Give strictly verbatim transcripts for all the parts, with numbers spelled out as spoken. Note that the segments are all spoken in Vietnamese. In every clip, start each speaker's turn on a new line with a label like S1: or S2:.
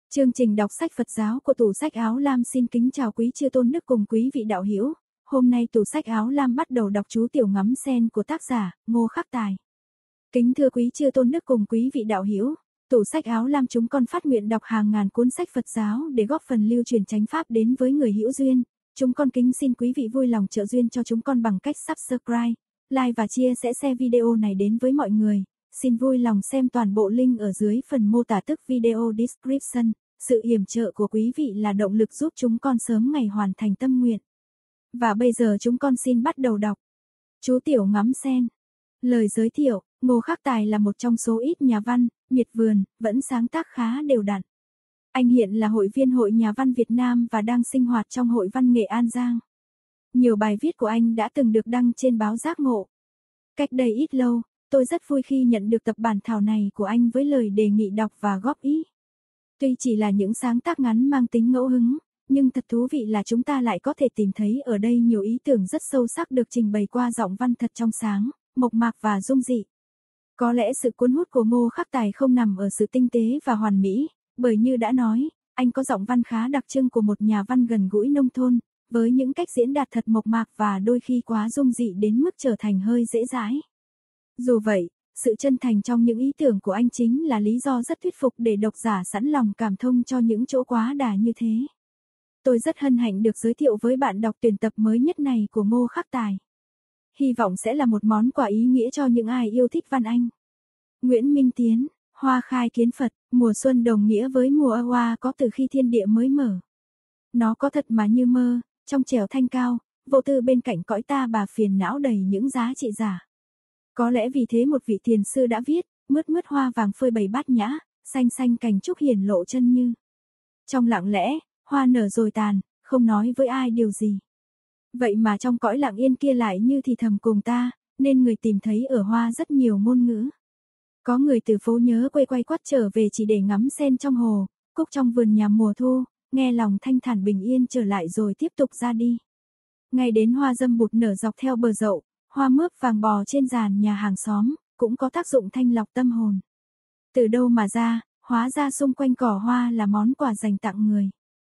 S1: Chương trình đọc sách Phật giáo của Tủ Sách Áo Lam xin kính chào quý chư tôn đức cùng quý vị đạo hữu. Hôm nay Tủ Sách Áo Lam bắt đầu đọc chú Tiểu Ngắm Sen của tác giả Ngô Khắc Tài. Kính thưa quý chư tôn đức cùng quý vị đạo hữu, Tủ Sách Áo Lam chúng con phát nguyện đọc hàng ngàn cuốn sách Phật giáo để góp phần lưu truyền chánh pháp đến với người hữu duyên. Chúng con kính xin quý vị vui lòng trợ duyên cho chúng con bằng cách subscribe, like và chia sẻ xe video này đến với mọi người. Xin vui lòng xem toàn bộ link ở dưới phần mô tả tức video description. Sự yểm trợ của quý vị là động lực giúp chúng con sớm ngày hoàn thành tâm nguyện. Và bây giờ chúng con xin bắt đầu đọc. Chú Tiểu Ngắm Sen. Lời giới thiệu, Ngô Khắc Tài là một trong số ít nhà văn, miệt vườn, vẫn sáng tác khá đều đặn. Anh hiện là hội viên Hội Nhà văn Việt Nam và đang sinh hoạt trong Hội Văn nghệ An Giang. Nhiều bài viết của anh đã từng được đăng trên báo Giác Ngộ. Cách đây ít lâu, tôi rất vui khi nhận được tập bản thảo này của anh với lời đề nghị đọc và góp ý. Tuy chỉ là những sáng tác ngắn mang tính ngẫu hứng, nhưng thật thú vị là chúng ta lại có thể tìm thấy ở đây nhiều ý tưởng rất sâu sắc được trình bày qua giọng văn thật trong sáng, mộc mạc và dung dị. Có lẽ sự cuốn hút của Ngô Khắc Tài không nằm ở sự tinh tế và hoàn mỹ, bởi như đã nói, anh có giọng văn khá đặc trưng của một nhà văn gần gũi nông thôn, với những cách diễn đạt thật mộc mạc và đôi khi quá dung dị đến mức trở thành hơi dễ dãi. Dù vậy, sự chân thành trong những ý tưởng của anh chính là lý do rất thuyết phục để độc giả sẵn lòng cảm thông cho những chỗ quá đà như thế. Tôi rất hân hạnh được giới thiệu với bạn đọc tuyển tập mới nhất này của Ngô Khắc Tài. Hy vọng sẽ là một món quà ý nghĩa cho những ai yêu thích văn anh. Nguyễn Minh Tiến, Hoa khai kiến Phật, mùa xuân đồng nghĩa với mùa hoa có từ khi thiên địa mới mở. Nó có thật mà như mơ, trong trẻo thanh cao, vô tư bên cạnh cõi ta bà phiền não đầy những giá trị giả. Có lẽ vì thế một vị thiền sư đã viết, mướt mướt hoa vàng phơi bày bát nhã, xanh xanh cành trúc hiển lộ chân như. Trong lặng lẽ, hoa nở rồi tàn, không nói với ai điều gì. Vậy mà trong cõi lặng yên kia lại như thì thầm cùng ta, nên người tìm thấy ở hoa rất nhiều ngôn ngữ. Có người từ phố nhớ quê quay quắt trở về chỉ để ngắm sen trong hồ, cúc trong vườn nhà mùa thu, nghe lòng thanh thản bình yên trở lại rồi tiếp tục ra đi. Ngay đến hoa dâm bụt nở dọc theo bờ dậu, hoa mướp vàng bò trên giàn nhà hàng xóm, cũng có tác dụng thanh lọc tâm hồn. Từ đâu mà ra, hóa ra xung quanh cỏ hoa là món quà dành tặng người.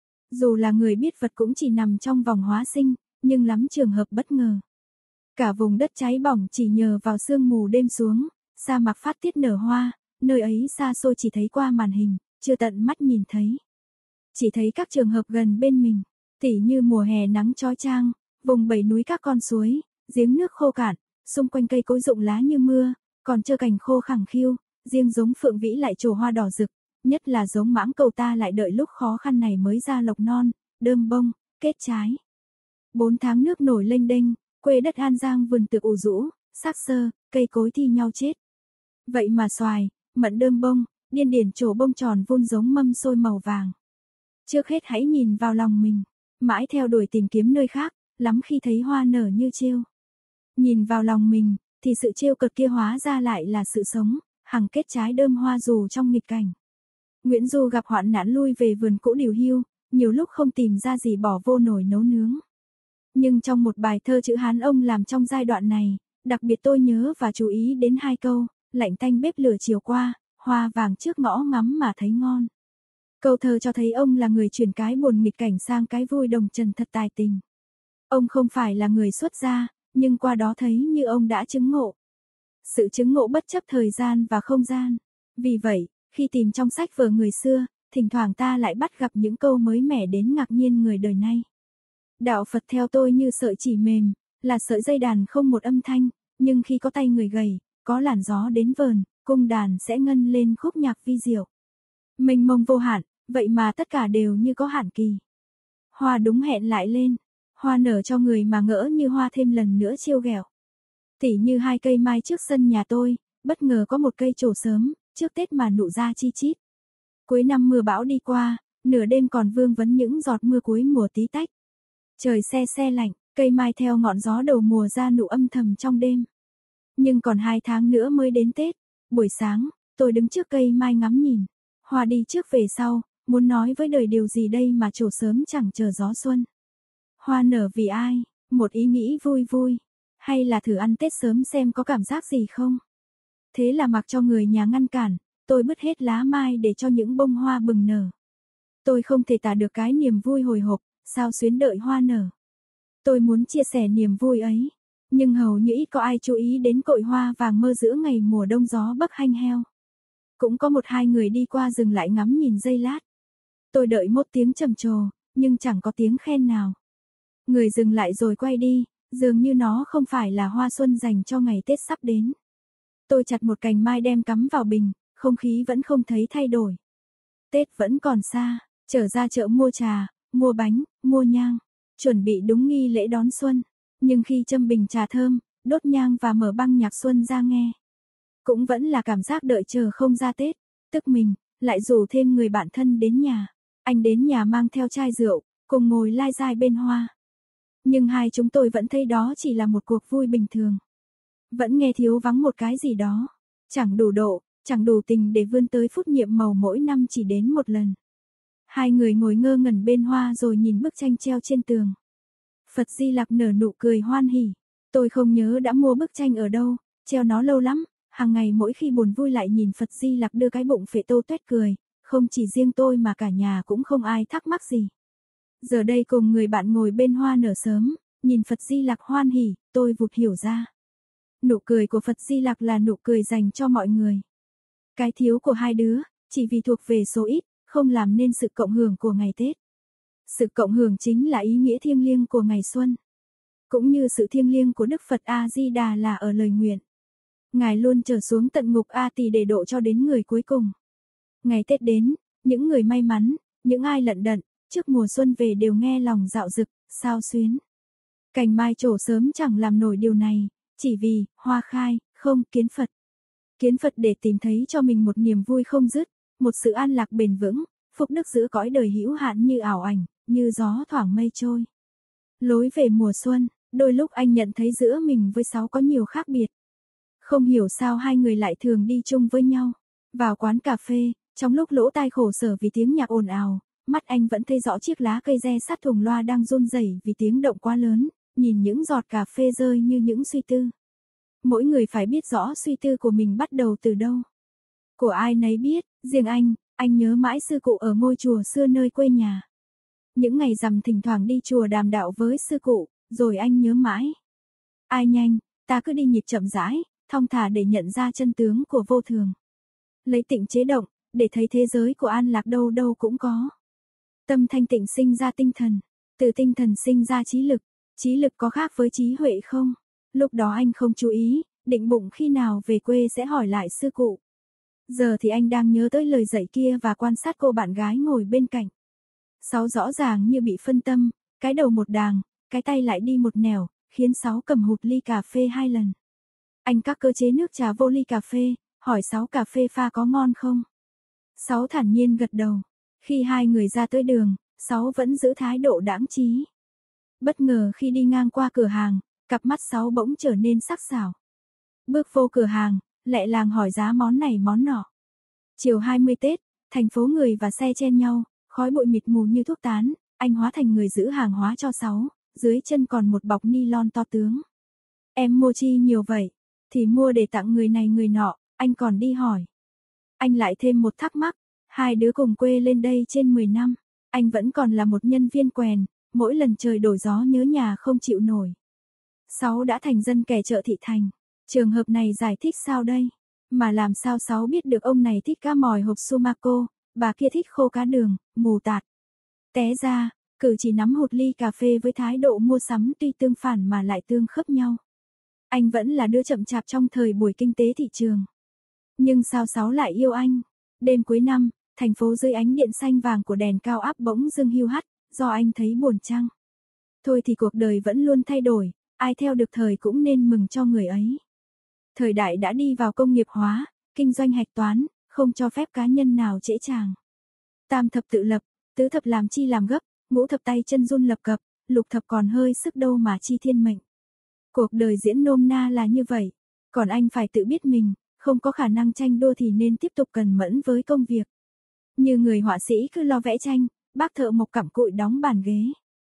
S1: Dù là người biết vật cũng chỉ nằm trong vòng hóa sinh, nhưng lắm trường hợp bất ngờ. Cả vùng đất cháy bỏng chỉ nhờ vào sương mù đêm xuống, sa mạc phát tiết nở hoa, nơi ấy xa xôi chỉ thấy qua màn hình, chưa tận mắt nhìn thấy. Chỉ thấy các trường hợp gần bên mình, tỉ như mùa hè nắng chói chang, vùng bảy núi các con suối, giếng nước khô cạn, xung quanh cây cối rụng lá như mưa, còn trơ cành khô khẳng khiu, riêng giống phượng vĩ lại trổ hoa đỏ rực, nhất là giống mãng cầu ta lại đợi lúc khó khăn này mới ra lộc non, đơm bông, kết trái. Bốn tháng nước nổi lênh đênh, quê đất An Giang vườn tược ủ rũ, xác xơ, cây cối thi nhau chết. Vậy mà xoài, mận đơm bông, điên điển trổ bông tròn vun giống mâm xôi màu vàng. Trước hết hãy nhìn vào lòng mình, mãi theo đuổi tìm kiếm nơi khác, lắm khi thấy hoa nở như trêu. Nhìn vào lòng mình, thì sự trêu cợt kia hóa ra lại là sự sống, hằng kết trái đơm hoa dù trong nghịch cảnh. Nguyễn Du gặp hoạn nạn lui về vườn cũ điều hưu, nhiều lúc không tìm ra gì bỏ vô nồi nấu nướng. Nhưng trong một bài thơ chữ Hán ông làm trong giai đoạn này, đặc biệt tôi nhớ và chú ý đến hai câu, lạnh tanh bếp lửa chiều qua, hoa vàng trước ngõ ngắm mà thấy ngon. Câu thơ cho thấy ông là người chuyển cái buồn nghịch cảnh sang cái vui đồng trần thật tài tình. Ông không phải là người xuất gia, nhưng qua đó thấy như ông đã chứng ngộ. Sự chứng ngộ bất chấp thời gian và không gian. Vì vậy, khi tìm trong sách vở người xưa, thỉnh thoảng ta lại bắt gặp những câu mới mẻ đến ngạc nhiên người đời nay. Đạo Phật theo tôi như sợi chỉ mềm, là sợi dây đàn không một âm thanh, nhưng khi có tay người gầy, có làn gió đến vờn, cung đàn sẽ ngân lên khúc nhạc vi diệu. Mênh mông vô hạn, vậy mà tất cả đều như có hạn kỳ. Hoa đúng hẹn lại lên. Hoa nở cho người mà ngỡ như hoa thêm lần nữa trêu ghẹo. Tỉ như hai cây mai trước sân nhà tôi, bất ngờ có một cây trổ sớm, trước Tết mà nụ ra chi chít. Cuối năm mưa bão đi qua, nửa đêm còn vương vấn những giọt mưa cuối mùa tí tách. Trời se se lạnh, cây mai theo ngọn gió đầu mùa ra nụ âm thầm trong đêm. Nhưng còn hai tháng nữa mới đến Tết, buổi sáng, tôi đứng trước cây mai ngắm nhìn. Hoa đi trước về sau, muốn nói với đời điều gì đây mà trổ sớm chẳng chờ gió xuân. Hoa nở vì ai, một ý nghĩ vui vui, hay là thử ăn Tết sớm xem có cảm giác gì không? Thế là mặc cho người nhà ngăn cản, tôi bứt hết lá mai để cho những bông hoa bừng nở. Tôi không thể tả được cái niềm vui hồi hộp, sao xuyến đợi hoa nở. Tôi muốn chia sẻ niềm vui ấy, nhưng hầu như ít có ai chú ý đến cội hoa vàng mơ giữa ngày mùa đông gió bấc hanh heo. Cũng có một hai người đi qua dừng lại ngắm nhìn giây lát. Tôi đợi một tiếng trầm trồ, nhưng chẳng có tiếng khen nào. Người dừng lại rồi quay đi, dường như nó không phải là hoa xuân dành cho ngày Tết sắp đến. Tôi chặt một cành mai đem cắm vào bình, không khí vẫn không thấy thay đổi. Tết vẫn còn xa, trở ra chợ mua trà, mua bánh, mua nhang, chuẩn bị đúng nghi lễ đón xuân. Nhưng khi châm bình trà thơm, đốt nhang và mở băng nhạc xuân ra nghe, cũng vẫn là cảm giác đợi chờ không ra Tết. Tức mình, lại rủ thêm người bạn thân đến nhà. Anh đến nhà mang theo chai rượu, cùng ngồi lai dai bên hoa. Nhưng hai chúng tôi vẫn thấy đó chỉ là một cuộc vui bình thường. Vẫn nghe thiếu vắng một cái gì đó. Chẳng đủ độ, chẳng đủ tình để vươn tới phút nhiệm màu mỗi năm chỉ đến một lần. Hai người ngồi ngơ ngẩn bên hoa rồi nhìn bức tranh treo trên tường. Phật Di Lặc nở nụ cười hoan hỉ. Tôi không nhớ đã mua bức tranh ở đâu, treo nó lâu lắm. Hàng ngày mỗi khi buồn vui lại nhìn Phật Di Lặc đưa cái bụng phệ tô tuét cười. Không chỉ riêng tôi mà cả nhà cũng không ai thắc mắc gì. Giờ đây cùng người bạn ngồi bên hoa nở sớm, nhìn Phật Di Lặc hoan hỉ, tôi vụt hiểu ra. Nụ cười của Phật Di Lặc là nụ cười dành cho mọi người. Cái thiếu của hai đứa, chỉ vì thuộc về số ít, không làm nên sự cộng hưởng của ngày Tết. Sự cộng hưởng chính là ý nghĩa thiêng liêng của ngày xuân. Cũng như sự thiêng liêng của Đức Phật A-di-đà là ở lời nguyện. Ngài luôn trở xuống tận ngục A Tỳ để độ cho đến người cuối cùng. Ngày Tết đến, những người may mắn, những ai lận đận, trước mùa xuân về đều nghe lòng dạo dực, sao xuyến. Cành mai trổ sớm chẳng làm nổi điều này, chỉ vì, hoa khai, không, kiến Phật. Kiến Phật để tìm thấy cho mình một niềm vui không dứt, một sự an lạc bền vững, phúc đức giữa cõi đời hữu hạn như ảo ảnh, như gió thoảng mây trôi. Lối về mùa xuân, đôi lúc anh nhận thấy giữa mình với Sáu có nhiều khác biệt. Không hiểu sao hai người lại thường đi chung với nhau. Vào quán cà phê, trong lúc lỗ tai khổ sở vì tiếng nhạc ồn ào, mắt anh vẫn thấy rõ chiếc lá cây re sát thùng loa đang run rẩy vì tiếng động quá lớn, nhìn những giọt cà phê rơi như những suy tư. Mỗi người phải biết rõ suy tư của mình bắt đầu từ đâu. Của ai nấy biết, riêng anh, anh nhớ mãi sư cụ ở ngôi chùa xưa nơi quê nhà. Những ngày rằm thỉnh thoảng đi chùa đàm đạo với sư cụ, rồi anh nhớ mãi. Ai nhanh, ta cứ đi nhịp chậm rãi, thong thả để nhận ra chân tướng của vô thường. Lấy tịnh chế động, để thấy thế giới của an lạc đâu đâu cũng có. Tâm thanh tịnh sinh ra tinh thần, từ tinh thần sinh ra trí lực, trí lực có khác với trí huệ không? Lúc đó anh không chú ý, định bụng khi nào về quê sẽ hỏi lại sư cụ. Giờ thì anh đang nhớ tới lời dạy kia và quan sát cô bạn gái ngồi bên cạnh. Sáu rõ ràng như bị phân tâm, cái đầu một đàng, cái tay lại đi một nẻo, khiến Sáu cầm hụt ly cà phê hai lần. Anh các cơ chế nước trà vô ly cà phê, hỏi Sáu cà phê pha có ngon không? Sáu thản nhiên gật đầu. Khi hai người ra tới đường, Sáu vẫn giữ thái độ đãng trí. Bất ngờ khi đi ngang qua cửa hàng, cặp mắt Sáu bỗng trở nên sắc sảo. Bước vô cửa hàng, lẹ làng hỏi giá món này món nọ. Chiều hai mươi Tết, thành phố người và xe chen nhau, khói bụi mịt mù như thuốc tán, anh hóa thành người giữ hàng hóa cho Sáu, dưới chân còn một bọc ni lon to tướng. Em mua chi nhiều vậy? Thì mua để tặng người này người nọ, anh còn đi hỏi. Anh lại thêm một thắc mắc, hai đứa cùng quê lên đây trên mười năm, anh vẫn còn là một nhân viên quèn, mỗi lần trời đổi gió nhớ nhà không chịu nổi. Sáu đã thành dân kẻ chợ thị thành, trường hợp này giải thích sao đây? Mà làm sao Sáu biết được ông này thích cá mòi hộp Sumako, bà kia thích khô cá đường, mù tạt. Té ra, cử chỉ nắm hụt ly cà phê với thái độ mua sắm tuy tương phản mà lại tương khớp nhau. Anh vẫn là đứa chậm chạp trong thời buổi kinh tế thị trường. Nhưng sao Sáu lại yêu anh? Đêm cuối năm, thành phố dưới ánh điện xanh vàng của đèn cao áp bỗng dưng hiu hắt, do anh thấy buồn chăng? Thôi thì cuộc đời vẫn luôn thay đổi, ai theo được thời cũng nên mừng cho người ấy. Thời đại đã đi vào công nghiệp hóa, kinh doanh hạch toán, không cho phép cá nhân nào trễ chàng. Tam thập tự lập, tứ thập làm chi làm gấp, ngũ thập tay chân run lập cập, lục thập còn hơi sức đâu mà chi thiên mệnh. Cuộc đời diễn nôm na là như vậy, còn anh phải tự biết mình, không có khả năng tranh đua thì nên tiếp tục cần mẫn với công việc. Như người họa sĩ cứ lo vẽ tranh, bác thợ mộc cặm cụi đóng bàn ghế.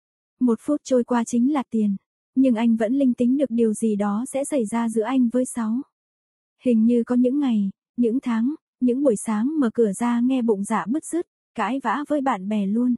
S1: Một phút trôi qua chính là tiền, nhưng anh vẫn linh tính được điều gì đó sẽ xảy ra giữa anh với Sáu. Hình như có những ngày, những tháng, những buổi sáng mở cửa ra nghe bụng dạ bứt rứt, cãi vã với bạn bè luôn.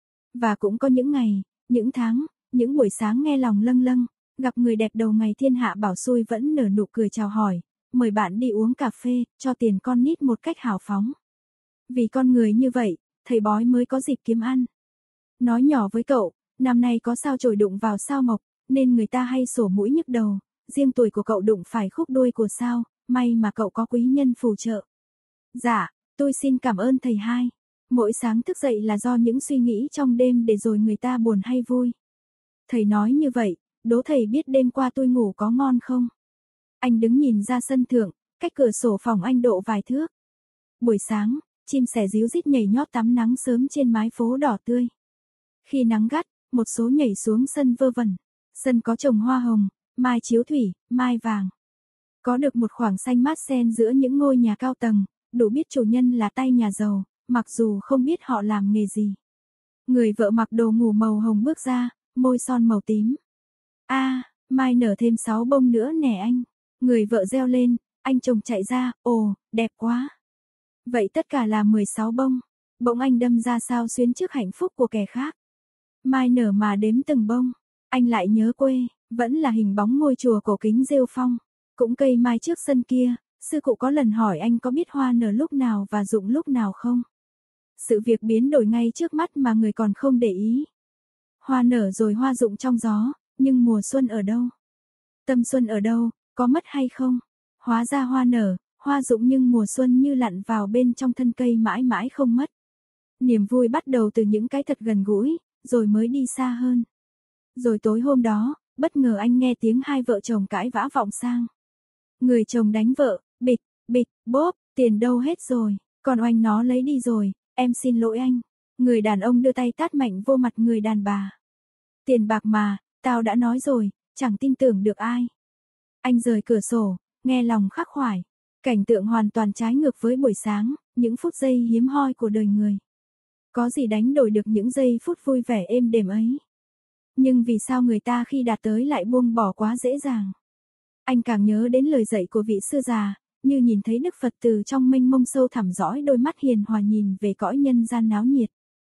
S1: Và cũng có những ngày, những tháng, những buổi sáng nghe lòng lâng lâng, gặp người đẹp đầu ngày thiên hạ bảo xui vẫn nở nụ cười chào hỏi, mời bạn đi uống cà phê, cho tiền con nít một cách hào phóng. Vì con người như vậy, thầy bói mới có dịp kiếm ăn. Nói nhỏ với cậu, năm nay có sao chổi đụng vào sao mộc, nên người ta hay sổ mũi nhức đầu, riêng tuổi của cậu đụng phải khúc đuôi của sao, may mà cậu có quý nhân phù trợ. Dạ, tôi xin cảm ơn thầy hai. Mỗi sáng thức dậy là do những suy nghĩ trong đêm để rồi người ta buồn hay vui. Thầy nói như vậy, đố thầy biết đêm qua tôi ngủ có ngon không? Anh đứng nhìn ra sân thượng, cách cửa sổ phòng anh độ vài thước. Buổi sáng, chim sẻ ríu rít nhảy nhót tắm nắng sớm trên mái phố đỏ tươi. Khi nắng gắt, một số nhảy xuống sân vơ vẩn. Sân có trồng hoa hồng, mai chiếu thủy, mai vàng. Có được một khoảng xanh mát xen giữa những ngôi nhà cao tầng, đủ biết chủ nhân là tay nhà giàu, mặc dù không biết họ làm nghề gì. Người vợ mặc đồ ngủ màu hồng bước ra, môi son màu tím. A, à, mai nở thêm sáu bông nữa nè anh. Người vợ reo lên, anh chồng chạy ra, ồ, đẹp quá. Vậy tất cả là mười sáu bông. Bỗng anh đâm ra sao xuyến trước hạnh phúc của kẻ khác. Mai nở mà đếm từng bông. Anh lại nhớ quê, vẫn là hình bóng ngôi chùa cổ kính rêu phong. Cũng cây mai trước sân kia, sư cụ có lần hỏi anh có biết hoa nở lúc nào và rụng lúc nào không? Sự việc biến đổi ngay trước mắt mà người còn không để ý. Hoa nở rồi hoa rụng trong gió, nhưng mùa xuân ở đâu? Tâm xuân ở đâu, có mất hay không? Hóa ra hoa nở, hoa rụng nhưng mùa xuân như lặn vào bên trong thân cây mãi mãi không mất. Niềm vui bắt đầu từ những cái thật gần gũi, rồi mới đi xa hơn. Rồi tối hôm đó, bất ngờ anh nghe tiếng hai vợ chồng cãi vã vọng sang. Người chồng đánh vợ, bịch, bịch, bốp, tiền đâu hết rồi, còn oanh nó lấy đi rồi, em xin lỗi anh. Người đàn ông đưa tay tát mạnh vô mặt người đàn bà. Tiền bạc mà, tao đã nói rồi, chẳng tin tưởng được ai. Anh rời cửa sổ, nghe lòng khắc khoải. Cảnh tượng hoàn toàn trái ngược với buổi sáng, những phút giây hiếm hoi của đời người. Có gì đánh đổi được những giây phút vui vẻ êm đềm ấy. Nhưng vì sao người ta khi đạt tới lại buông bỏ quá dễ dàng? Anh càng nhớ đến lời dạy của vị sư già, như nhìn thấy Đức Phật từ trong mênh mông sâu thẳm dõi đôi mắt hiền hòa nhìn về cõi nhân gian náo nhiệt.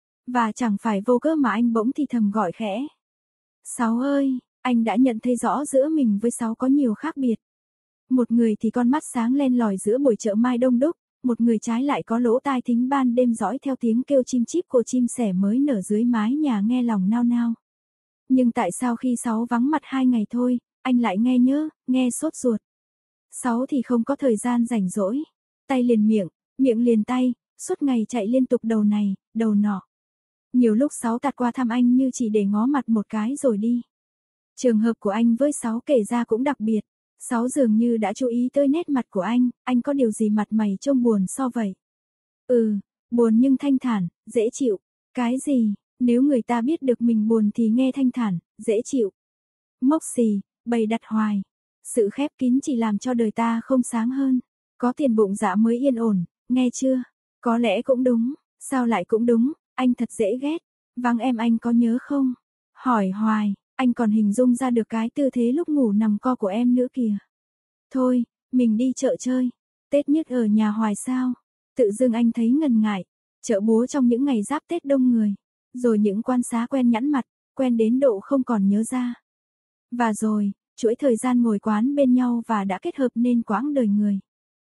S1: Và chẳng phải vô cớ mà anh bỗng thì thầm gọi khẽ. Sáu ơi, anh đã nhận thấy rõ giữa mình với Sáu có nhiều khác biệt. Một người thì con mắt sáng len lỏi giữa buổi chợ mai đông đúc, một người trái lại có lỗ tai thính ban đêm dõi theo tiếng kêu chim chíp của chim sẻ mới nở dưới mái nhà nghe lòng nao nao. Nhưng tại sao khi Sáu vắng mặt hai ngày thôi, anh lại nghe nhớ, nghe sốt ruột. Sáu thì không có thời gian rảnh rỗi. Tay liền miệng, miệng liền tay, suốt ngày chạy liên tục đầu này, đầu nọ. Nhiều lúc Sáu tạt qua thăm anh như chỉ để ngó mặt một cái rồi đi. Trường hợp của anh với Sáu kể ra cũng đặc biệt. Sáu dường như đã chú ý tới nét mặt của anh, anh có điều gì mặt mày trông buồn so vậy? Ừ, buồn nhưng thanh thản, dễ chịu. Cái gì, nếu người ta biết được mình buồn thì nghe thanh thản, dễ chịu. Mốc xì, bày đặt hoài. Sự khép kín chỉ làm cho đời ta không sáng hơn. Có tiền bụng dạ mới yên ổn, nghe chưa? Có lẽ cũng đúng, sao lại cũng đúng, anh thật dễ ghét. Vắng em anh có nhớ không? Hỏi hoài, anh còn hình dung ra được cái tư thế lúc ngủ nằm co của em nữa kìa. Thôi, mình đi chợ chơi. Tết nhất ở nhà hoài sao? Tự dưng anh thấy ngần ngại. Chợ búa trong những ngày giáp Tết đông người. Rồi những quan xá quen nhẵn mặt, quen đến độ không còn nhớ ra. Và rồi, chuỗi thời gian ngồi quán bên nhau và đã kết hợp nên quãng đời người.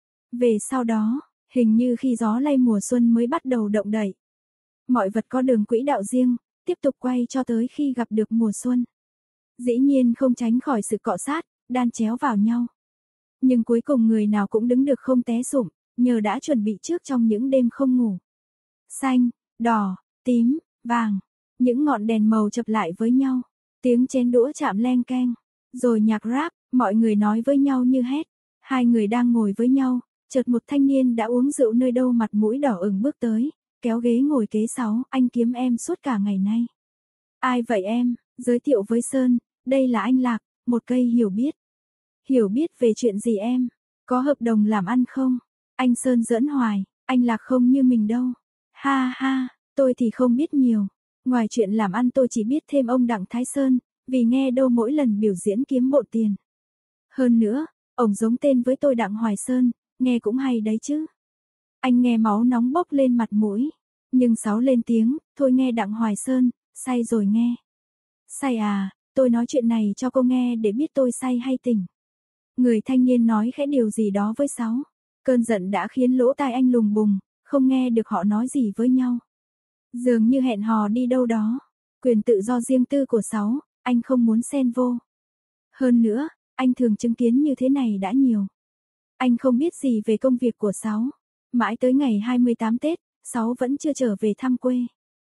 S1: Về sau đó, hình như khi gió lay mùa xuân mới bắt đầu động đậy. Mọi vật có đường quỹ đạo riêng, tiếp tục quay cho tới khi gặp được mùa xuân. Dĩ nhiên không tránh khỏi sự cọ sát, đan chéo vào nhau. Nhưng cuối cùng người nào cũng đứng được không té sụm, nhờ đã chuẩn bị trước trong những đêm không ngủ. Xanh, đỏ, tím, vàng, những ngọn đèn màu chập lại với nhau, tiếng chén đũa chạm leng keng, rồi nhạc rap, mọi người nói với nhau như hét. Hai người đang ngồi với nhau, chợt một thanh niên đã uống rượu nơi đâu mặt mũi đỏ ửng bước tới, kéo ghế ngồi kế Sáu, anh kiếm em suốt cả ngày nay. Ai vậy em? Giới thiệu với Sơn, đây là anh Lạc, một cây hiểu biết. Hiểu biết về chuyện gì em? Có hợp đồng làm ăn không? Anh Sơn giỡn hoài, anh Lạc không như mình đâu. Ha ha, tôi thì không biết nhiều. Ngoài chuyện làm ăn tôi chỉ biết thêm ông Đặng Thái Sơn, vì nghe đâu mỗi lần biểu diễn kiếm bộ tiền. Hơn nữa, ông giống tên với tôi Đặng Hoài Sơn, nghe cũng hay đấy chứ. Anh nghe máu nóng bốc lên mặt mũi. Nhưng Sáu lên tiếng, thôi nghe Đặng Hoài Sơn, say rồi nghe. Say à, tôi nói chuyện này cho cô nghe để biết tôi say hay tỉnh. Người thanh niên nói khẽ điều gì đó với Sáu. Cơn giận đã khiến lỗ tai anh lùng bùng, không nghe được họ nói gì với nhau. Dường như hẹn hò đi đâu đó. Quyền tự do riêng tư của Sáu, anh không muốn xen vô. Hơn nữa, anh thường chứng kiến như thế này đã nhiều. Anh không biết gì về công việc của Sáu. Mãi tới ngày hai mươi tám Tết, Sáu vẫn chưa trở về thăm quê.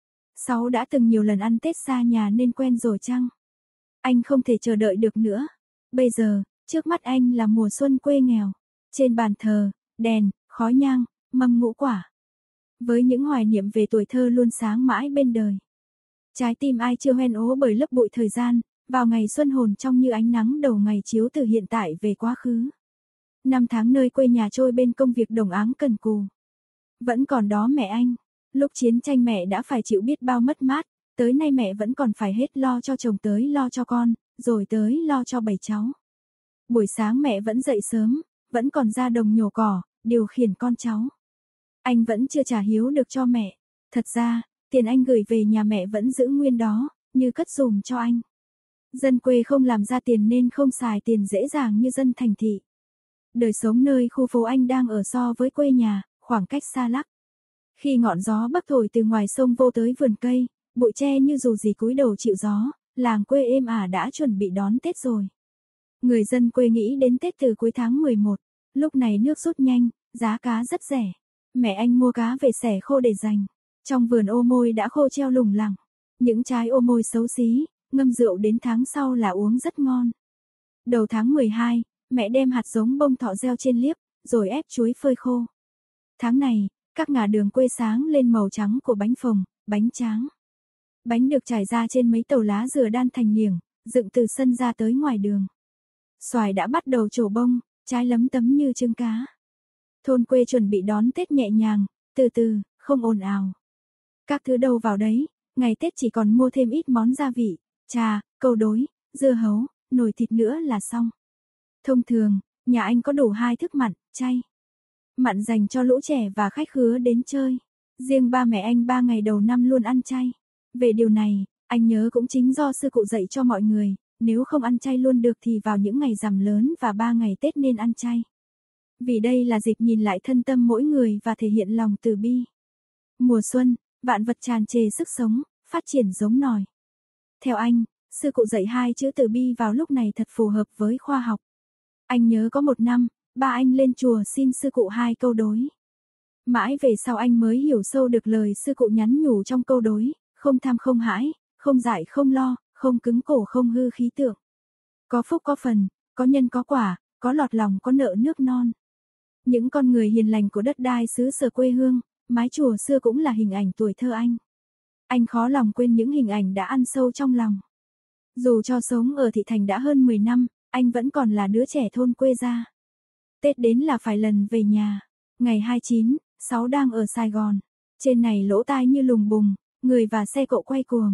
S1: Sáu đã từng nhiều lần ăn Tết xa nhà nên quen rồi chăng? Anh không thể chờ đợi được nữa. Bây giờ, trước mắt anh là mùa xuân quê nghèo. Trên bàn thờ, đèn, khói nhang, mâm ngũ quả. Với những hoài niệm về tuổi thơ luôn sáng mãi bên đời. Trái tim ai chưa hoen ố bởi lớp bụi thời gian, vào ngày xuân hồn trong như ánh nắng đầu ngày chiếu từ hiện tại về quá khứ. Năm tháng nơi quê nhà trôi bên công việc đồng áng cần cù. Vẫn còn đó mẹ anh. Lúc chiến tranh mẹ đã phải chịu biết bao mất mát, tới nay mẹ vẫn còn phải hết lo cho chồng tới lo cho con, rồi tới lo cho bảy cháu. Buổi sáng mẹ vẫn dậy sớm, vẫn còn ra đồng nhổ cỏ, điều khiển con cháu. Anh vẫn chưa trả hiếu được cho mẹ. Thật ra, tiền anh gửi về nhà mẹ vẫn giữ nguyên đó, như cất dùm cho anh. Dân quê không làm ra tiền nên không xài tiền dễ dàng như dân thành thị. Đời sống nơi khu phố anh đang ở so với quê nhà, khoảng cách xa lắc. Khi ngọn gió bắc thổi từ ngoài sông vô tới vườn cây, bụi tre như dù gì cúi đầu chịu gió, làng quê êm ả đã chuẩn bị đón Tết rồi. Người dân quê nghĩ đến Tết từ cuối tháng mười một, lúc này nước rút nhanh, giá cá rất rẻ. Mẹ anh mua cá về xẻ khô để dành. Trong vườn ô môi đã khô treo lủng lẳng. Những trái ô môi xấu xí, ngâm rượu đến tháng sau là uống rất ngon. Đầu tháng mười hai, mẹ đem hạt giống bông thọ gieo trên liếp, rồi ép chuối phơi khô. Tháng này, các ngả đường quê sáng lên màu trắng của bánh phồng, bánh tráng. Bánh được trải ra trên mấy tàu lá dừa đan thành niềng, dựng từ sân ra tới ngoài đường. Xoài đã bắt đầu trổ bông, trái lấm tấm như trứng cá. Thôn quê chuẩn bị đón Tết nhẹ nhàng, từ từ, không ồn ào. Các thứ đâu vào đấy, ngày Tết chỉ còn mua thêm ít món gia vị, trà, câu đối, dưa hấu, nồi thịt nữa là xong. Thông thường, nhà anh có đủ hai thức mặn, chay. Mặn dành cho lũ trẻ và khách khứa đến chơi. Riêng ba mẹ anh ba ngày đầu năm luôn ăn chay. Về điều này, anh nhớ cũng chính do sư cụ dạy cho mọi người, nếu không ăn chay luôn được thì vào những ngày rằm lớn và ba ngày Tết nên ăn chay. Vì đây là dịp nhìn lại thân tâm mỗi người và thể hiện lòng từ bi. Mùa xuân, vạn vật tràn trề sức sống, phát triển giống nòi. Theo anh, sư cụ dạy hai chữ từ bi vào lúc này thật phù hợp với khoa học. Anh nhớ có một năm, ba anh lên chùa xin sư cụ hai câu đối. Mãi về sau anh mới hiểu sâu được lời sư cụ nhắn nhủ trong câu đối, không tham không hãi, không dại không lo, không cứng cổ không hư khí tượng. Có phúc có phần, có nhân có quả, có lọt lòng có nợ nước non. Những con người hiền lành của đất đai xứ sở quê hương, mái chùa xưa cũng là hình ảnh tuổi thơ anh. Anh khó lòng quên những hình ảnh đã ăn sâu trong lòng. Dù cho sống ở thị thành đã hơn mười năm, anh vẫn còn là đứa trẻ thôn quê ra. Tết đến là phải lần về nhà. Ngày hai mươi chín, Sáu đang ở Sài Gòn. Trên này lỗ tai như lùng bùng, người và xe cộ quay cuồng.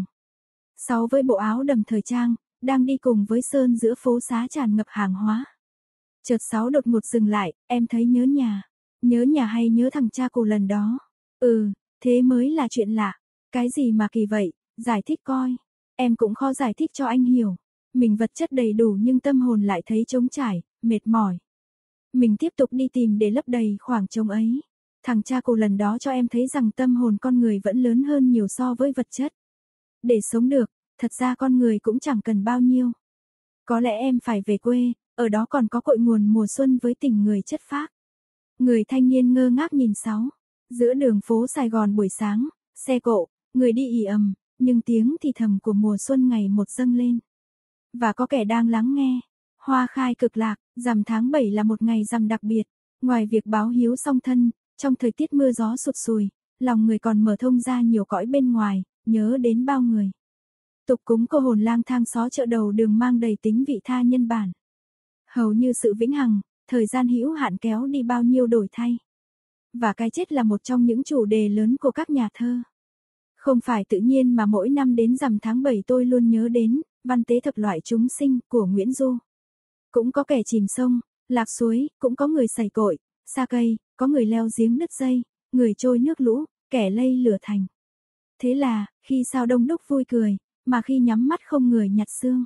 S1: Sáu với bộ áo đầm thời trang, đang đi cùng với Sơn giữa phố xá tràn ngập hàng hóa. Chợt Sáu đột ngột dừng lại, em thấy nhớ nhà. Nhớ nhà hay nhớ thằng cha cô lần đó? Ừ, thế mới là chuyện lạ. Cái gì mà kỳ vậy, giải thích coi. Em cũng khó giải thích cho anh hiểu. Mình vật chất đầy đủ nhưng tâm hồn lại thấy trống trải, mệt mỏi. Mình tiếp tục đi tìm để lấp đầy khoảng trống ấy. Thằng cha cô lần đó cho em thấy rằng tâm hồn con người vẫn lớn hơn nhiều so với vật chất. Để sống được, thật ra con người cũng chẳng cần bao nhiêu. Có lẽ em phải về quê, ở đó còn có cội nguồn mùa xuân với tình người chất phác. Người thanh niên ngơ ngác nhìn Sáu. Giữa đường phố Sài Gòn buổi sáng, xe cộ, người đi ì ầm, nhưng tiếng thì thầm của mùa xuân ngày một dâng lên. Và có kẻ đang lắng nghe. Hoa khai cực lạc, rằm tháng bảy là một ngày rằm đặc biệt. Ngoài việc báo hiếu song thân, trong thời tiết mưa gió sụt sùi, lòng người còn mở thông ra nhiều cõi bên ngoài, nhớ đến bao người. Tục cúng cô hồn lang thang xó chợ đầu đường mang đầy tính vị tha nhân bản. Hầu như sự vĩnh hằng, thời gian hữu hạn kéo đi bao nhiêu đổi thay. Và cái chết là một trong những chủ đề lớn của các nhà thơ. Không phải tự nhiên mà mỗi năm đến rằm tháng bảy tôi luôn nhớ đến văn tế thập loại chúng sinh của Nguyễn Du. Cũng có kẻ chìm sông, lạc suối, cũng có người sẩy cội, sa cây, có người leo giếng đứt dây, người trôi nước lũ, kẻ lây lửa thành. Thế là, khi sao đông đúc vui cười, mà khi nhắm mắt không người nhặt xương.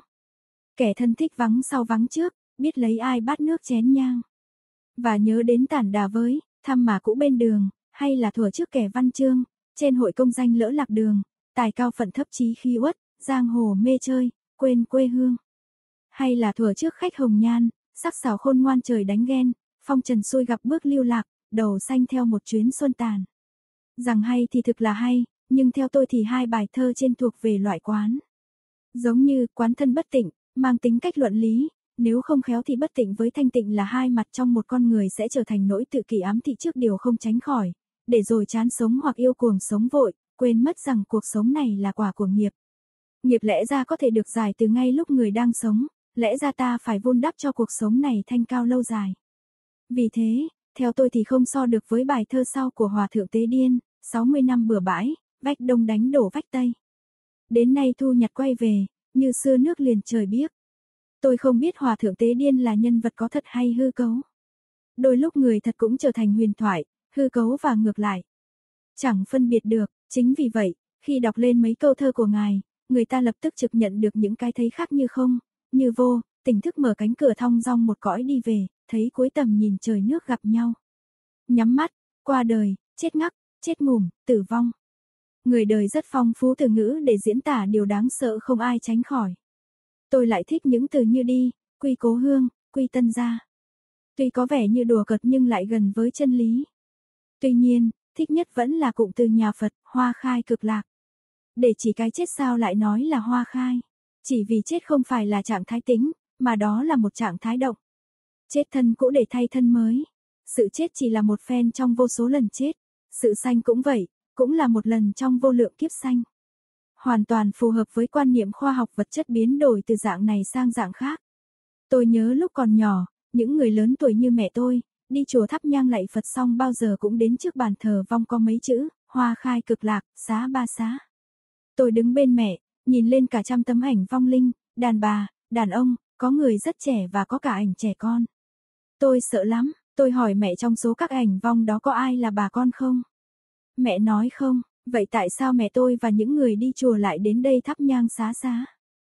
S1: Kẻ thân thích vắng sau vắng trước, biết lấy ai bát nước chén nhang. Và nhớ đến tản đà với, thăm mà cũ bên đường, hay là thuở trước kẻ văn chương, trên hội công danh lỡ lạc đường, tài cao phận thấp chí khi uất, giang hồ mê chơi, quên quê hương. Hay là thuở trước khách hồng nhan, sắc sảo khôn ngoan trời đánh ghen, phong trần xuôi gặp bước lưu lạc, đầu xanh theo một chuyến xuân tàn. Rằng hay thì thực là hay, nhưng theo tôi thì hai bài thơ trên thuộc về loại quán. Giống như quán thân bất tịnh, mang tính cách luận lý, nếu không khéo thì bất tịnh với thanh tịnh là hai mặt trong một con người sẽ trở thành nỗi tự kỷ ám thị trước điều không tránh khỏi, để rồi chán sống hoặc yêu cuồng sống vội, quên mất rằng cuộc sống này là quả của nghiệp. Nghiệp lẽ ra có thể được giải từ ngay lúc người đang sống, lẽ ra ta phải vun đắp cho cuộc sống này thanh cao lâu dài. Vì thế, theo tôi thì không so được với bài thơ sau của Hòa thượng Tế Điên, sáu mươi năm bừa bãi, vách đông đánh đổ vách tây. Đến nay thu nhặt quay về, như xưa nước liền trời biếc. Tôi không biết Hòa thượng Tế Điên là nhân vật có thật hay hư cấu. Đôi lúc người thật cũng trở thành huyền thoại, hư cấu và ngược lại. Chẳng phân biệt được, chính vì vậy, khi đọc lên mấy câu thơ của ngài, người ta lập tức trực nhận được những cái thấy khác như không, như vô, tỉnh thức mở cánh cửa thong dong một cõi đi về, thấy cuối tầm nhìn trời nước gặp nhau. Nhắm mắt, qua đời, chết ngắc, chết ngủm, tử vong. Người đời rất phong phú từ ngữ để diễn tả điều đáng sợ không ai tránh khỏi. Tôi lại thích những từ như đi, quy cố hương, quy tân gia. Tuy có vẻ như đùa cợt nhưng lại gần với chân lý. Tuy nhiên, thích nhất vẫn là cụm từ nhà Phật, hoa khai cực lạc. Để chỉ cái chết sao lại nói là hoa khai. Chỉ vì chết không phải là trạng thái tĩnh, mà đó là một trạng thái động. Chết thân cũ để thay thân mới. Sự chết chỉ là một phen trong vô số lần chết. Sự sanh cũng vậy, cũng là một lần trong vô lượng kiếp sanh. Hoàn toàn phù hợp với quan niệm khoa học vật chất biến đổi từ dạng này sang dạng khác. Tôi nhớ lúc còn nhỏ, những người lớn tuổi như mẹ tôi, đi chùa thắp nhang lạy Phật xong bao giờ cũng đến trước bàn thờ vong có mấy chữ, hoa khai cực lạc, xá ba xá. Tôi đứng bên mẹ, nhìn lên cả trăm tấm ảnh vong linh, đàn bà, đàn ông, có người rất trẻ và có cả ảnh trẻ con. Tôi sợ lắm, tôi hỏi mẹ trong số các ảnh vong đó có ai là bà con không? Mẹ nói không, vậy tại sao mẹ tôi và những người đi chùa lại đến đây thắp nhang xá xá?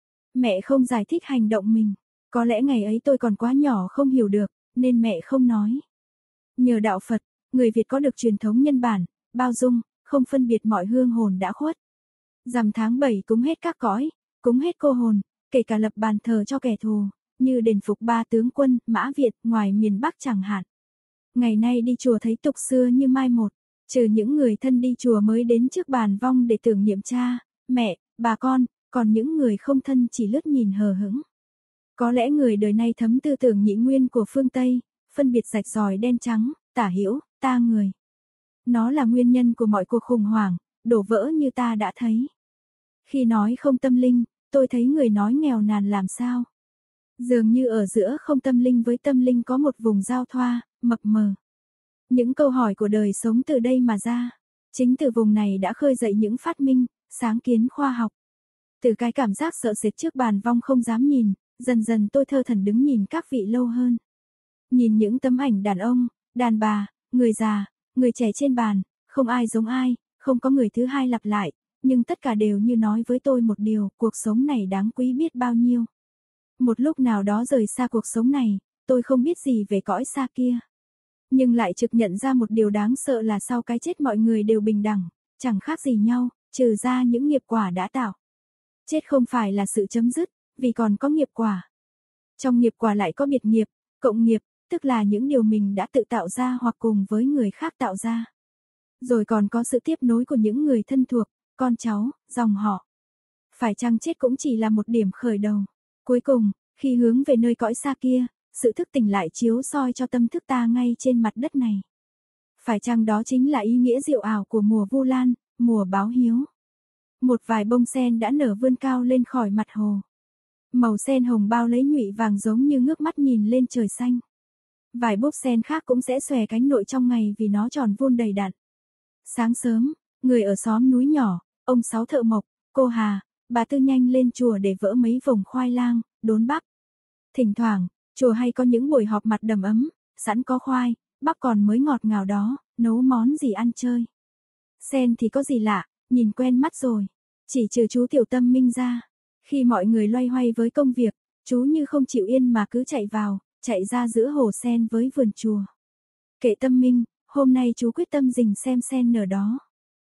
S1: Mẹ không giải thích hành động mình, có lẽ ngày ấy tôi còn quá nhỏ không hiểu được, nên mẹ không nói. Nhờ đạo Phật, người Việt có được truyền thống nhân bản, bao dung, không phân biệt mọi hương hồn đã khuất. Rằm tháng bảy cúng hết các cõi, cúng hết cô hồn, kể cả lập bàn thờ cho kẻ thù, như đền phục ba tướng quân, Mã Việt, ngoài miền Bắc chẳng hạn. Ngày nay đi chùa thấy tục xưa như mai một, trừ những người thân đi chùa mới đến trước bàn vong để tưởng niệm cha, mẹ, bà con, còn những người không thân chỉ lướt nhìn hờ hững. Có lẽ người đời nay thấm tư tưởng nhị nguyên của phương Tây, phân biệt rạch ròi đen trắng, tả hữu, ta người. Nó là nguyên nhân của mọi cuộc khủng hoảng, đổ vỡ như ta đã thấy. Khi nói không tâm linh, tôi thấy người nói nghèo nàn làm sao. Dường như ở giữa không tâm linh với tâm linh có một vùng giao thoa, mập mờ. Những câu hỏi của đời sống từ đây mà ra. Chính từ vùng này đã khơi dậy những phát minh, sáng kiến khoa học. Từ cái cảm giác sợ sệt trước bàn vong không dám nhìn, dần dần tôi thơ thẩn đứng nhìn các vị lâu hơn. Nhìn những tấm ảnh đàn ông, đàn bà, người già, người trẻ trên bàn, không ai giống ai, không có người thứ hai lặp lại, nhưng tất cả đều như nói với tôi một điều, cuộc sống này đáng quý biết bao nhiêu. Một lúc nào đó rời xa cuộc sống này, tôi không biết gì về cõi xa kia. Nhưng lại trực nhận ra một điều đáng sợ là sau cái chết mọi người đều bình đẳng, chẳng khác gì nhau, trừ ra những nghiệp quả đã tạo. Chết không phải là sự chấm dứt, vì còn có nghiệp quả. Trong nghiệp quả lại có biệt nghiệp, cộng nghiệp, tức là những điều mình đã tự tạo ra hoặc cùng với người khác tạo ra. Rồi còn có sự tiếp nối của những người thân thuộc, con cháu, dòng họ. Phải chăng chết cũng chỉ là một điểm khởi đầu. Cuối cùng, khi hướng về nơi cõi xa kia, sự thức tỉnh lại chiếu soi cho tâm thức ta ngay trên mặt đất này. Phải chăng đó chính là ý nghĩa diệu ảo của mùa Vu Lan, mùa báo hiếu. Một vài bông sen đã nở vươn cao lên khỏi mặt hồ. Màu sen hồng bao lấy nhụy vàng giống như ngước mắt nhìn lên trời xanh. Vài búp sen khác cũng sẽ xòe cánh nội trong ngày vì nó tròn vuông đầy đặn. Sáng sớm, người ở xóm núi nhỏ, ông Sáu thợ mộc, cô Hà, bà Tư nhanh lên chùa để vỡ mấy vòng khoai lang, đốn bắp. Thỉnh thoảng, chùa hay có những buổi họp mặt đầm ấm, sẵn có khoai, bắp còn mới ngọt ngào đó, nấu món gì ăn chơi. Sen thì có gì lạ, nhìn quen mắt rồi. Chỉ trừ chú Tiểu Tâm Minh ra. Khi mọi người loay hoay với công việc, chú như không chịu yên mà cứ chạy vào, chạy ra giữa hồ sen với vườn chùa. Kệ Tâm Minh, hôm nay chú quyết tâm rình xem sen nở đó.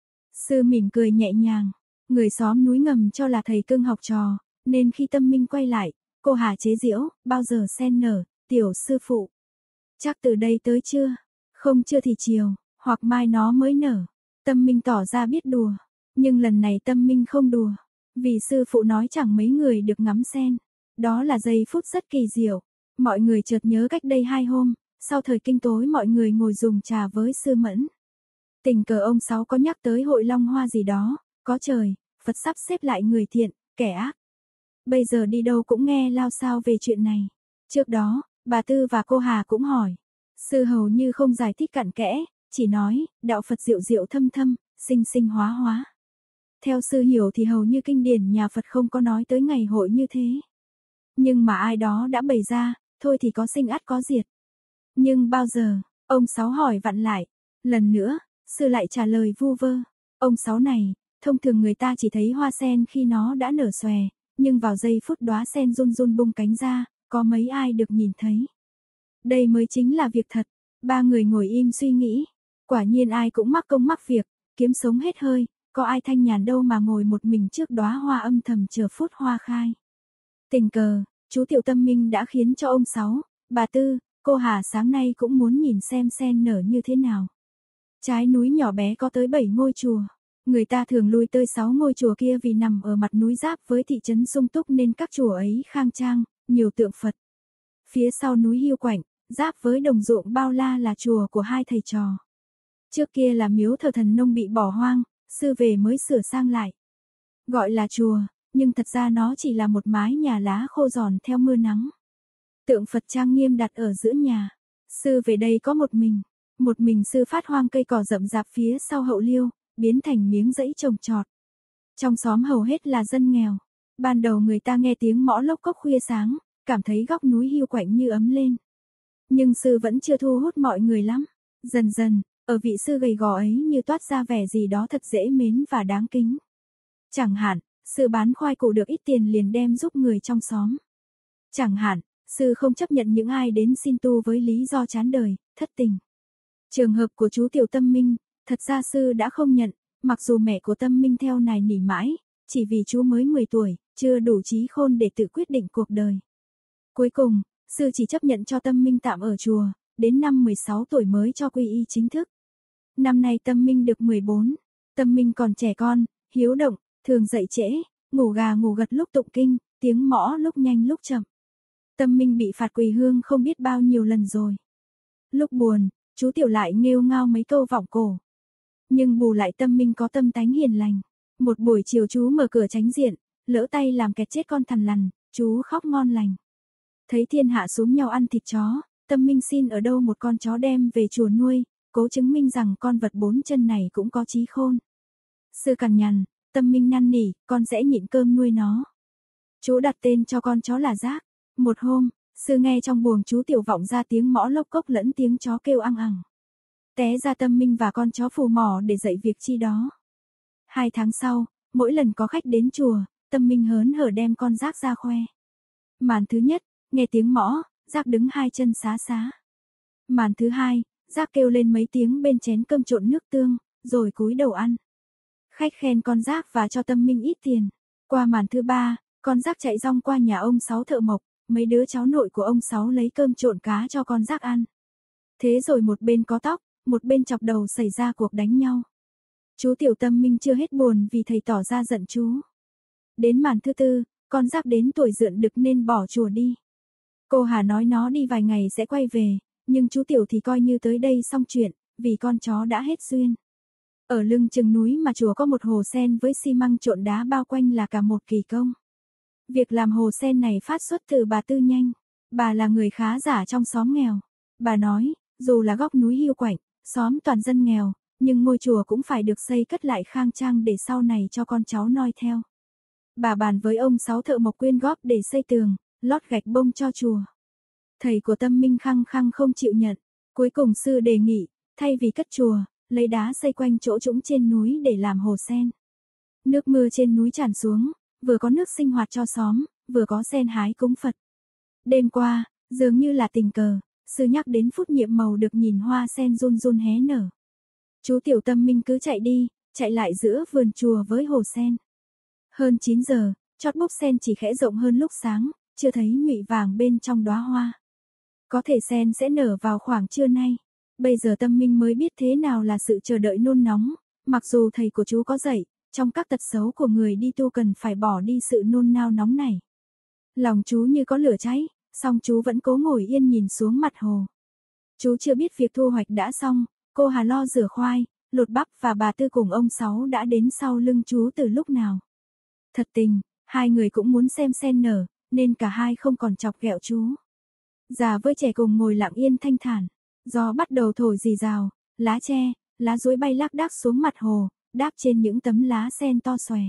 S1: Sư mỉm cười nhẹ nhàng, người xóm núi ngầm cho là thầy cưng học trò, nên khi Tâm Minh quay lại, cô Hà chế giễu, bao giờ sen nở, tiểu sư phụ. Chắc từ đây tới trưa, không trưa thì chiều, hoặc mai nó mới nở. Tâm Minh tỏ ra biết đùa, nhưng lần này Tâm Minh không đùa, vì sư phụ nói chẳng mấy người được ngắm sen. Đó là giây phút rất kỳ diệu, mọi người chợt nhớ cách đây hai hôm, sau thời kinh tối mọi người ngồi dùng trà với sư Mẫn. Tình cờ ông Sáu có nhắc tới hội Long Hoa gì đó, có trời, Phật sắp xếp lại người thiện, kẻ ác. Bây giờ đi đâu cũng nghe lao xao về chuyện này. Trước đó, bà Tư và cô Hà cũng hỏi. Sư hầu như không giải thích cặn kẽ, chỉ nói, đạo Phật diệu diệu thâm thâm, sinh sinh hóa hóa. Theo sư hiểu thì hầu như kinh điển nhà Phật không có nói tới ngày hội như thế. Nhưng mà ai đó đã bày ra, thôi thì có sinh ắt có diệt. Nhưng bao giờ, ông Sáu hỏi vặn lại. Lần nữa, sư lại trả lời vu vơ. Ông Sáu này, thông thường người ta chỉ thấy hoa sen khi nó đã nở xòe, nhưng vào giây phút đóa sen run run bung cánh ra, có mấy ai được nhìn thấy. Đây mới chính là việc thật. Ba người ngồi im suy nghĩ. Quả nhiên ai cũng mắc công mắc việc, kiếm sống hết hơi, có ai thanh nhàn đâu mà ngồi một mình trước đóa hoa âm thầm chờ phút hoa khai. Tình cờ, chú Tiểu Tâm Minh đã khiến cho ông Sáu, bà Tư, cô Hà sáng nay cũng muốn nhìn xem sen nở như thế nào. Trái núi nhỏ bé có tới bảy ngôi chùa. Người ta thường lui tới sáu ngôi chùa kia vì nằm ở mặt núi giáp với thị trấn sung túc nên các chùa ấy khang trang, nhiều tượng Phật. Phía sau núi Hiu Quạnh, giáp với đồng ruộng bao la là chùa của hai thầy trò. Trước kia là miếu thờ thần nông bị bỏ hoang, sư về mới sửa sang lại. Gọi là chùa, nhưng thật ra nó chỉ là một mái nhà lá khô giòn theo mưa nắng. Tượng Phật trang nghiêm đặt ở giữa nhà. Sư về đây có một mình. Một mình sư phát hoang cây cỏ rậm rạp phía sau hậu liêu, biến thành miếng dãy trồng trọt. Trong xóm hầu hết là dân nghèo. Ban đầu người ta nghe tiếng mõ lốc cốc khuya sáng, cảm thấy góc núi Hiu Quạnh như ấm lên. Nhưng sư vẫn chưa thu hút mọi người lắm. Dần dần, ở vị sư gầy gò ấy như toát ra vẻ gì đó thật dễ mến và đáng kính. Chẳng hạn, sư bán khoai củ được ít tiền liền đem giúp người trong xóm. Chẳng hạn, sư không chấp nhận những ai đến xin tu với lý do chán đời, thất tình. Trường hợp của chú Tiểu Tâm Minh, thật ra sư đã không nhận, mặc dù mẹ của Tâm Minh theo nài nỉ mãi, chỉ vì chú mới mười tuổi, chưa đủ trí khôn để tự quyết định cuộc đời. Cuối cùng, sư chỉ chấp nhận cho Tâm Minh tạm ở chùa, đến năm mười sáu tuổi mới cho quy y chính thức. Năm nay Tâm Minh được mười bốn, Tâm Minh còn trẻ con, hiếu động, thường dậy trễ, ngủ gà ngủ gật lúc tụng kinh, tiếng mõ lúc nhanh lúc chậm. Tâm Minh bị phạt quỳ hương không biết bao nhiêu lần rồi. Lúc buồn, chú Tiểu lại nghêu ngao mấy câu vọng cổ. Nhưng bù lại Tâm Minh có tâm tánh hiền lành. Một buổi chiều chú mở cửa tránh diện, lỡ tay làm kẹt chết con thằn lằn, chú khóc ngon lành. Thấy thiên hạ xuống nhau ăn thịt chó, Tâm Minh xin ở đâu một con chó đem về chùa nuôi, cố chứng minh rằng con vật bốn chân này cũng có trí khôn. Sư cằn nhằn, Tâm Minh năn nỉ, con sẽ nhịn cơm nuôi nó. Chú đặt tên cho con chó là Giác. Một hôm, sư nghe trong buồng chú Tiểu vọng ra tiếng mõ lốc cốc lẫn tiếng chó kêu ăng ẳng. Té ra Tâm Minh và con chó phù mỏ để dạy việc chi đó. Hai tháng sau, mỗi lần có khách đến chùa, Tâm Minh hớn hở đem con Giác ra khoe. Màn thứ nhất, nghe tiếng mõ, Giác đứng hai chân xá xá. Màn thứ hai, Giác kêu lên mấy tiếng bên chén cơm trộn nước tương, rồi cúi đầu ăn. Khách khen con Giác và cho Tâm Minh ít tiền. Qua màn thứ ba, con Giác chạy rong qua nhà ông Sáu thợ mộc, mấy đứa cháu nội của ông Sáu lấy cơm trộn cá cho con Giác ăn. Thế rồi một bên có tóc, một bên chọc đầu xảy ra cuộc đánh nhau. Chú Tiểu Tâm Minh chưa hết buồn vì thầy tỏ ra giận chú. Đến màn thứ tư, con Giác đến tuổi dượn đực nên bỏ chùa đi. Cô Hà nói nó đi vài ngày sẽ quay về, nhưng chú Tiểu thì coi như tới đây xong chuyện, vì con chó đã hết duyên. Ở lưng chừng núi mà chùa có một hồ sen với xi măng trộn đá bao quanh là cả một kỳ công. Việc làm hồ sen này phát xuất từ bà Tư Nhanh. Bà là người khá giả trong xóm nghèo. Bà nói, dù là góc núi Hiu Quạnh, xóm toàn dân nghèo, nhưng ngôi chùa cũng phải được xây cất lại khang trang để sau này cho con cháu noi theo. Bà bàn với ông Sáu thợ mộc quyên góp để xây tường, lót gạch bông cho chùa. Thầy của Tâm Minh khăng khăng không chịu nhận. Cuối cùng sư đề nghị, thay vì cất chùa, lấy đá xây quanh chỗ trũng trên núi để làm hồ sen. Nước mưa trên núi tràn xuống, vừa có nước sinh hoạt cho xóm, vừa có sen hái cúng Phật. Đêm qua, dường như là tình cờ, sư nhắc đến phút nhiệm màu được nhìn hoa sen run run hé nở. Chú Tiểu Tâm Minh cứ chạy đi, chạy lại giữa vườn chùa với hồ sen. Hơn chín giờ, chót búp sen chỉ khẽ rộng hơn lúc sáng, chưa thấy nhụy vàng bên trong đóa hoa. Có thể sen sẽ nở vào khoảng trưa nay. Bây giờ Tâm Minh mới biết thế nào là sự chờ đợi nôn nóng, mặc dù thầy của chú có dạy, trong các tật xấu của người đi tu cần phải bỏ đi sự nôn nao nóng này. Lòng chú như có lửa cháy, song chú vẫn cố ngồi yên nhìn xuống mặt hồ. Chú chưa biết việc thu hoạch đã xong, cô Hà lo rửa khoai, lột bắp và bà Tư cùng ông Sáu đã đến sau lưng chú từ lúc nào. Thật tình, hai người cũng muốn xem sen nở, nên cả hai không còn chọc ghẹo chú. Già với trẻ cùng ngồi lặng yên thanh thản, gió bắt đầu thổi rì rào, lá tre, lá duỗi bay lác đác xuống mặt hồ, đáp trên những tấm lá sen to xòe.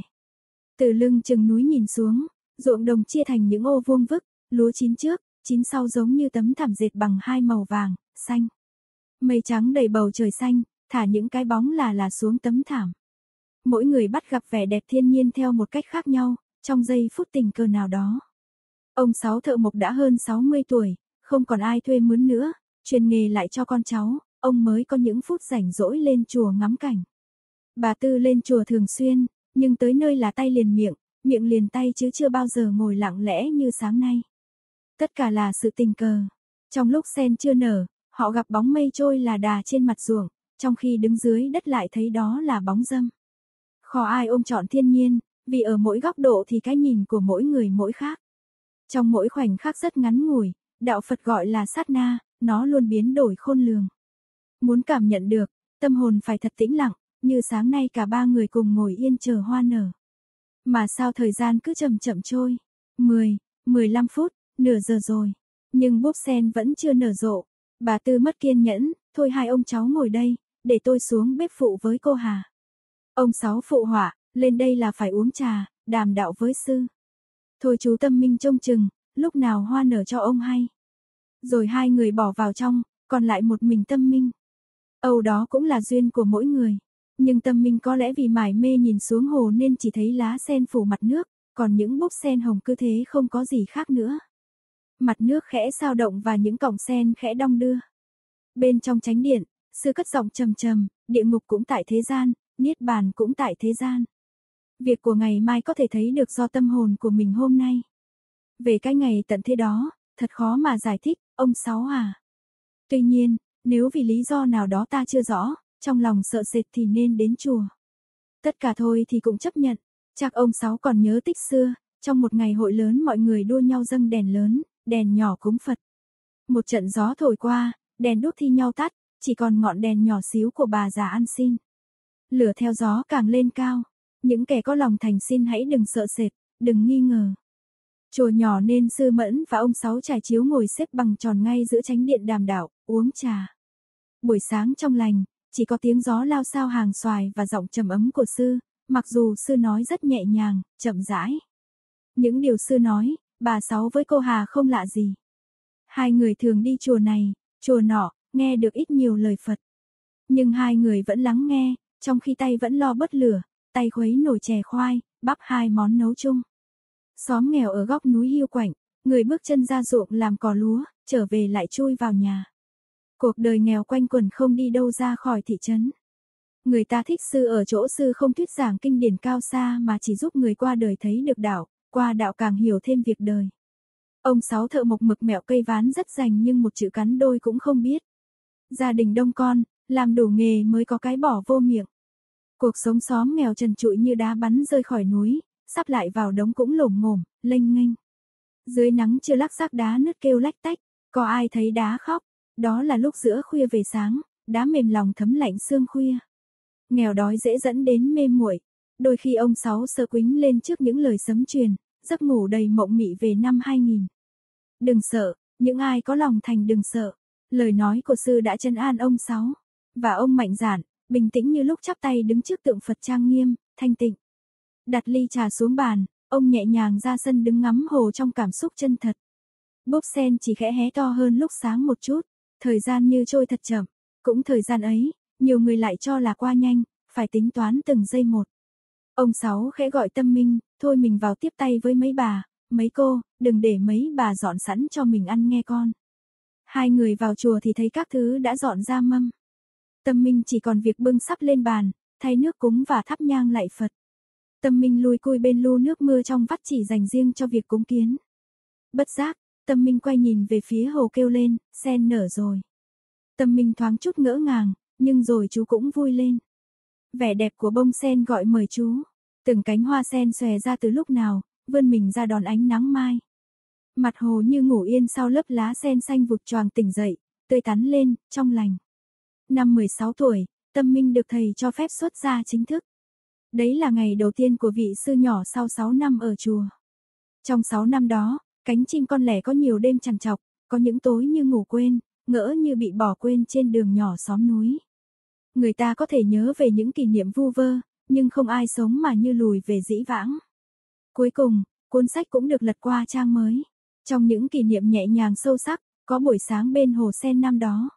S1: Từ lưng chừng núi nhìn xuống, ruộng đồng chia thành những ô vuông vức, lúa chín trước, chín sau giống như tấm thảm dệt bằng hai màu vàng, xanh. Mây trắng đầy bầu trời xanh, thả những cái bóng là là xuống tấm thảm. Mỗi người bắt gặp vẻ đẹp thiên nhiên theo một cách khác nhau, trong giây phút tình cờ nào đó. Ông Sáu thợ mộc đã hơn sáu mươi tuổi, không còn ai thuê mướn nữa, truyền nghề lại cho con cháu, ông mới có những phút rảnh rỗi lên chùa ngắm cảnh. Bà Tư lên chùa thường xuyên, nhưng tới nơi là tay liền miệng, miệng liền tay chứ chưa bao giờ ngồi lặng lẽ như sáng nay. Tất cả là sự tình cờ. Trong lúc sen chưa nở, họ gặp bóng mây trôi là đà trên mặt ruộng, trong khi đứng dưới đất lại thấy đó là bóng dâm. Khó ai ôm trọn thiên nhiên, vì ở mỗi góc độ thì cái nhìn của mỗi người mỗi khác. Trong mỗi khoảnh khắc rất ngắn ngủi, đạo Phật gọi là sát na, nó luôn biến đổi khôn lường. Muốn cảm nhận được, tâm hồn phải thật tĩnh lặng, như sáng nay cả ba người cùng ngồi yên chờ hoa nở. Mà sao thời gian cứ chậm chậm trôi, mười, mười lăm phút, nửa giờ rồi, nhưng búp sen vẫn chưa nở rộ. Bà Tư mất kiên nhẫn, thôi hai ông cháu ngồi đây, để tôi xuống bếp phụ với cô Hà. Ông Sáu phụ họa, lên đây là phải uống trà, đàm đạo với sư. Thôi chú Tâm Minh trông chừng, lúc nào hoa nở cho ông hay. Rồi hai người bỏ vào trong, còn lại một mình Tâm Minh. Âu đó cũng là duyên của mỗi người. Nhưng Tâm Minh có lẽ vì mải mê nhìn xuống hồ nên chỉ thấy lá sen phủ mặt nước, còn những búp sen hồng cứ thế không có gì khác nữa. Mặt nước khẽ sao động và những cọng sen khẽ đong đưa. Bên trong chánh điện, sư cất giọng trầm trầm, địa ngục cũng tại thế gian, niết bàn cũng tại thế gian. Việc của ngày mai có thể thấy được do tâm hồn của mình hôm nay. Về cái ngày tận thế đó, thật khó mà giải thích, ông Sáu à. Tuy nhiên, nếu vì lý do nào đó ta chưa rõ, trong lòng sợ sệt thì nên đến chùa. Tất cả thôi thì cũng chấp nhận, chắc ông Sáu còn nhớ tích xưa, trong một ngày hội lớn mọi người đua nhau dâng đèn lớn, đèn nhỏ cúng Phật. Một trận gió thổi qua, đèn đuốc thi nhau tắt, chỉ còn ngọn đèn nhỏ xíu của bà già ăn xin. Lửa theo gió càng lên cao, những kẻ có lòng thành xin hãy đừng sợ sệt, đừng nghi ngờ. Chùa nhỏ nên sư Mẫn và ông Sáu trải chiếu ngồi xếp bằng tròn ngay giữa chánh điện đàm đạo, uống trà. Buổi sáng trong lành, chỉ có tiếng gió lao sao hàng xoài và giọng trầm ấm của sư, mặc dù sư nói rất nhẹ nhàng, chậm rãi. Những điều sư nói, bà Sáu với cô Hà không lạ gì. Hai người thường đi chùa này, chùa nọ, nghe được ít nhiều lời Phật. Nhưng hai người vẫn lắng nghe, trong khi tay vẫn lo bớt lửa, tay khuấy nồi chè khoai, bắp hai món nấu chung. Xóm nghèo ở góc núi hiu quạnh, người bước chân ra ruộng làm cỏ lúa, trở về lại chui vào nhà. Cuộc đời nghèo quanh quẩn không đi đâu ra khỏi thị trấn. Người ta thích sư ở chỗ sư không thuyết giảng kinh điển cao xa mà chỉ giúp người qua đời thấy được đạo, qua đạo càng hiểu thêm việc đời. Ông Sáu thợ mộc mực mẹo cây ván rất rành nhưng một chữ cắn đôi cũng không biết. Gia đình đông con, làm đủ nghề mới có cái bỏ vô miệng. Cuộc sống xóm nghèo trần trụi như đá bắn rơi khỏi núi, sắp lại vào đống cũng lổm ngổm, lênh nghênh. Dưới nắng chưa lắc xác đá nứt kêu lách tách, có ai thấy đá khóc, đó là lúc giữa khuya về sáng, đá mềm lòng thấm lạnh sương khuya. Nghèo đói dễ dẫn đến mê muội, đôi khi ông Sáu sơ quính lên trước những lời sấm truyền, giấc ngủ đầy mộng mị về năm hai nghìn. Đừng sợ, những ai có lòng thành đừng sợ. Lời nói của sư đã trấn an ông Sáu, và ông mạnh dạn, bình tĩnh như lúc chắp tay đứng trước tượng Phật trang nghiêm, thanh tịnh. Đặt ly trà xuống bàn, ông nhẹ nhàng ra sân đứng ngắm hồ trong cảm xúc chân thật. Búp sen chỉ khẽ hé to hơn lúc sáng một chút, thời gian như trôi thật chậm, cũng thời gian ấy, nhiều người lại cho là qua nhanh, phải tính toán từng giây một. Ông Sáu khẽ gọi Tâm Minh, thôi mình vào tiếp tay với mấy bà, mấy cô, đừng để mấy bà dọn sẵn cho mình ăn nghe con. Hai người vào chùa thì thấy các thứ đã dọn ra mâm. Tâm Minh chỉ còn việc bưng sắp lên bàn, thay nước cúng và thắp nhang lạy Phật. Tâm Minh lùi cui bên lu nước mưa trong vắt chỉ dành riêng cho việc cúng kiến. Bất giác, Tâm Minh quay nhìn về phía hồ kêu lên, sen nở rồi. Tâm Minh thoáng chút ngỡ ngàng, nhưng rồi chú cũng vui lên. Vẻ đẹp của bông sen gọi mời chú. Từng cánh hoa sen xòe ra từ lúc nào, vươn mình ra đón ánh nắng mai. Mặt hồ như ngủ yên sau lớp lá sen xanh vụt choàng tỉnh dậy, tươi tắn lên, trong lành. Năm mười sáu tuổi, Tâm Minh được thầy cho phép xuất gia chính thức. Đấy là ngày đầu tiên của vị sư nhỏ sau sáu năm ở chùa. Trong sáu năm đó, cánh chim con lẻ có nhiều đêm trằn trọc, có những tối như ngủ quên, ngỡ như bị bỏ quên trên đường nhỏ xóm núi. Người ta có thể nhớ về những kỷ niệm vu vơ, nhưng không ai sống mà như lùi về dĩ vãng. Cuối cùng, cuốn sách cũng được lật qua trang mới. Trong những kỷ niệm nhẹ nhàng sâu sắc, có buổi sáng bên hồ sen năm đó.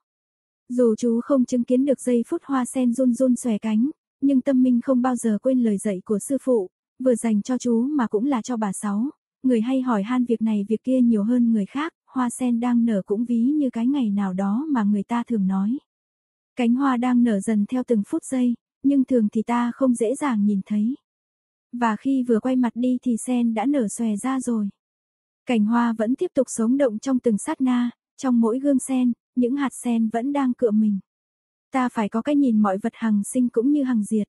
S1: Dù chú không chứng kiến được giây phút hoa sen run run xòe cánh, nhưng Tâm Minh không bao giờ quên lời dạy của sư phụ, vừa dành cho chú mà cũng là cho bà Sáu, người hay hỏi han việc này việc kia nhiều hơn người khác, hoa sen đang nở cũng ví như cái ngày nào đó mà người ta thường nói. Cánh hoa đang nở dần theo từng phút giây, nhưng thường thì ta không dễ dàng nhìn thấy. Và khi vừa quay mặt đi thì sen đã nở xòe ra rồi. Cành hoa vẫn tiếp tục sống động trong từng sát na, trong mỗi gương sen, những hạt sen vẫn đang cựa mình. Ta phải có cái nhìn mọi vật hằng sinh cũng như hằng diệt.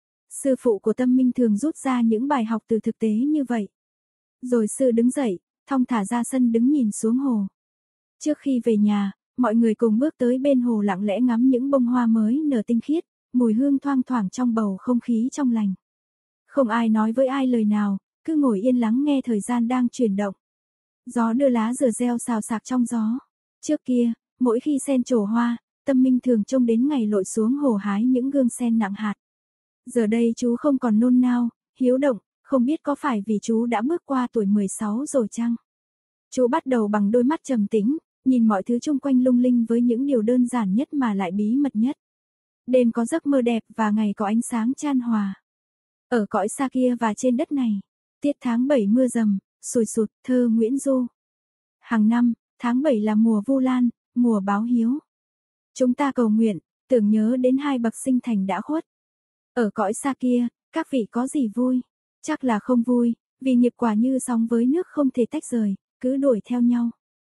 S1: Sư phụ của Tâm Minh thường rút ra những bài học từ thực tế như vậy. Rồi sư đứng dậy, thong thả ra sân đứng nhìn xuống hồ. Trước khi về nhà, mọi người cùng bước tới bên hồ lặng lẽ ngắm những bông hoa mới nở tinh khiết, mùi hương thoang thoảng trong bầu không khí trong lành. Không ai nói với ai lời nào, cứ ngồi yên lắng nghe thời gian đang chuyển động. Gió đưa lá dừa reo xào xạc trong gió. Trước kia, mỗi khi sen trổ hoa, Tâm Minh thường trông đến ngày lội xuống hồ hái những gương sen nặng hạt. Giờ đây chú không còn nôn nao, hiếu động, không biết có phải vì chú đã bước qua tuổi mười sáu rồi chăng? Chú bắt đầu bằng đôi mắt trầm tĩnh, nhìn mọi thứ xung quanh lung linh với những điều đơn giản nhất mà lại bí mật nhất. Đêm có giấc mơ đẹp và ngày có ánh sáng chan hòa. Ở cõi xa kia và trên đất này, tiết tháng bảy mưa rầm, sùi sụt, thơ Nguyễn Du. Hàng năm, tháng bảy là mùa Vu Lan, mùa báo hiếu. Chúng ta cầu nguyện, tưởng nhớ đến hai bậc sinh thành đã khuất. Ở cõi xa kia, các vị có gì vui? Chắc là không vui, vì nghiệp quả như sóng với nước không thể tách rời, cứ đuổi theo nhau.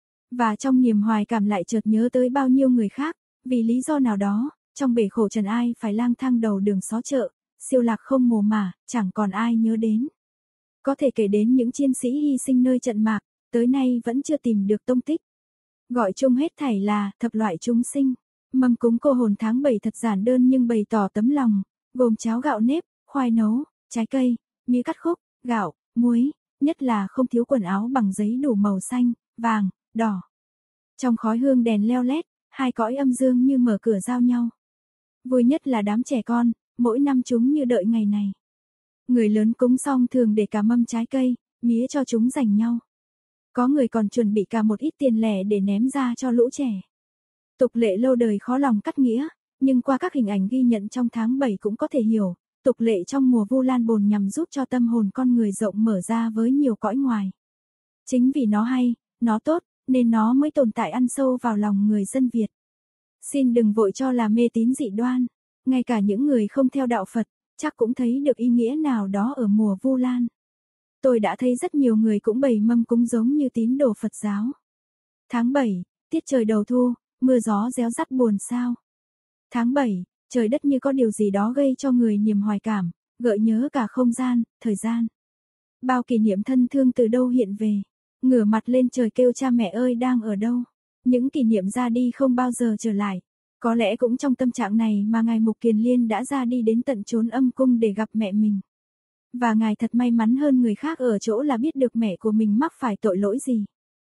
S1: Và trong niềm hoài cảm lại chợt nhớ tới bao nhiêu người khác, vì lý do nào đó, trong bể khổ trần ai phải lang thang đầu đường xó chợ, siêu lạc không mồ mả, chẳng còn ai nhớ đến. Có thể kể đến những chiến sĩ hy sinh nơi trận mạc, tới nay vẫn chưa tìm được tông tích. Gọi chung hết thảy là thập loại chúng sinh. Mâm cúng cô hồn tháng bảy thật giản đơn nhưng bày tỏ tấm lòng, gồm cháo gạo nếp, khoai nấu, trái cây, mía cắt khúc, gạo, muối, nhất là không thiếu quần áo bằng giấy đủ màu xanh, vàng, đỏ. Trong khói hương đèn leo lét, hai cõi âm dương như mở cửa giao nhau. Vui nhất là đám trẻ con, mỗi năm chúng như đợi ngày này. Người lớn cúng xong thường để cả mâm trái cây, mía cho chúng dành nhau. Có người còn chuẩn bị cả một ít tiền lẻ để ném ra cho lũ trẻ. Tục lệ lâu đời khó lòng cắt nghĩa, nhưng qua các hình ảnh ghi nhận trong tháng bảy cũng có thể hiểu, tục lệ trong mùa Vu Lan bồn nhằm giúp cho tâm hồn con người rộng mở ra với nhiều cõi ngoài. Chính vì nó hay, nó tốt, nên nó mới tồn tại ăn sâu vào lòng người dân Việt. Xin đừng vội cho là mê tín dị đoan, ngay cả những người không theo đạo Phật, chắc cũng thấy được ý nghĩa nào đó ở mùa Vu Lan. Tôi đã thấy rất nhiều người cũng bày mâm cúng giống như tín đồ Phật giáo. Tháng bảy, tiết trời đầu thu, mưa gió réo rắt buồn sao. Tháng bảy, trời đất như có điều gì đó gây cho người niềm hoài cảm, gợi nhớ cả không gian, thời gian. Bao kỷ niệm thân thương từ đâu hiện về, ngửa mặt lên trời kêu cha mẹ ơi đang ở đâu. Những kỷ niệm ra đi không bao giờ trở lại. Có lẽ cũng trong tâm trạng này mà ngài Mục Kiền Liên đã ra đi đến tận chốn âm cung để gặp mẹ mình. Và ngài thật may mắn hơn người khác ở chỗ là biết được mẹ của mình mắc phải tội lỗi gì.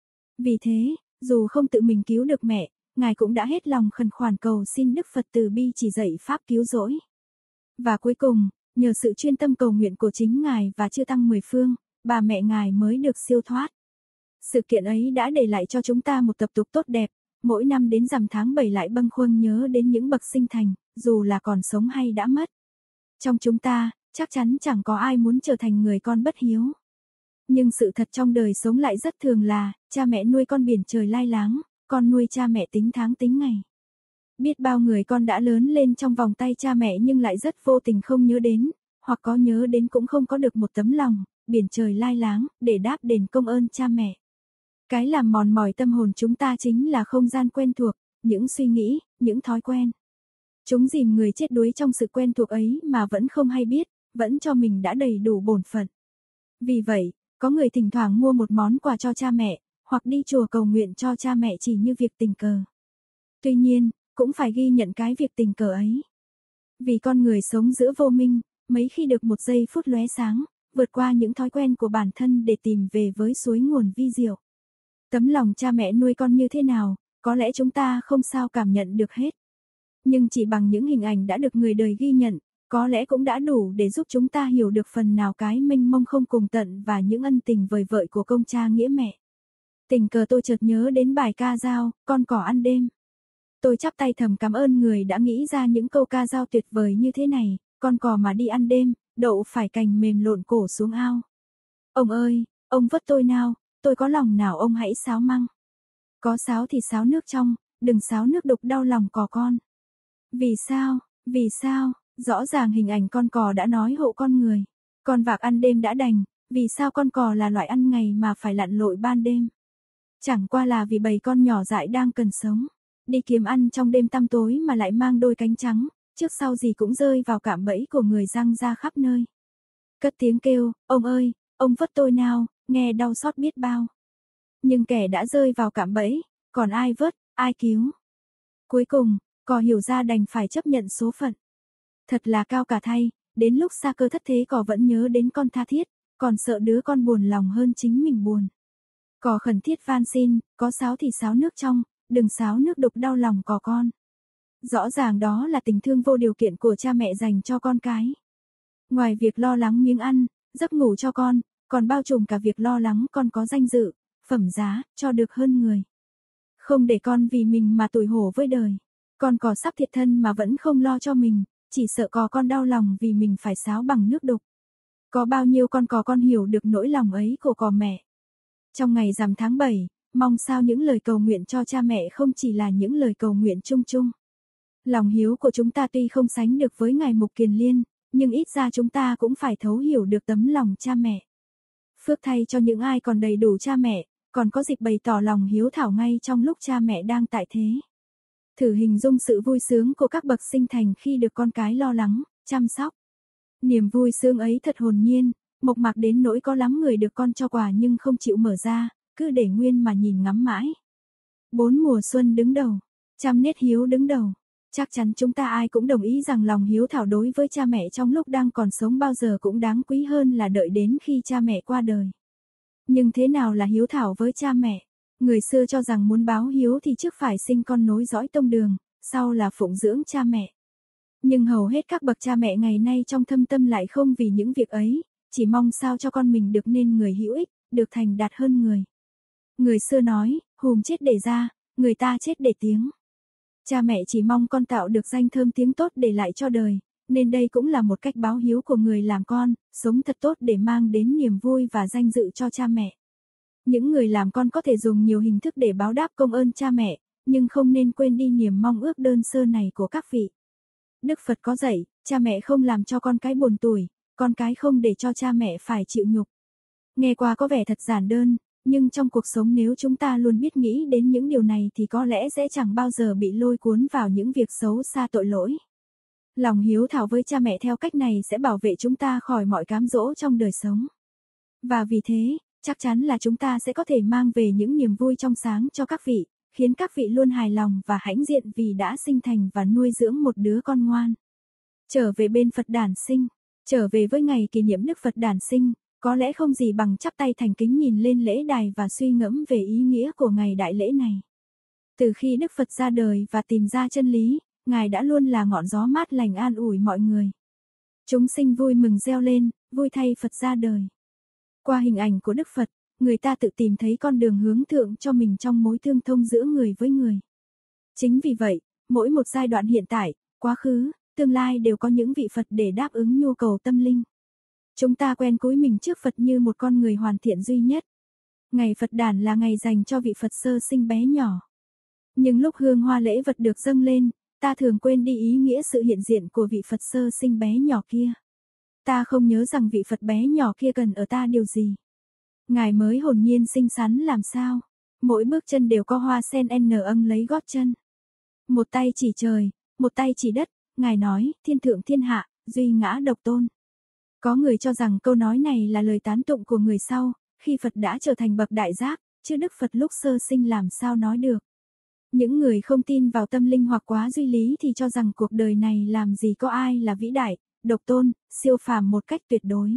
S1: Vì thế, dù không tự mình cứu được mẹ, ngài cũng đã hết lòng khẩn khoản cầu xin Đức Phật từ bi chỉ dạy pháp cứu rỗi. Và cuối cùng, nhờ sự chuyên tâm cầu nguyện của chính ngài và chư tăng mười phương, bà mẹ ngài mới được siêu thoát. Sự kiện ấy đã để lại cho chúng ta một tập tục tốt đẹp, mỗi năm đến rằm tháng bảy lại bâng khuâng nhớ đến những bậc sinh thành, dù là còn sống hay đã mất. Trong chúng ta, chắc chắn chẳng có ai muốn trở thành người con bất hiếu. Nhưng sự thật trong đời sống lại rất thường là, cha mẹ nuôi con biển trời lai láng, con nuôi cha mẹ tính tháng tính ngày. Biết bao người con đã lớn lên trong vòng tay cha mẹ nhưng lại rất vô tình không nhớ đến, hoặc có nhớ đến cũng không có được một tấm lòng, biển trời lai láng, để đáp đền công ơn cha mẹ. Cái làm mòn mỏi tâm hồn chúng ta chính là không gian quen thuộc, những suy nghĩ, những thói quen. Chúng dìm người chết đuối trong sự quen thuộc ấy mà vẫn không hay biết, vẫn cho mình đã đầy đủ bổn phận. Vì vậy, có người thỉnh thoảng mua một món quà cho cha mẹ, hoặc đi chùa cầu nguyện cho cha mẹ chỉ như việc tình cờ. Tuy nhiên, cũng phải ghi nhận cái việc tình cờ ấy. Vì con người sống giữa vô minh, mấy khi được một giây phút lóe sáng, vượt qua những thói quen của bản thân để tìm về với suối nguồn vi diệu. Tấm lòng cha mẹ nuôi con như thế nào, có lẽ chúng ta không sao cảm nhận được hết. Nhưng chỉ bằng những hình ảnh đã được người đời ghi nhận, có lẽ cũng đã đủ để giúp chúng ta hiểu được phần nào cái mênh mông không cùng tận và những ân tình vời vợi của công cha nghĩa mẹ. Tình cờ tôi chợt nhớ đến bài ca dao, con cò ăn đêm. Tôi chắp tay thầm cảm ơn người đã nghĩ ra những câu ca dao tuyệt vời như thế này, con cò mà đi ăn đêm, đậu phải cành mềm lộn cổ xuống ao. Ông ơi, ông vớt tôi nào, tôi có lòng nào ông hãy sáo măng. Có sáo thì sáo nước trong, đừng sáo nước đục đau lòng cò con. Vì sao, vì sao, rõ ràng hình ảnh con cò đã nói hộ con người. Con vạc ăn đêm đã đành, vì sao con cò là loại ăn ngày mà phải lặn lội ban đêm. Chẳng qua là vì bầy con nhỏ dại đang cần sống. Đi kiếm ăn trong đêm tăm tối mà lại mang đôi cánh trắng, trước sau gì cũng rơi vào cạm bẫy của người giăng ra khắp nơi. Cất tiếng kêu, ông ơi, ông vớt tôi nào, nghe đau xót biết bao. Nhưng kẻ đã rơi vào cạm bẫy, còn ai vớt, ai cứu. Cuối cùng, cò hiểu ra đành phải chấp nhận số phận. Thật là cao cả thay, đến lúc xa cơ thất thế cò vẫn nhớ đến con tha thiết, còn sợ đứa con buồn lòng hơn chính mình buồn. Cò khẩn thiết van xin, có sáo thì sáo nước trong, đừng sáo nước đục đau lòng cò con. Rõ ràng đó là tình thương vô điều kiện của cha mẹ dành cho con cái. Ngoài việc lo lắng miếng ăn, giấc ngủ cho con, còn bao trùm cả việc lo lắng con có danh dự, phẩm giá, cho được hơn người. Không để con vì mình mà tủi hổ với đời. Con cò sắp thiệt thân mà vẫn không lo cho mình, chỉ sợ cò con đau lòng vì mình phải sáo bằng nước đục. Có bao nhiêu con cò con hiểu được nỗi lòng ấy của cò mẹ. Trong ngày rằm tháng bảy, mong sao những lời cầu nguyện cho cha mẹ không chỉ là những lời cầu nguyện chung chung. Lòng hiếu của chúng ta tuy không sánh được với ngài Mục Kiền Liên, nhưng ít ra chúng ta cũng phải thấu hiểu được tấm lòng cha mẹ. Phước thay cho những ai còn đầy đủ cha mẹ, còn có dịp bày tỏ lòng hiếu thảo ngay trong lúc cha mẹ đang tại thế. Thử hình dung sự vui sướng của các bậc sinh thành khi được con cái lo lắng, chăm sóc. Niềm vui sướng ấy thật hồn nhiên, mộc mạc đến nỗi có lắm người được con cho quà nhưng không chịu mở ra, cứ để nguyên mà nhìn ngắm mãi. Bốn mùa xuân đứng đầu, trăm nét hiếu đứng đầu. Chắc chắn chúng ta ai cũng đồng ý rằng lòng hiếu thảo đối với cha mẹ trong lúc đang còn sống bao giờ cũng đáng quý hơn là đợi đến khi cha mẹ qua đời. Nhưng thế nào là hiếu thảo với cha mẹ? Người xưa cho rằng muốn báo hiếu thì trước phải sinh con nối dõi tông đường, sau là phụng dưỡng cha mẹ. Nhưng hầu hết các bậc cha mẹ ngày nay trong thâm tâm lại không vì những việc ấy, chỉ mong sao cho con mình được nên người hữu ích, được thành đạt hơn người. Người xưa nói, hùm chết để ra, người ta chết để tiếng. Cha mẹ chỉ mong con tạo được danh thơm tiếng tốt để lại cho đời, nên đây cũng là một cách báo hiếu của người làm con, sống thật tốt để mang đến niềm vui và danh dự cho cha mẹ. Những người làm con có thể dùng nhiều hình thức để báo đáp công ơn cha mẹ, nhưng không nên quên đi niềm mong ước đơn sơ này của các vị. Đức Phật có dạy, cha mẹ không làm cho con cái buồn tủi, con cái không để cho cha mẹ phải chịu nhục. Nghe qua có vẻ thật giản đơn, nhưng trong cuộc sống nếu chúng ta luôn biết nghĩ đến những điều này thì có lẽ sẽ chẳng bao giờ bị lôi cuốn vào những việc xấu xa tội lỗi. Lòng hiếu thảo với cha mẹ theo cách này sẽ bảo vệ chúng ta khỏi mọi cám dỗ trong đời sống. Và vì thế, chắc chắn là chúng ta sẽ có thể mang về những niềm vui trong sáng cho các vị, khiến các vị luôn hài lòng và hãnh diện vì đã sinh thành và nuôi dưỡng một đứa con ngoan. Trở về bên Phật đản sinh, trở về với ngày kỷ niệm Đức Phật đản sinh, có lẽ không gì bằng chắp tay thành kính nhìn lên lễ đài và suy ngẫm về ý nghĩa của ngày đại lễ này. Từ khi Đức Phật ra đời và tìm ra chân lý, Ngài đã luôn là ngọn gió mát lành an ủi mọi người. Chúng sinh vui mừng reo lên, vui thay Phật ra đời. Qua hình ảnh của Đức Phật, người ta tự tìm thấy con đường hướng thượng cho mình trong mối tương thông giữa người với người. Chính vì vậy, mỗi một giai đoạn hiện tại, quá khứ, tương lai đều có những vị Phật để đáp ứng nhu cầu tâm linh. Chúng ta quen cúi mình trước Phật như một con người hoàn thiện duy nhất. Ngày Phật đản là ngày dành cho vị Phật sơ sinh bé nhỏ. Nhưng lúc hương hoa lễ vật được dâng lên, ta thường quên đi ý nghĩa sự hiện diện của vị Phật sơ sinh bé nhỏ kia. Ta không nhớ rằng vị Phật bé nhỏ kia cần ở ta điều gì. Ngài mới hồn nhiên xinh xắn làm sao, mỗi bước chân đều có hoa sen n âng lấy gót chân. Một tay chỉ trời, một tay chỉ đất, Ngài nói, thiên thượng thiên hạ, duy ngã độc tôn. Có người cho rằng câu nói này là lời tán tụng của người sau, khi Phật đã trở thành bậc đại giác, chứ Đức Phật lúc sơ sinh làm sao nói được. Những người không tin vào tâm linh hoặc quá duy lý thì cho rằng cuộc đời này làm gì có ai là vĩ đại, độc tôn, siêu phàm một cách tuyệt đối.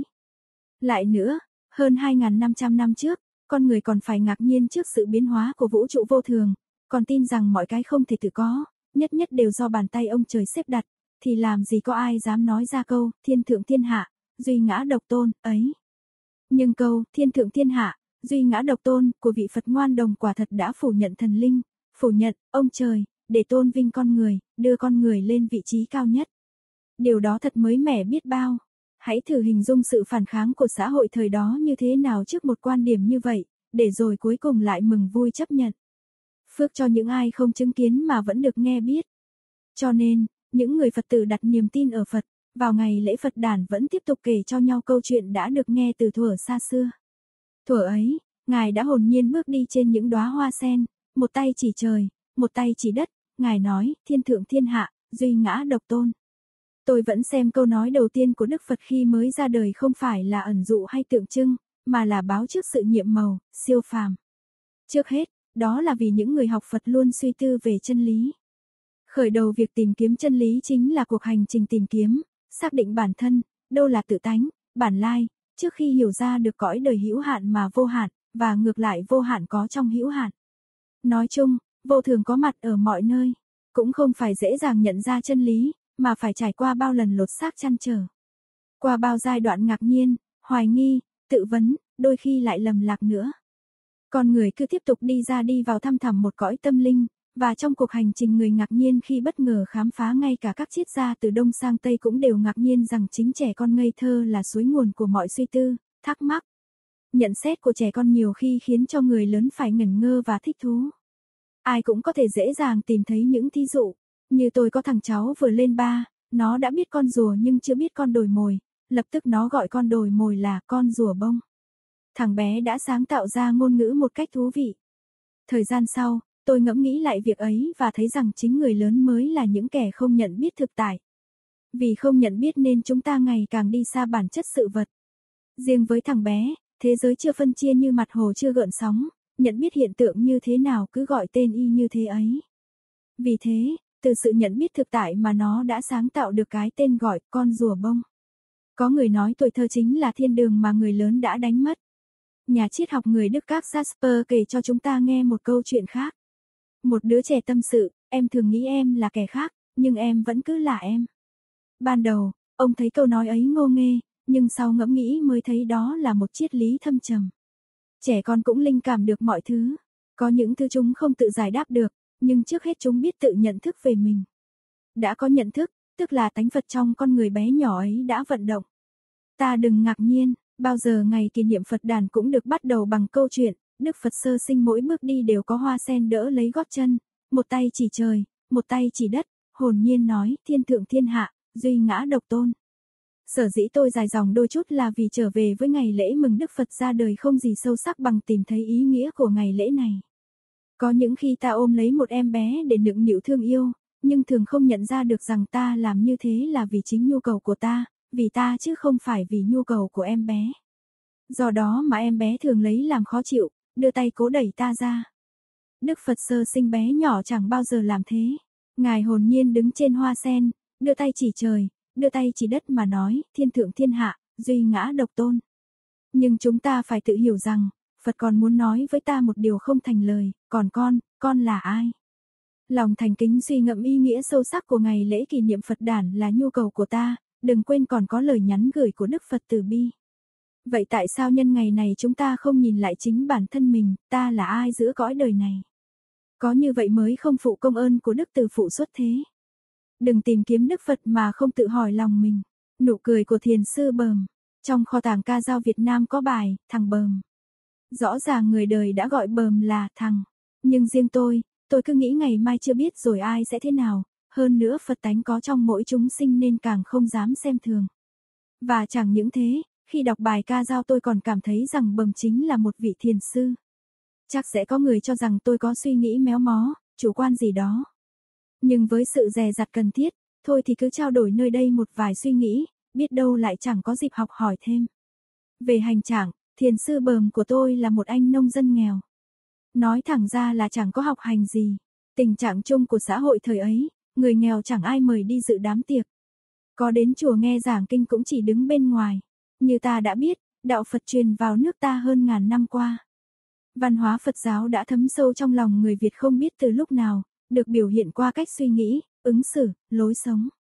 S1: Lại nữa, hơn hai nghìn năm trăm năm trước, con người còn phải ngạc nhiên trước sự biến hóa của vũ trụ vô thường, còn tin rằng mọi cái không thể tự có, nhất nhất đều do bàn tay ông trời xếp đặt, thì làm gì có ai dám nói ra câu, thiên thượng thiên hạ, duy ngã độc tôn, ấy. Nhưng câu, thiên thượng thiên hạ, duy ngã độc tôn, của vị Phật ngoan đồng quả thật đã phủ nhận thần linh, phủ nhận, ông trời, để tôn vinh con người, đưa con người lên vị trí cao nhất. Điều đó thật mới mẻ biết bao. Hãy thử hình dung sự phản kháng của xã hội thời đó như thế nào trước một quan điểm như vậy, để rồi cuối cùng lại mừng vui chấp nhận. Phước cho những ai không chứng kiến mà vẫn được nghe biết. Cho nên, những người Phật tử đặt niềm tin ở Phật, vào ngày lễ Phật đản vẫn tiếp tục kể cho nhau câu chuyện đã được nghe từ thuở xa xưa. Thuở ấy, Ngài đã hồn nhiên bước đi trên những đóa hoa sen, một tay chỉ trời, một tay chỉ đất, Ngài nói, thiên thượng thiên hạ, duy ngã độc tôn. Tôi vẫn xem câu nói đầu tiên của Đức Phật khi mới ra đời không phải là ẩn dụ hay tượng trưng, mà là báo trước sự nhiệm màu, siêu phàm. Trước hết, đó là vì những người học Phật luôn suy tư về chân lý. Khởi đầu việc tìm kiếm chân lý chính là cuộc hành trình tìm kiếm, xác định bản thân, đâu là tự tánh, bản lai, trước khi hiểu ra được cõi đời hữu hạn mà vô hạn, và ngược lại vô hạn có trong hữu hạn. Nói chung, vô thường có mặt ở mọi nơi, cũng không phải dễ dàng nhận ra chân lý, mà phải trải qua bao lần lột xác trăn trở. Qua bao giai đoạn ngạc nhiên, hoài nghi, tự vấn, đôi khi lại lầm lạc nữa. Con người cứ tiếp tục đi ra đi vào thăm thẳm một cõi tâm linh, và trong cuộc hành trình người ngạc nhiên khi bất ngờ khám phá ngay cả các triết gia từ Đông sang Tây cũng đều ngạc nhiên rằng chính trẻ con ngây thơ là suối nguồn của mọi suy tư, thắc mắc. Nhận xét của trẻ con nhiều khi khiến cho người lớn phải ngẩn ngơ và thích thú. Ai cũng có thể dễ dàng tìm thấy những thí dụ. Như tôi có thằng cháu vừa lên ba, nó đã biết con rùa nhưng chưa biết con đồi mồi, lập tức nó gọi con đồi mồi là con rùa bông. Thằng bé đã sáng tạo ra ngôn ngữ một cách thú vị. Thời gian sau, tôi ngẫm nghĩ lại việc ấy và thấy rằng chính người lớn mới là những kẻ không nhận biết thực tại. Vì không nhận biết nên chúng ta ngày càng đi xa bản chất sự vật. Riêng với thằng bé, thế giới chưa phân chia như mặt hồ chưa gợn sóng, nhận biết hiện tượng như thế nào cứ gọi tên y như thế ấy. Vì thế, từ sự nhận biết thực tại mà nó đã sáng tạo được cái tên gọi con rùa bông. Có người nói tuổi thơ chính là thiên đường mà người lớn đã đánh mất. Nhà triết học người Đức Karl Jasper kể cho chúng ta nghe một câu chuyện khác. Một đứa trẻ tâm sự, em thường nghĩ em là kẻ khác, nhưng em vẫn cứ là em. Ban đầu, ông thấy câu nói ấy ngô nghê, nhưng sau ngẫm nghĩ mới thấy đó là một triết lý thâm trầm. Trẻ con cũng linh cảm được mọi thứ, có những thứ chúng không tự giải đáp được, nhưng trước hết chúng biết tự nhận thức về mình. Đã có nhận thức, tức là tánh Phật trong con người bé nhỏ ấy đã vận động. Ta đừng ngạc nhiên, bao giờ ngày kỷ niệm Phật đản cũng được bắt đầu bằng câu chuyện, Đức Phật sơ sinh mỗi bước đi đều có hoa sen đỡ lấy gót chân, một tay chỉ trời, một tay chỉ đất, hồn nhiên nói, thiên thượng thiên hạ, duy ngã độc tôn. Sở dĩ tôi dài dòng đôi chút là vì trở về với ngày lễ mừng Đức Phật ra đời không gì sâu sắc bằng tìm thấy ý nghĩa của ngày lễ này. Có những khi ta ôm lấy một em bé để nựng nịu thương yêu, nhưng thường không nhận ra được rằng ta làm như thế là vì chính nhu cầu của ta, vì ta chứ không phải vì nhu cầu của em bé. Do đó mà em bé thường lấy làm khó chịu, đưa tay cố đẩy ta ra. Đức Phật sơ sinh bé nhỏ chẳng bao giờ làm thế. Ngài hồn nhiên đứng trên hoa sen, đưa tay chỉ trời, đưa tay chỉ đất mà nói, thiên thượng thiên hạ, duy ngã độc tôn. Nhưng chúng ta phải tự hiểu rằng, Phật còn muốn nói với ta một điều không thành lời, còn con, con là ai? Lòng thành kính suy ngẫm ý nghĩa sâu sắc của ngày lễ kỷ niệm Phật đản là nhu cầu của ta, đừng quên còn có lời nhắn gửi của Đức Phật Từ Bi. Vậy tại sao nhân ngày này chúng ta không nhìn lại chính bản thân mình, ta là ai giữa cõi đời này? Có như vậy mới không phụ công ơn của Đức Từ Phụ xuất thế. đừng tìm kiếm Đức Phật mà không tự hỏi lòng mình. Nụ cười của thiền sư Bờm. Trong kho tàng ca dao Việt Nam có bài, thằng Bờm. Rõ ràng người đời đã gọi Bờm là thằng. Nhưng riêng tôi, tôi cứ nghĩ ngày mai chưa biết rồi ai sẽ thế nào. Hơn nữa Phật tánh có trong mỗi chúng sinh nên càng không dám xem thường. Và chẳng những thế, khi đọc bài ca dao tôi còn cảm thấy rằng Bờm chính là một vị thiền sư. Chắc sẽ có người cho rằng tôi có suy nghĩ méo mó, chủ quan gì đó. Nhưng với sự dè dặt cần thiết, thôi thì cứ trao đổi nơi đây một vài suy nghĩ, biết đâu lại chẳng có dịp học hỏi thêm. Về hành trạng, thiền sư Bờm của tôi là một anh nông dân nghèo. Nói thẳng ra là chẳng có học hành gì. Tình trạng chung của xã hội thời ấy, người nghèo chẳng ai mời đi dự đám tiệc. Có đến chùa nghe giảng kinh cũng chỉ đứng bên ngoài. Như ta đã biết, đạo Phật truyền vào nước ta hơn ngàn năm qua. Văn hóa Phật giáo đã thấm sâu trong lòng người Việt không biết từ lúc nào, được biểu hiện qua cách suy nghĩ, ứng xử, lối sống.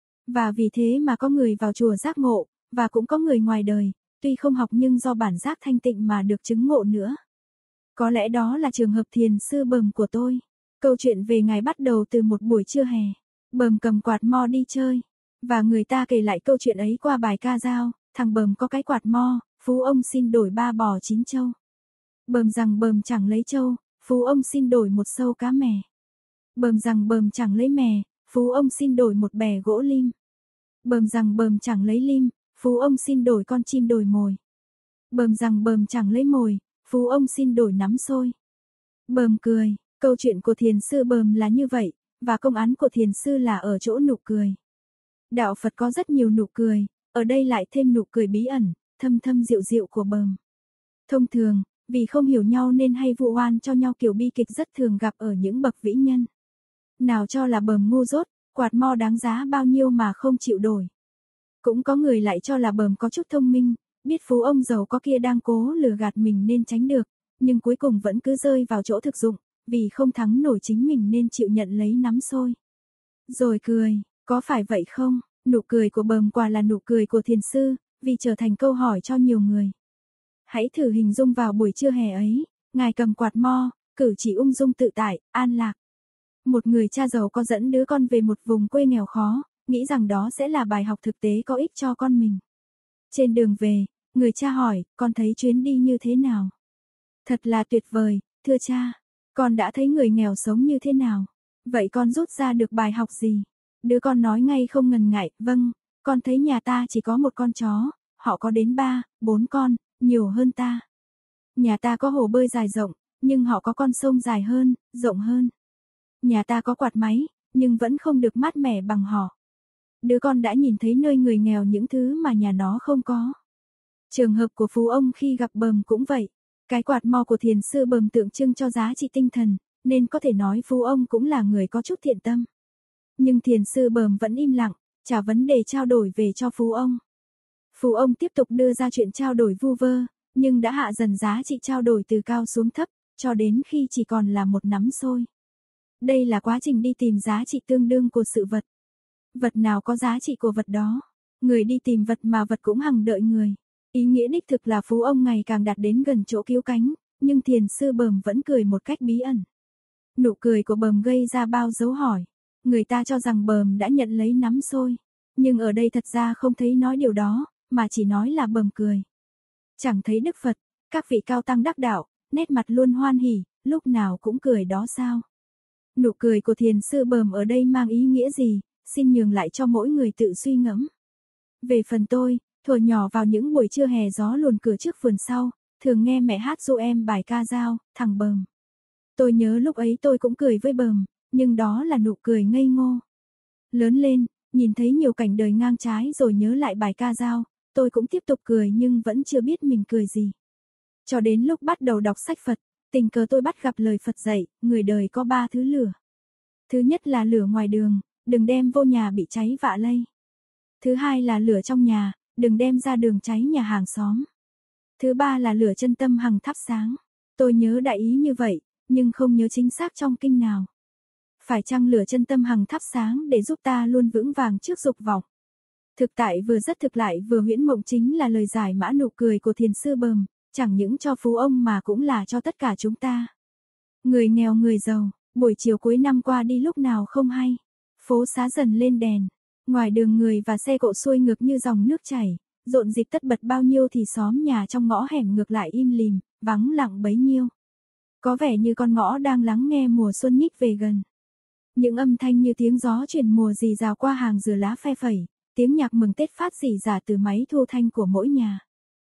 S1: Và vì thế mà có người vào chùa giác ngộ, và cũng có người ngoài đời, tuy không học nhưng do bản giác thanh tịnh mà được chứng ngộ nữa. Có lẽ đó là trường hợp thiền sư Bờm của tôi. Câu chuyện về ngài bắt đầu từ một buổi trưa hè. Bờm cầm quạt mo đi chơi. Và người ta kể lại câu chuyện ấy qua bài ca dao, thằng Bờm có cái quạt mo, phú ông xin đổi ba bò chín trâu. Bờm rằng Bờm chẳng lấy trâu, phú ông xin đổi một sâu cá mè. Bờm rằng Bờm chẳng lấy mè, phú ông xin đổi một bè gỗ lim. Bờm rằng Bờm chẳng lấy lim, phú ông xin đổi con chim đổi mồi. Bờm rằng Bờm chẳng lấy mồi, phú ông xin đổi nắm xôi. Bờm cười, câu chuyện của thiền sư Bờm là như vậy, và công án của thiền sư là ở chỗ nụ cười. Đạo Phật có rất nhiều nụ cười, ở đây lại thêm nụ cười bí ẩn, thâm thâm dịu dịu của Bờm. Thông thường, vì không hiểu nhau nên hay vu oan cho nhau kiểu bi kịch rất thường gặp ở những bậc vĩ nhân. Nào cho là Bờm ngu dốt, quạt mo đáng giá bao nhiêu mà không chịu đổi. Cũng có người lại cho là Bờm có chút thông minh, biết phú ông giàu có kia đang cố lừa gạt mình nên tránh được, nhưng cuối cùng vẫn cứ rơi vào chỗ thực dụng, vì không thắng nổi chính mình nên chịu nhận lấy nắm xôi. Rồi cười, có phải vậy không? Nụ cười của Bờm quả là nụ cười của thiền sư, vì trở thành câu hỏi cho nhiều người. Hãy thử hình dung vào buổi trưa hè ấy, ngài cầm quạt mo, cử chỉ ung dung tự tại, an lạc. Một người cha giàu có dẫn đứa con về một vùng quê nghèo khó, nghĩ rằng đó sẽ là bài học thực tế có ích cho con mình. Trên đường về, người cha hỏi, con thấy chuyến đi như thế nào? Thật là tuyệt vời, thưa cha. Con đã thấy người nghèo sống như thế nào? Vậy con rút ra được bài học gì? Đứa con nói ngay không ngần ngại, vâng, con thấy nhà ta chỉ có một con chó, họ có đến ba, bốn con, nhiều hơn ta. Nhà ta có hồ bơi dài rộng, nhưng họ có con sông dài hơn, rộng hơn. Nhà ta có quạt máy, nhưng vẫn không được mát mẻ bằng họ. Đứa con đã nhìn thấy nơi người nghèo những thứ mà nhà nó không có. Trường hợp của phú ông khi gặp Bờm cũng vậy. Cái quạt mo của thiền sư Bờm tượng trưng cho giá trị tinh thần, nên có thể nói phú ông cũng là người có chút thiện tâm. Nhưng thiền sư Bờm vẫn im lặng, trả vấn đề trao đổi về cho phú ông. Phú ông tiếp tục đưa ra chuyện trao đổi vu vơ, nhưng đã hạ dần giá trị trao đổi từ cao xuống thấp, cho đến khi chỉ còn là một nắm xôi. Đây là quá trình đi tìm giá trị tương đương của sự vật. Vật nào có giá trị của vật đó. Người đi tìm vật mà vật cũng hằng đợi người. Ý nghĩa đích thực là phú ông ngày càng đạt đến gần chỗ cứu cánh, nhưng thiền sư Bờm vẫn cười một cách bí ẩn. Nụ cười của Bờm gây ra bao dấu hỏi. Người ta cho rằng Bờm đã nhận lấy nắm xôi. Nhưng ở đây thật ra không thấy nói điều đó, mà chỉ nói là Bờm cười. Chẳng thấy Đức Phật, các vị cao tăng đắc đạo, nét mặt luôn hoan hỉ, lúc nào cũng cười đó sao? Nụ cười của thiền sư Bờm ở đây mang ý nghĩa gì, xin nhường lại cho mỗi người tự suy ngẫm. Về phần tôi, thuở nhỏ vào những buổi trưa hè gió luồn cửa trước vườn sau, thường nghe mẹ hát ru em bài ca dao, thằng Bờm. Tôi nhớ lúc ấy tôi cũng cười với Bờm, nhưng đó là nụ cười ngây ngô. Lớn lên, nhìn thấy nhiều cảnh đời ngang trái rồi nhớ lại bài ca dao, tôi cũng tiếp tục cười nhưng vẫn chưa biết mình cười gì. Cho đến lúc bắt đầu đọc sách Phật, tình cờ tôi bắt gặp lời Phật dạy, người đời có ba thứ lửa. Thứ nhất là lửa ngoài đường, đừng đem vô nhà bị cháy vạ lây. Thứ hai là lửa trong nhà, đừng đem ra đường cháy nhà hàng xóm. Thứ ba là lửa chân tâm hằng thắp sáng. Tôi nhớ đại ý như vậy, nhưng không nhớ chính xác trong kinh nào. Phải chăng lửa chân tâm hằng thắp sáng để giúp ta luôn vững vàng trước dục vọng? Thực tại vừa rất thực lại vừa huyễn mộng chính là lời giải mã nụ cười của thiền sư Bờm, chẳng những cho phú ông mà cũng là cho tất cả chúng ta. Người nghèo người giàu, buổi chiều cuối năm qua đi lúc nào không hay. Phố xá dần lên đèn, ngoài đường người và xe cộ xuôi ngược như dòng nước chảy, rộn rịp tất bật bao nhiêu thì xóm nhà trong ngõ hẻm ngược lại im lìm, vắng lặng bấy nhiêu. Có vẻ như con ngõ đang lắng nghe mùa xuân nhích về gần. Những âm thanh như tiếng gió chuyển mùa rì rào qua hàng dừa lá phe phẩy, tiếng nhạc mừng Tết phát rỉ rả từ máy thu thanh của mỗi nhà.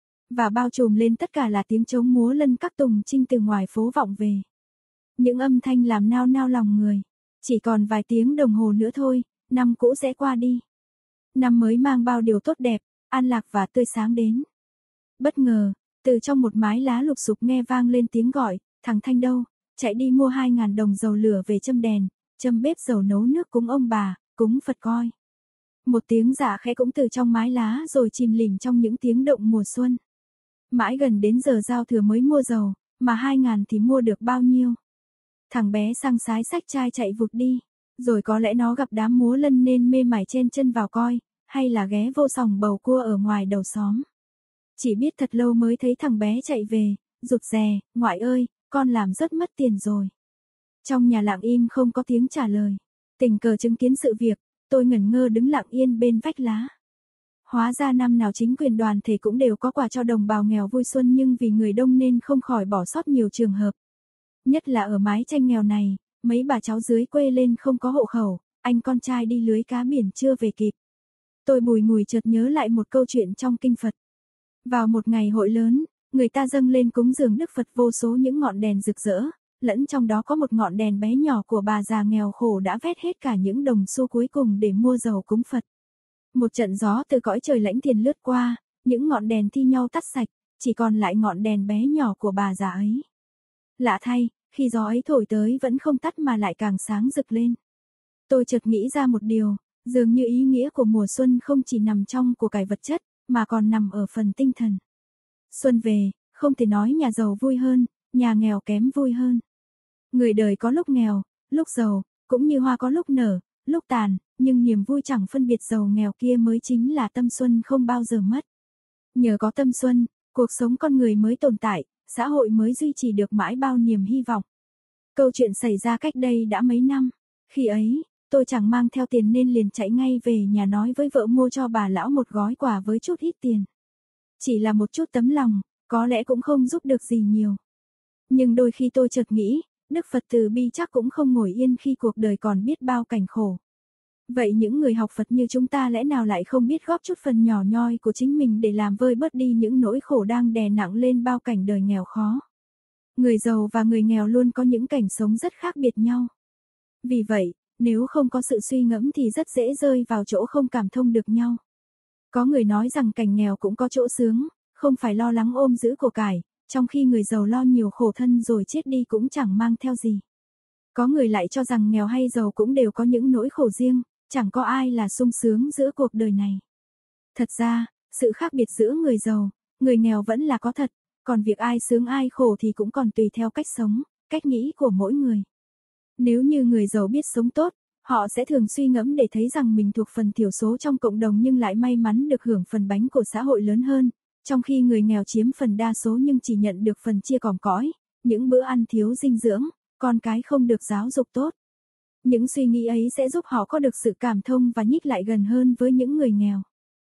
S1: Và bao trùm lên tất cả là tiếng trống múa lân các tùng chinh từ ngoài phố vọng về. Những âm thanh làm nao nao lòng người. Chỉ còn vài tiếng đồng hồ nữa thôi, năm cũ sẽ qua đi. Năm mới mang bao điều tốt đẹp, an lạc và tươi sáng đến. Bất ngờ, từ trong một mái lá lụp xụp nghe vang lên tiếng gọi, thằng Thanh đâu, chạy đi mua hai ngàn đồng dầu lửa về châm đèn, châm bếp dầu nấu nước cúng ông bà, cúng Phật coi. Một tiếng dạ khẽ cũng từ trong mái lá rồi chìm lìm trong những tiếng động mùa xuân. Mãi gần đến giờ giao thừa mới mua dầu, mà hai ngàn thì mua được bao nhiêu. Thằng bé xăng sái xách chai chạy vụt đi, rồi có lẽ nó gặp đám múa lân nên mê mải chen chân vào coi, hay là ghé vô sòng bầu cua ở ngoài đầu xóm. Chỉ biết thật lâu mới thấy thằng bé chạy về, rụt rè, ngoại ơi, con làm rất mất tiền rồi. Trong nhà lặng im không có tiếng trả lời. Tình cờ chứng kiến sự việc, tôi ngẩn ngơ đứng lặng yên bên vách lá. Hóa ra năm nào chính quyền đoàn thể cũng đều có quà cho đồng bào nghèo vui xuân nhưng vì người đông nên không khỏi bỏ sót nhiều trường hợp. Nhất là ở mái tranh nghèo này, mấy bà cháu dưới quê lên không có hộ khẩu, anh con trai đi lưới cá biển chưa về kịp. Tôi bùi ngùi chợt nhớ lại một câu chuyện trong kinh Phật. Vào một ngày hội lớn, người ta dâng lên cúng dường Đức Phật vô số những ngọn đèn rực rỡ, lẫn trong đó có một ngọn đèn bé nhỏ của bà già nghèo khổ đã vét hết cả những đồng xu cuối cùng để mua dầu cúng Phật. Một trận gió từ cõi trời lãnh thiền lướt qua, những ngọn đèn thi nhau tắt sạch, chỉ còn lại ngọn đèn bé nhỏ của bà già ấy. Lạ thay, khi gió ấy thổi tới vẫn không tắt mà lại càng sáng rực lên. Tôi chợt nghĩ ra một điều, dường như ý nghĩa của mùa xuân không chỉ nằm trong của cải vật chất, mà còn nằm ở phần tinh thần. Xuân về, không thể nói nhà giàu vui hơn, nhà nghèo kém vui hơn. Người đời có lúc nghèo, lúc giàu, cũng như hoa có lúc nở, lúc tàn, nhưng niềm vui chẳng phân biệt giàu nghèo kia mới chính là tâm xuân không bao giờ mất. Nhờ có tâm xuân, cuộc sống con người mới tồn tại, xã hội mới duy trì được mãi bao niềm hy vọng. Câu chuyện xảy ra cách đây đã mấy năm. Khi ấy, tôi chẳng mang theo tiền nên liền chạy ngay về nhà nói với vợ mua cho bà lão một gói quà với chút ít tiền. Chỉ là một chút tấm lòng, có lẽ cũng không giúp được gì nhiều. Nhưng đôi khi tôi chợt nghĩ, Đức Phật từ bi chắc cũng không ngồi yên khi cuộc đời còn biết bao cảnh khổ. Vậy những người học Phật như chúng ta lẽ nào lại không biết góp chút phần nhỏ nhoi của chính mình để làm vơi bớt đi những nỗi khổ đang đè nặng lên bao cảnh đời nghèo khó. Người giàu và người nghèo luôn có những cảnh sống rất khác biệt nhau. Vì vậy, nếu không có sự suy ngẫm thì rất dễ rơi vào chỗ không cảm thông được nhau. Có người nói rằng cảnh nghèo cũng có chỗ sướng, không phải lo lắng ôm giữ của cải, trong khi người giàu lo nhiều khổ thân rồi chết đi cũng chẳng mang theo gì. Có người lại cho rằng nghèo hay giàu cũng đều có những nỗi khổ riêng, chẳng có ai là sung sướng giữa cuộc đời này. Thật ra, sự khác biệt giữa người giàu, người nghèo vẫn là có thật, còn việc ai sướng ai khổ thì cũng còn tùy theo cách sống, cách nghĩ của mỗi người. Nếu như người giàu biết sống tốt, họ sẽ thường suy ngẫm để thấy rằng mình thuộc phần thiểu số trong cộng đồng nhưng lại may mắn được hưởng phần bánh của xã hội lớn hơn, trong khi người nghèo chiếm phần đa số nhưng chỉ nhận được phần chia còm cõi, những bữa ăn thiếu dinh dưỡng, con cái không được giáo dục tốt. Những suy nghĩ ấy sẽ giúp họ có được sự cảm thông và nhích lại gần hơn với những người nghèo.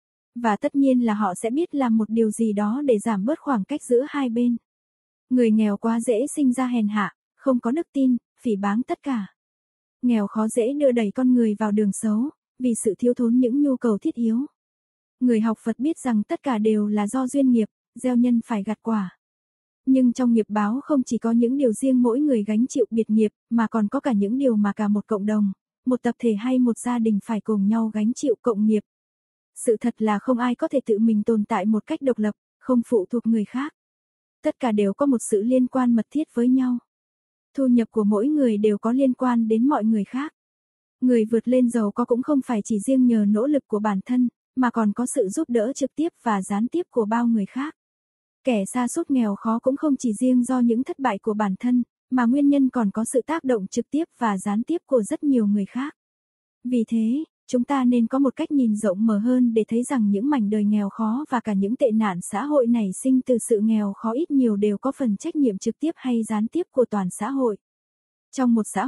S1: Và tất nhiên là họ sẽ biết làm một điều gì đó để giảm bớt khoảng cách giữa hai bên. Người nghèo quá dễ sinh ra hèn hạ, không có đức tin, phỉ báng tất cả. Nghèo khó dễ đưa đẩy con người vào đường xấu, vì sự thiếu thốn những nhu cầu thiết yếu. Người học Phật biết rằng tất cả đều là do duyên nghiệp, gieo nhân phải gặt quả. Nhưng trong nghiệp báo không chỉ có những điều riêng mỗi người gánh chịu biệt nghiệp, mà còn có cả những điều mà cả một cộng đồng, một tập thể hay một gia đình phải cùng nhau gánh chịu cộng nghiệp. Sự thật là không ai có thể tự mình tồn tại một cách độc lập, không phụ thuộc người khác. Tất cả đều có một sự liên quan mật thiết với nhau. Thu nhập của mỗi người đều có liên quan đến mọi người khác. Người vượt lên giàu có cũng không phải chỉ riêng nhờ nỗ lực của bản thân, mà còn có sự giúp đỡ trực tiếp và gián tiếp của bao người khác. Kẻ sa sút nghèo khó cũng không chỉ riêng do những thất bại của bản thân, mà nguyên nhân còn có sự tác động trực tiếp và gián tiếp của rất nhiều người khác. Vì thế, chúng ta nên có một cách nhìn rộng mở hơn để thấy rằng những mảnh đời nghèo khó và cả những tệ nạn xã hội nảy sinh từ sự nghèo khó ít nhiều đều có phần trách nhiệm trực tiếp hay gián tiếp của toàn xã hội. Trong một xã hội,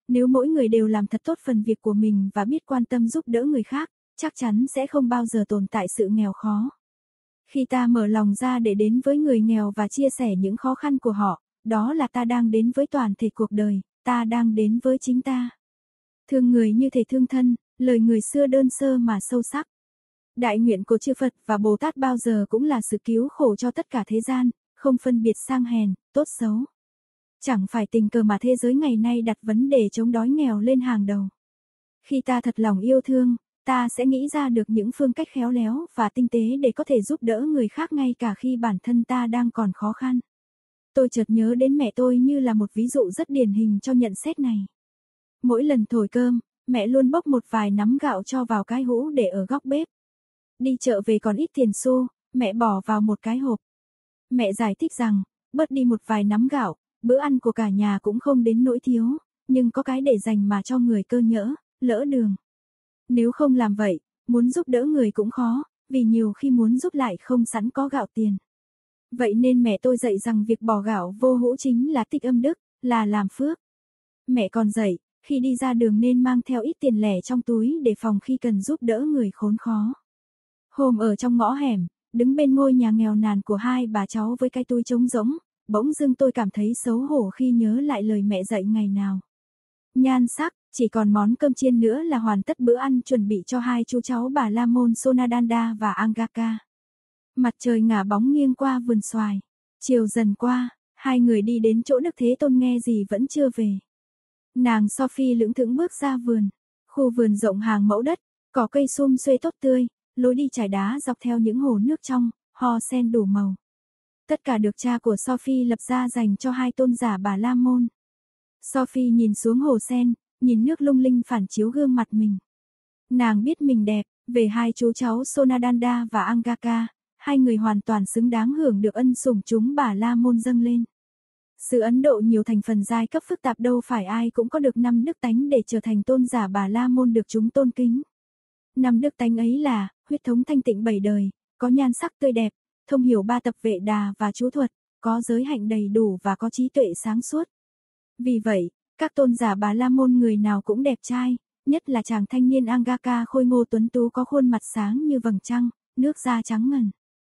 S1: Nếu mỗi người đều làm thật tốt phần việc của mình và biết quan tâm giúp đỡ người khác, chắc chắn sẽ không bao giờ tồn tại sự nghèo khó. Khi ta mở lòng ra để đến với người nghèo và chia sẻ những khó khăn của họ, đó là ta đang đến với toàn thể cuộc đời, ta đang đến với chính ta. Thương người như thể thương thân, lời người xưa đơn sơ mà sâu sắc. Đại nguyện của chư Phật và Bồ Tát bao giờ cũng là sự cứu khổ cho tất cả thế gian, không phân biệt sang hèn, tốt xấu. Chẳng phải tình cờ mà thế giới ngày nay đặt vấn đề chống đói nghèo lên hàng đầu. Khi ta thật lòng yêu thương, ta sẽ nghĩ ra được những phương cách khéo léo và tinh tế để có thể giúp đỡ người khác ngay cả khi bản thân ta đang còn khó khăn. Tôi chợt nhớ đến mẹ tôi như là một ví dụ rất điển hình cho nhận xét này. Mỗi lần thổi cơm, mẹ luôn bốc một vài nắm gạo cho vào cái hũ để ở góc bếp. Đi chợ về còn ít tiền xu, mẹ bỏ vào một cái hộp. Mẹ giải thích rằng, bớt đi một vài nắm gạo, bữa ăn của cả nhà cũng không đến nỗi thiếu, nhưng có cái để dành mà cho người cơ nhỡ, lỡ đường. Nếu không làm vậy, muốn giúp đỡ người cũng khó, vì nhiều khi muốn giúp lại không sẵn có gạo tiền. Vậy nên mẹ tôi dạy rằng việc bỏ gạo vô hũ chính là tích âm đức, là làm phước. Mẹ còn dạy, khi đi ra đường nên mang theo ít tiền lẻ trong túi để phòng khi cần giúp đỡ người khốn khó. Hôm ở trong ngõ hẻm, đứng bên ngôi nhà nghèo nàn của hai bà cháu với cái túi trống rỗng, bỗng dưng tôi cảm thấy xấu hổ khi nhớ lại lời mẹ dạy ngày nào. Nhan sắc, chỉ còn món cơm chiên nữa là hoàn tất bữa ăn chuẩn bị cho hai chú cháu Bà La Môn Sonadanda và Angaka. Mặt trời ngả bóng nghiêng qua vườn xoài. Chiều dần qua, hai người đi đến chỗ Đức Thế Tôn nghe gì vẫn chưa về. Nàng Sophie lững thững bước ra vườn. Khu vườn rộng hàng mẫu đất, cỏ cây sum xuê tốt tươi, lối đi trải đá dọc theo những hồ nước trong, ho sen đủ màu. Tất cả được cha của Sophie lập ra dành cho hai tôn giả Bà La Môn. Sophie nhìn xuống hồ sen, nhìn nước lung linh phản chiếu gương mặt mình. Nàng biết mình đẹp, về hai chú cháu Sonadanda và Angaka, hai người hoàn toàn xứng đáng hưởng được ân sủng chúng Bà La Môn dâng lên. Sự Ấn Độ nhiều thành phần giai cấp phức tạp đâu phải ai cũng có được năm đức tánh để trở thành tôn giả Bà La Môn được chúng tôn kính. Năm đức tánh ấy là, huyết thống thanh tịnh bảy đời, có nhan sắc tươi đẹp, thông hiểu ba tập Vệ Đà và chú thuật, có giới hạnh đầy đủ và có trí tuệ sáng suốt. Vì vậy, các tôn giả Bà La Môn người nào cũng đẹp trai, nhất là chàng thanh niên Angaka khôi ngô tuấn tú có khuôn mặt sáng như vầng trăng, nước da trắng ngần.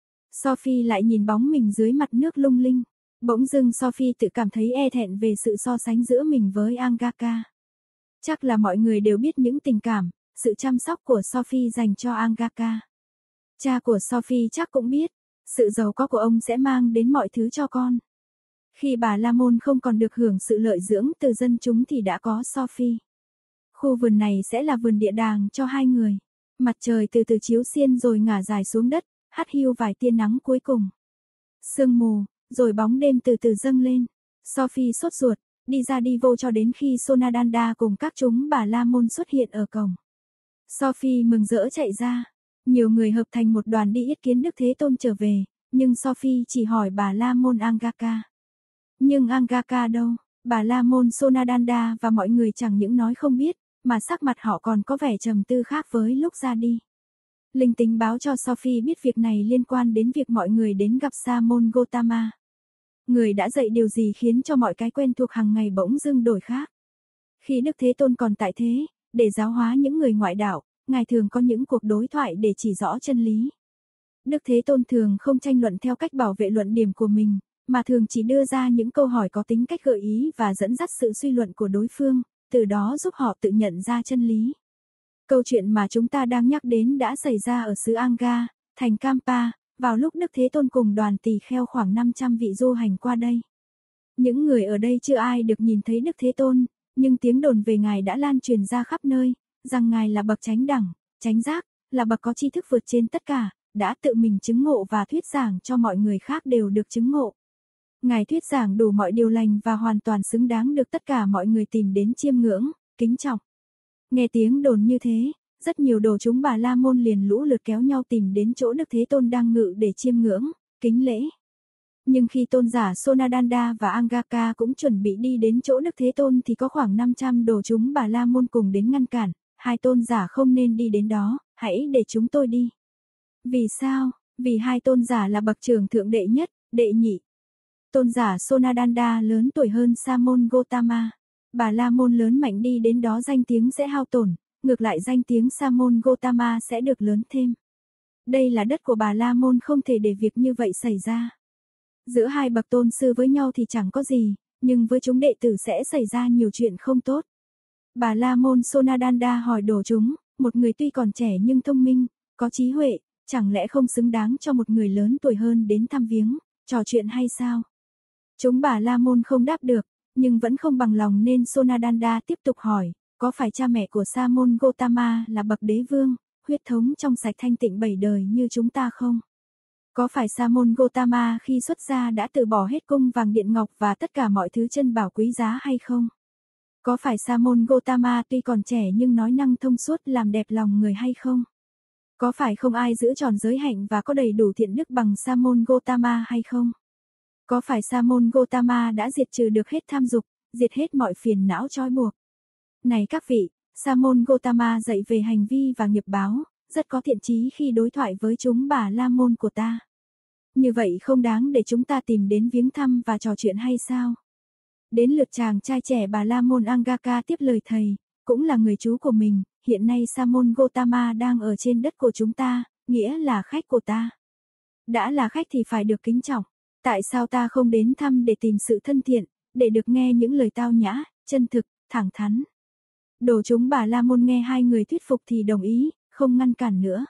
S1: Sophie lại nhìn bóng mình dưới mặt nước lung linh. Bỗng dưng Sophie tự cảm thấy e thẹn về sự so sánh giữa mình với Angaka. Chắc là mọi người đều biết những tình cảm, sự chăm sóc của Sophie dành cho Angaka. Cha của Sophie chắc cũng biết, sự giàu có của ông sẽ mang đến mọi thứ cho con. Khi Bà La Môn không còn được hưởng sự lợi dưỡng từ dân chúng thì đã có Sophie. Khu vườn này sẽ là vườn địa đàng cho hai người. Mặt trời từ từ chiếu xiên rồi ngả dài xuống đất, hắt hiu vài tia nắng cuối cùng. Sương mù, rồi bóng đêm từ từ dâng lên. Sophie sốt ruột, đi ra đi vô cho đến khi Sonadanda cùng các chúng Bà La Môn xuất hiện ở cổng. Sophie mừng rỡ chạy ra. Nhiều người hợp thành một đoàn đi yết kiến Đức Thế Tôn trở về, nhưng Sophie chỉ hỏi Bà La Môn Angaka. Nhưng Angaka đâu? Bà La Môn Sonadanda và mọi người chẳng những nói không biết, mà sắc mặt họ còn có vẻ trầm tư khác với lúc ra đi. Linh tính báo cho Sophie biết việc này liên quan đến việc mọi người đến gặp Sa môn Gotama. Người đã dạy điều gì khiến cho mọi cái quen thuộc hàng ngày bỗng dưng đổi khác. Khi Đức Thế Tôn còn tại thế, để giáo hóa những người ngoại đạo, Ngài thường có những cuộc đối thoại để chỉ rõ chân lý. Đức Thế Tôn thường không tranh luận theo cách bảo vệ luận điểm của mình, mà thường chỉ đưa ra những câu hỏi có tính cách gợi ý và dẫn dắt sự suy luận của đối phương, từ đó giúp họ tự nhận ra chân lý. Câu chuyện mà chúng ta đang nhắc đến đã xảy ra ở xứ Anga, thành Kampa, vào lúc Đức Thế Tôn cùng đoàn tỳ kheo khoảng năm trăm vị du hành qua đây. Những người ở đây chưa ai được nhìn thấy Đức Thế Tôn, nhưng tiếng đồn về Ngài đã lan truyền ra khắp nơi, rằng Ngài là bậc chánh đẳng, chánh giác, là bậc có tri thức vượt trên tất cả, đã tự mình chứng ngộ và thuyết giảng cho mọi người khác đều được chứng ngộ. Ngài thuyết giảng đủ mọi điều lành và hoàn toàn xứng đáng được tất cả mọi người tìm đến chiêm ngưỡng, kính trọng. Nghe tiếng đồn như thế, rất nhiều đồ chúng Bà La Môn liền lũ lượt kéo nhau tìm đến chỗ Đức Thế Tôn đang ngự để chiêm ngưỡng, kính lễ. Nhưng khi tôn giả Sonadanda và Angaka cũng chuẩn bị đi đến chỗ Đức Thế Tôn thì có khoảng năm trăm đồ chúng Bà La Môn cùng đến ngăn cản, hai tôn giả không nên đi đến đó, hãy để chúng tôi đi. Vì sao? Vì hai tôn giả là bậc trưởng thượng đệ nhất, đệ nhị. Tôn giả Sonadanda lớn tuổi hơn Sa môn Gotama. Bà La Môn lớn mạnh đi đến đó danh tiếng sẽ hao tổn, ngược lại danh tiếng Sa môn Gotama sẽ được lớn thêm. Đây là đất của bà La Môn, không thể để việc như vậy xảy ra. Giữa hai bậc tôn sư với nhau thì chẳng có gì, nhưng với chúng đệ tử sẽ xảy ra nhiều chuyện không tốt. Bà La Môn Sonadanda hỏi đồ chúng, một người tuy còn trẻ nhưng thông minh, có trí huệ, chẳng lẽ không xứng đáng cho một người lớn tuổi hơn đến thăm viếng, trò chuyện hay sao? Chúng bà La Môn không đáp được, nhưng vẫn không bằng lòng nên Sonadanda tiếp tục hỏi, có phải cha mẹ của Sa môn Gotama là bậc đế vương, huyết thống trong sạch thanh tịnh bảy đời như chúng ta không? Có phải Sa môn Gotama khi xuất gia đã từ bỏ hết cung vàng điện ngọc và tất cả mọi thứ chân bảo quý giá hay không? Có phải Sa môn Gotama tuy còn trẻ nhưng nói năng thông suốt làm đẹp lòng người hay không? Có phải không ai giữ tròn giới hạnh và có đầy đủ thiện đức bằng Sa môn Gotama hay không? Có phải Sa môn Gotama đã diệt trừ được hết tham dục, diệt hết mọi phiền não trói buộc? Này các vị, Sa môn Gotama dạy về hành vi và nghiệp báo, rất có thiện chí khi đối thoại với chúng bà La Môn của ta. Như vậy không đáng để chúng ta tìm đến viếng thăm và trò chuyện hay sao? Đến lượt chàng trai trẻ bà La Môn Angaka tiếp lời thầy, cũng là người chú của mình, hiện nay Sa môn Gotama đang ở trên đất của chúng ta, nghĩa là khách của ta. Đã là khách thì phải được kính trọng, tại sao ta không đến thăm để tìm sự thân thiện, để được nghe những lời tao nhã, chân thực, thẳng thắn. Đồ chúng bà La Môn nghe hai người thuyết phục thì đồng ý, không ngăn cản nữa.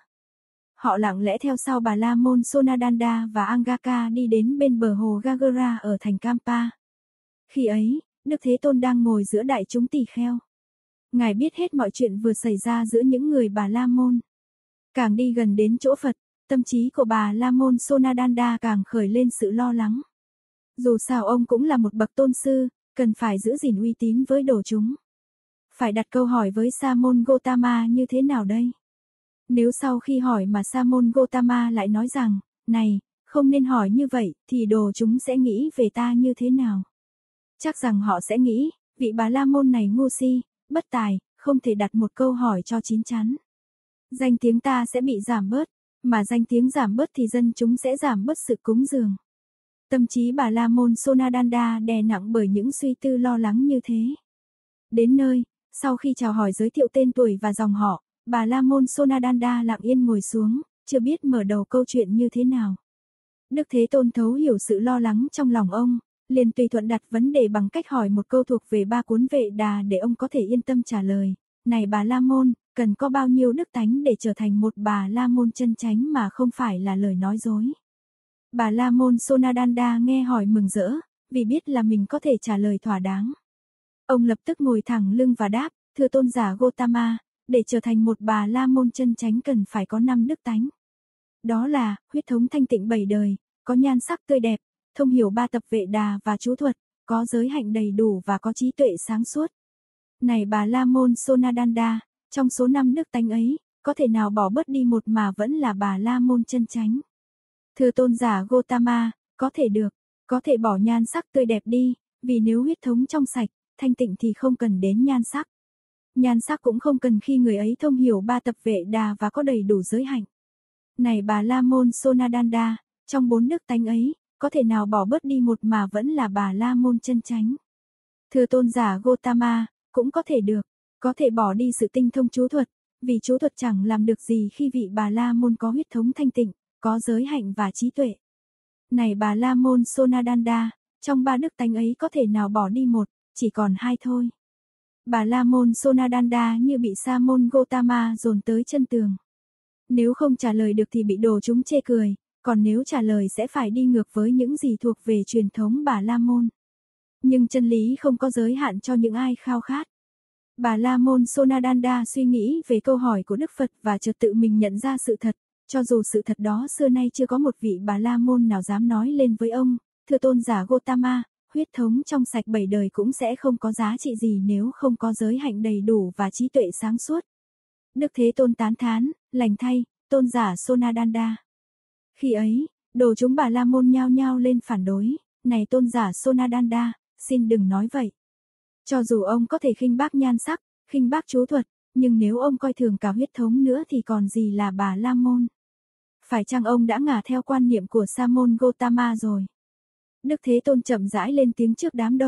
S1: Họ lặng lẽ theo sau bà La Môn Sonadanda và Angaka đi đến bên bờ hồ Gagara ở thành Kampa. Khi ấy, Đức Thế Tôn đang ngồi giữa đại chúng tỳ kheo. Ngài biết hết mọi chuyện vừa xảy ra giữa những người bà La Môn. Càng đi gần đến chỗ Phật, tâm trí của bà La Môn Sonadanda càng khởi lên sự lo lắng. Dù sao ông cũng là một bậc tôn sư, cần phải giữ gìn uy tín với đồ chúng. Phải đặt câu hỏi với Sa môn Gotama như thế nào đây? Nếu sau khi hỏi mà Sa môn Gotama lại nói rằng, này, không nên hỏi như vậy, thì đồ chúng sẽ nghĩ về ta như thế nào? Chắc rằng họ sẽ nghĩ, vị bà La Môn này ngu si, bất tài, không thể đặt một câu hỏi cho chín chắn. Danh tiếng ta sẽ bị giảm bớt, mà danh tiếng giảm bớt thì dân chúng sẽ giảm bớt sự cúng dường. Tâm trí bà La Môn Sonadanda đè nặng bởi những suy tư lo lắng như thế. Đến nơi, sau khi chào hỏi giới thiệu tên tuổi và dòng họ, bà La Môn Sonadanda lặng yên ngồi xuống, chưa biết mở đầu câu chuyện như thế nào. Đức Thế Tôn thấu hiểu sự lo lắng trong lòng ông, liền tùy thuận đặt vấn đề bằng cách hỏi một câu thuộc về ba cuốn Vệ Đà để ông có thể yên tâm trả lời. Này bà La Môn, cần có bao nhiêu đức tánh để trở thành một bà La Môn chân chánh mà không phải là lời nói dối? Bà La Môn Sonadanda nghe hỏi mừng rỡ, vì biết là mình có thể trả lời thỏa đáng. Ông lập tức ngồi thẳng lưng và đáp, thưa tôn giả Gotama, để trở thành một bà La Môn chân chánh cần phải có năm đức tánh. Đó là, huyết thống thanh tịnh bảy đời, có nhan sắc tươi đẹp, thông hiểu ba tập Vệ Đà và chú thuật, có giới hạnh đầy đủ và có trí tuệ sáng suốt. Này bà La Môn Sonadanda, trong số năm đức tánh ấy, có thể nào bỏ bớt đi một mà vẫn là bà La Môn chân chánh? Thưa tôn giả Gotama, có thể được, có thể bỏ nhan sắc tươi đẹp đi, vì nếu huyết thống trong sạch, thanh tịnh thì không cần đến nhan sắc. Nhan sắc cũng không cần khi người ấy thông hiểu ba tập Vệ Đà và có đầy đủ giới hạnh. Này bà La Môn Sonadanda, trong bốn đức tánh ấy, có thể nào bỏ bớt đi một mà vẫn là bà La Môn chân chánh? Thưa tôn giả Gotama, cũng có thể được, có thể bỏ đi sự tinh thông chú thuật, vì chú thuật chẳng làm được gì khi vị bà La Môn có huyết thống thanh tịnh, có giới hạnh và trí tuệ. Này bà La Môn Sonadanda, trong ba đức tánh ấy có thể nào bỏ đi một, chỉ còn hai thôi. Bà La Môn Sonadanda như bị Sa môn Gotama dồn tới chân tường. Nếu không trả lời được thì bị đồ chúng chê cười, còn nếu trả lời sẽ phải đi ngược với những gì thuộc về truyền thống bà La Môn. Nhưng chân lý không có giới hạn cho những ai khao khát. Bà La Môn Sonadanda suy nghĩ về câu hỏi của Đức Phật và chợt tự mình nhận ra sự thật, cho dù sự thật đó xưa nay chưa có một vị bà La Môn nào dám nói lên với ông, thưa tôn giả Gotama, huyết thống trong sạch bảy đời cũng sẽ không có giá trị gì nếu không có giới hạnh đầy đủ và trí tuệ sáng suốt. Đức Thế Tôn tán thán, lành thay, tôn giả Sonadanda. Khi ấy, đồ chúng bà La Môn nhao nhao lên phản đối, này tôn giả Sonadanda, xin đừng nói vậy. Cho dù ông có thể khinh bác nhan sắc, khinh bác chú thuật, nhưng nếu ông coi thường cả huyết thống nữa thì còn gì là bà La Môn. Phải chăng ông đã ngả theo quan niệm của Sa môn Gotama rồi? Đức Thế Tôn chậm rãi lên tiếng trước đám đông,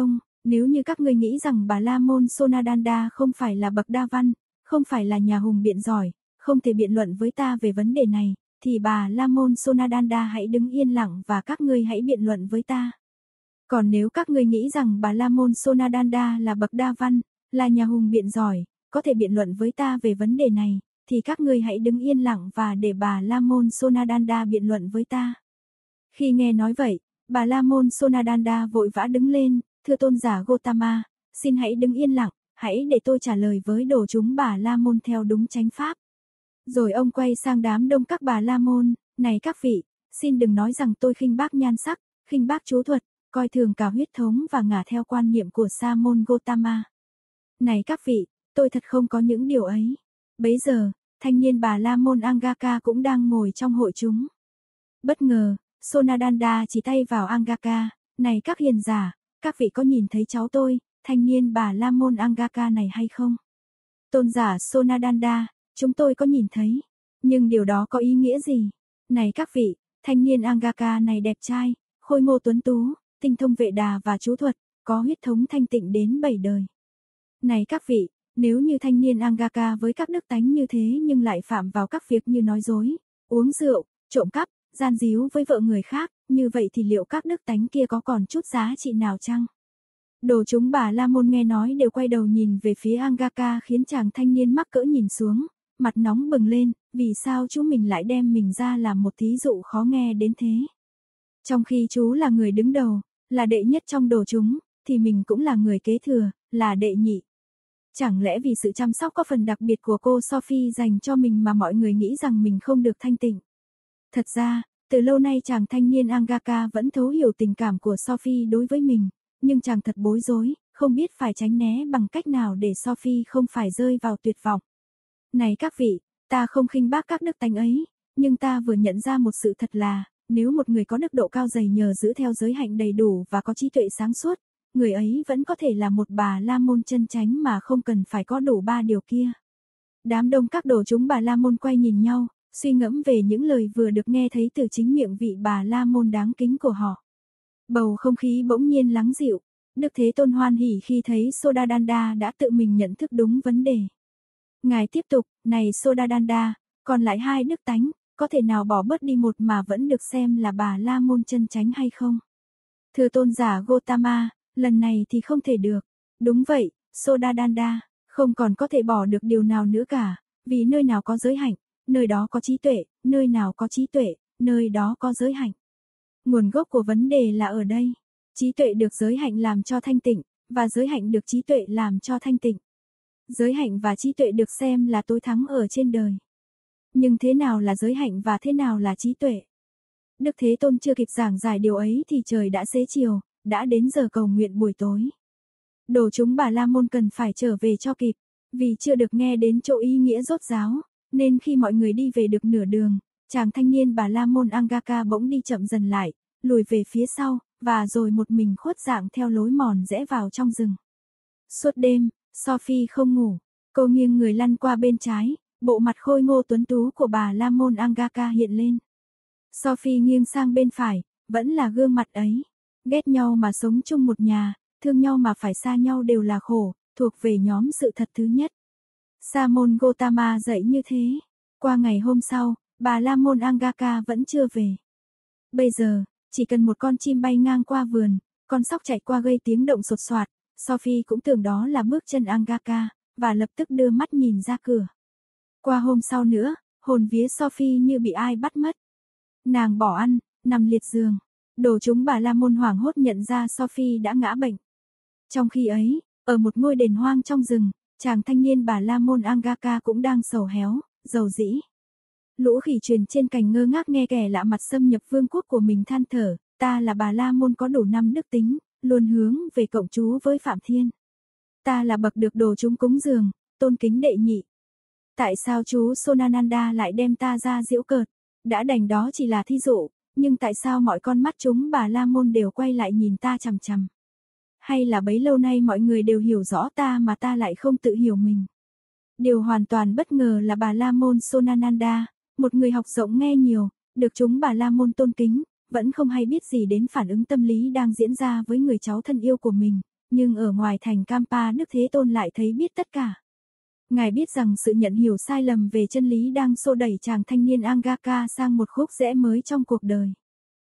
S1: nếu như các ngươi nghĩ rằng Bà La Môn Sonadanda không phải là bậc đa văn, không phải là nhà hùng biện giỏi, không thể biện luận với ta về vấn đề này, thì Bà La Môn Sonadanda hãy đứng yên lặng và các ngươi hãy biện luận với ta. Còn nếu các ngươi nghĩ rằng Bà La Môn Sonadanda là bậc đa văn, là nhà hùng biện giỏi, có thể biện luận với ta về vấn đề này, thì các ngươi hãy đứng yên lặng và để Bà La Môn Sonadanda biện luận với ta. Khi nghe nói vậy, Bà La Môn Sonadanda vội vã đứng lên, thưa tôn giả Gotama, xin hãy đứng yên lặng, hãy để tôi trả lời với đồ chúng Bà La Môn theo đúng chánh pháp. Rồi ông quay sang đám đông các Bà La Môn, này các vị, xin đừng nói rằng tôi khinh bác nhan sắc, khinh bác chú thuật, coi thường cả huyết thống và ngả theo quan niệm của Sa môn Gotama. Này các vị, tôi thật không có những điều ấy. Bấy giờ, thanh niên Bà La Môn Angaka cũng đang ngồi trong hội chúng. Bất ngờ, Sonadanda chỉ tay vào Angaka, này các hiền giả, các vị có nhìn thấy cháu tôi, thanh niên Bà La Môn Angaka này hay không? Tôn giả Sonadanda, chúng tôi có nhìn thấy, nhưng điều đó có ý nghĩa gì? Này các vị, thanh niên Angaka này đẹp trai, khôi ngô tuấn tú, tinh thông vệ đà và chú thuật, có huyết thống thanh tịnh đến bảy đời. Này các vị, nếu như thanh niên Angaka với các đức tánh như thế nhưng lại phạm vào các việc như nói dối, uống rượu, trộm cắp, gian díu với vợ người khác, như vậy thì liệu các đức tánh kia có còn chút giá trị nào chăng? Đồ chúng Bà La Môn nghe nói đều quay đầu nhìn về phía Angaka, khiến chàng thanh niên mắc cỡ nhìn xuống, mặt nóng bừng lên, vì sao chú mình lại đem mình ra làm một thí dụ khó nghe đến thế? Trong khi chú là người đứng đầu, là đệ nhất trong đồ chúng, thì mình cũng là người kế thừa, là đệ nhị. Chẳng lẽ vì sự chăm sóc có phần đặc biệt của cô Sophie dành cho mình mà mọi người nghĩ rằng mình không được thanh tịnh? Thật ra, từ lâu nay chàng thanh niên Angaka vẫn thấu hiểu tình cảm của Sophie đối với mình, nhưng chàng thật bối rối, không biết phải tránh né bằng cách nào để Sophie không phải rơi vào tuyệt vọng. Này các vị, ta không khinh bác các đức tánh ấy, nhưng ta vừa nhận ra một sự thật là, nếu một người có đức độ cao dày nhờ giữ theo giới hạnh đầy đủ và có trí tuệ sáng suốt, người ấy vẫn có thể là một Bà La Môn chân chánh mà không cần phải có đủ ba điều kia. Đám đông các đồ chúng Bà La Môn quay nhìn nhau, suy ngẫm về những lời vừa được nghe thấy từ chính miệng vị Bà La Môn đáng kính của họ. Bầu không khí bỗng nhiên lắng dịu, Đức Thế Tôn hoan hỉ khi thấy Sonadanda đã tự mình nhận thức đúng vấn đề. Ngài tiếp tục, này Sonadanda, còn lại hai đức tánh, có thể nào bỏ bớt đi một mà vẫn được xem là Bà La Môn chân chánh hay không? Thưa tôn giả Gotama, lần này thì không thể được. Đúng vậy, Sonadanda, không còn có thể bỏ được điều nào nữa cả, vì nơi nào có giới hạnh, nơi đó có trí tuệ, nơi nào có trí tuệ, nơi đó có giới hạnh. Nguồn gốc của vấn đề là ở đây. Trí tuệ được giới hạnh làm cho thanh tịnh, và giới hạnh được trí tuệ làm cho thanh tịnh. Giới hạnh và trí tuệ được xem là tối thắng ở trên đời. Nhưng thế nào là giới hạnh và thế nào là trí tuệ? Đức Thế Tôn chưa kịp giảng giải điều ấy thì trời đã xế chiều, đã đến giờ cầu nguyện buổi tối. Đồ chúng Bà La Môn cần phải trở về cho kịp, vì chưa được nghe đến chỗ ý nghĩa rốt ráo, nên khi mọi người đi về được nửa đường, chàng thanh niên Bà La Môn Angaka bỗng đi chậm dần lại, lùi về phía sau, và rồi một mình khuất dạng theo lối mòn rẽ vào trong rừng. Suốt đêm, Sophie không ngủ, cô nghiêng người lăn qua bên trái, bộ mặt khôi ngô tuấn tú của Bà La Môn Angaka hiện lên. Sophie nghiêng sang bên phải, vẫn là gương mặt ấy. Ghét nhau mà sống chung một nhà, thương nhau mà phải xa nhau đều là khổ, thuộc về nhóm sự thật thứ nhất. Sa môn Gotama dạy như thế. Qua ngày hôm sau, Bà La Môn Angaka vẫn chưa về. Bây giờ, chỉ cần một con chim bay ngang qua vườn, con sóc chạy qua gây tiếng động sột soạt, Sophie cũng tưởng đó là bước chân Angaka, và lập tức đưa mắt nhìn ra cửa. Qua hôm sau nữa, hồn vía Sophie như bị ai bắt mất. Nàng bỏ ăn, nằm liệt giường. Đồ chúng Bà La Môn hoảng hốt nhận ra Sophie đã ngã bệnh. Trong khi ấy, ở một ngôi đền hoang trong rừng, chàng thanh niên Bà La Môn Angaka cũng đang sầu héo, dầu dĩ. Lũ khỉ truyền trên cành ngơ ngác nghe kẻ lạ mặt xâm nhập vương quốc của mình than thở, ta là Bà La Môn có đủ năm đức tính, luôn hướng về cộng trú với Phạm Thiên. Ta là bậc được đồ chúng cúng dường, tôn kính đệ nhị. Tại sao chú Sonananda lại đem ta ra giễu cợt? Đã đành đó chỉ là thí dụ, nhưng tại sao mọi con mắt chúng Bà La Môn đều quay lại nhìn ta chằm chằm? Hay là bấy lâu nay mọi người đều hiểu rõ ta mà ta lại không tự hiểu mình? Điều hoàn toàn bất ngờ là Bà La Môn Sonananda, một người học rộng nghe nhiều, được chúng Bà La Môn tôn kính, vẫn không hay biết gì đến phản ứng tâm lý đang diễn ra với người cháu thân yêu của mình, nhưng ở ngoài thành Kampa Đức Thế Tôn lại thấy biết tất cả. Ngài biết rằng sự nhận hiểu sai lầm về chân lý đang xô đẩy chàng thanh niên Angaka sang một khúc rẽ mới trong cuộc đời.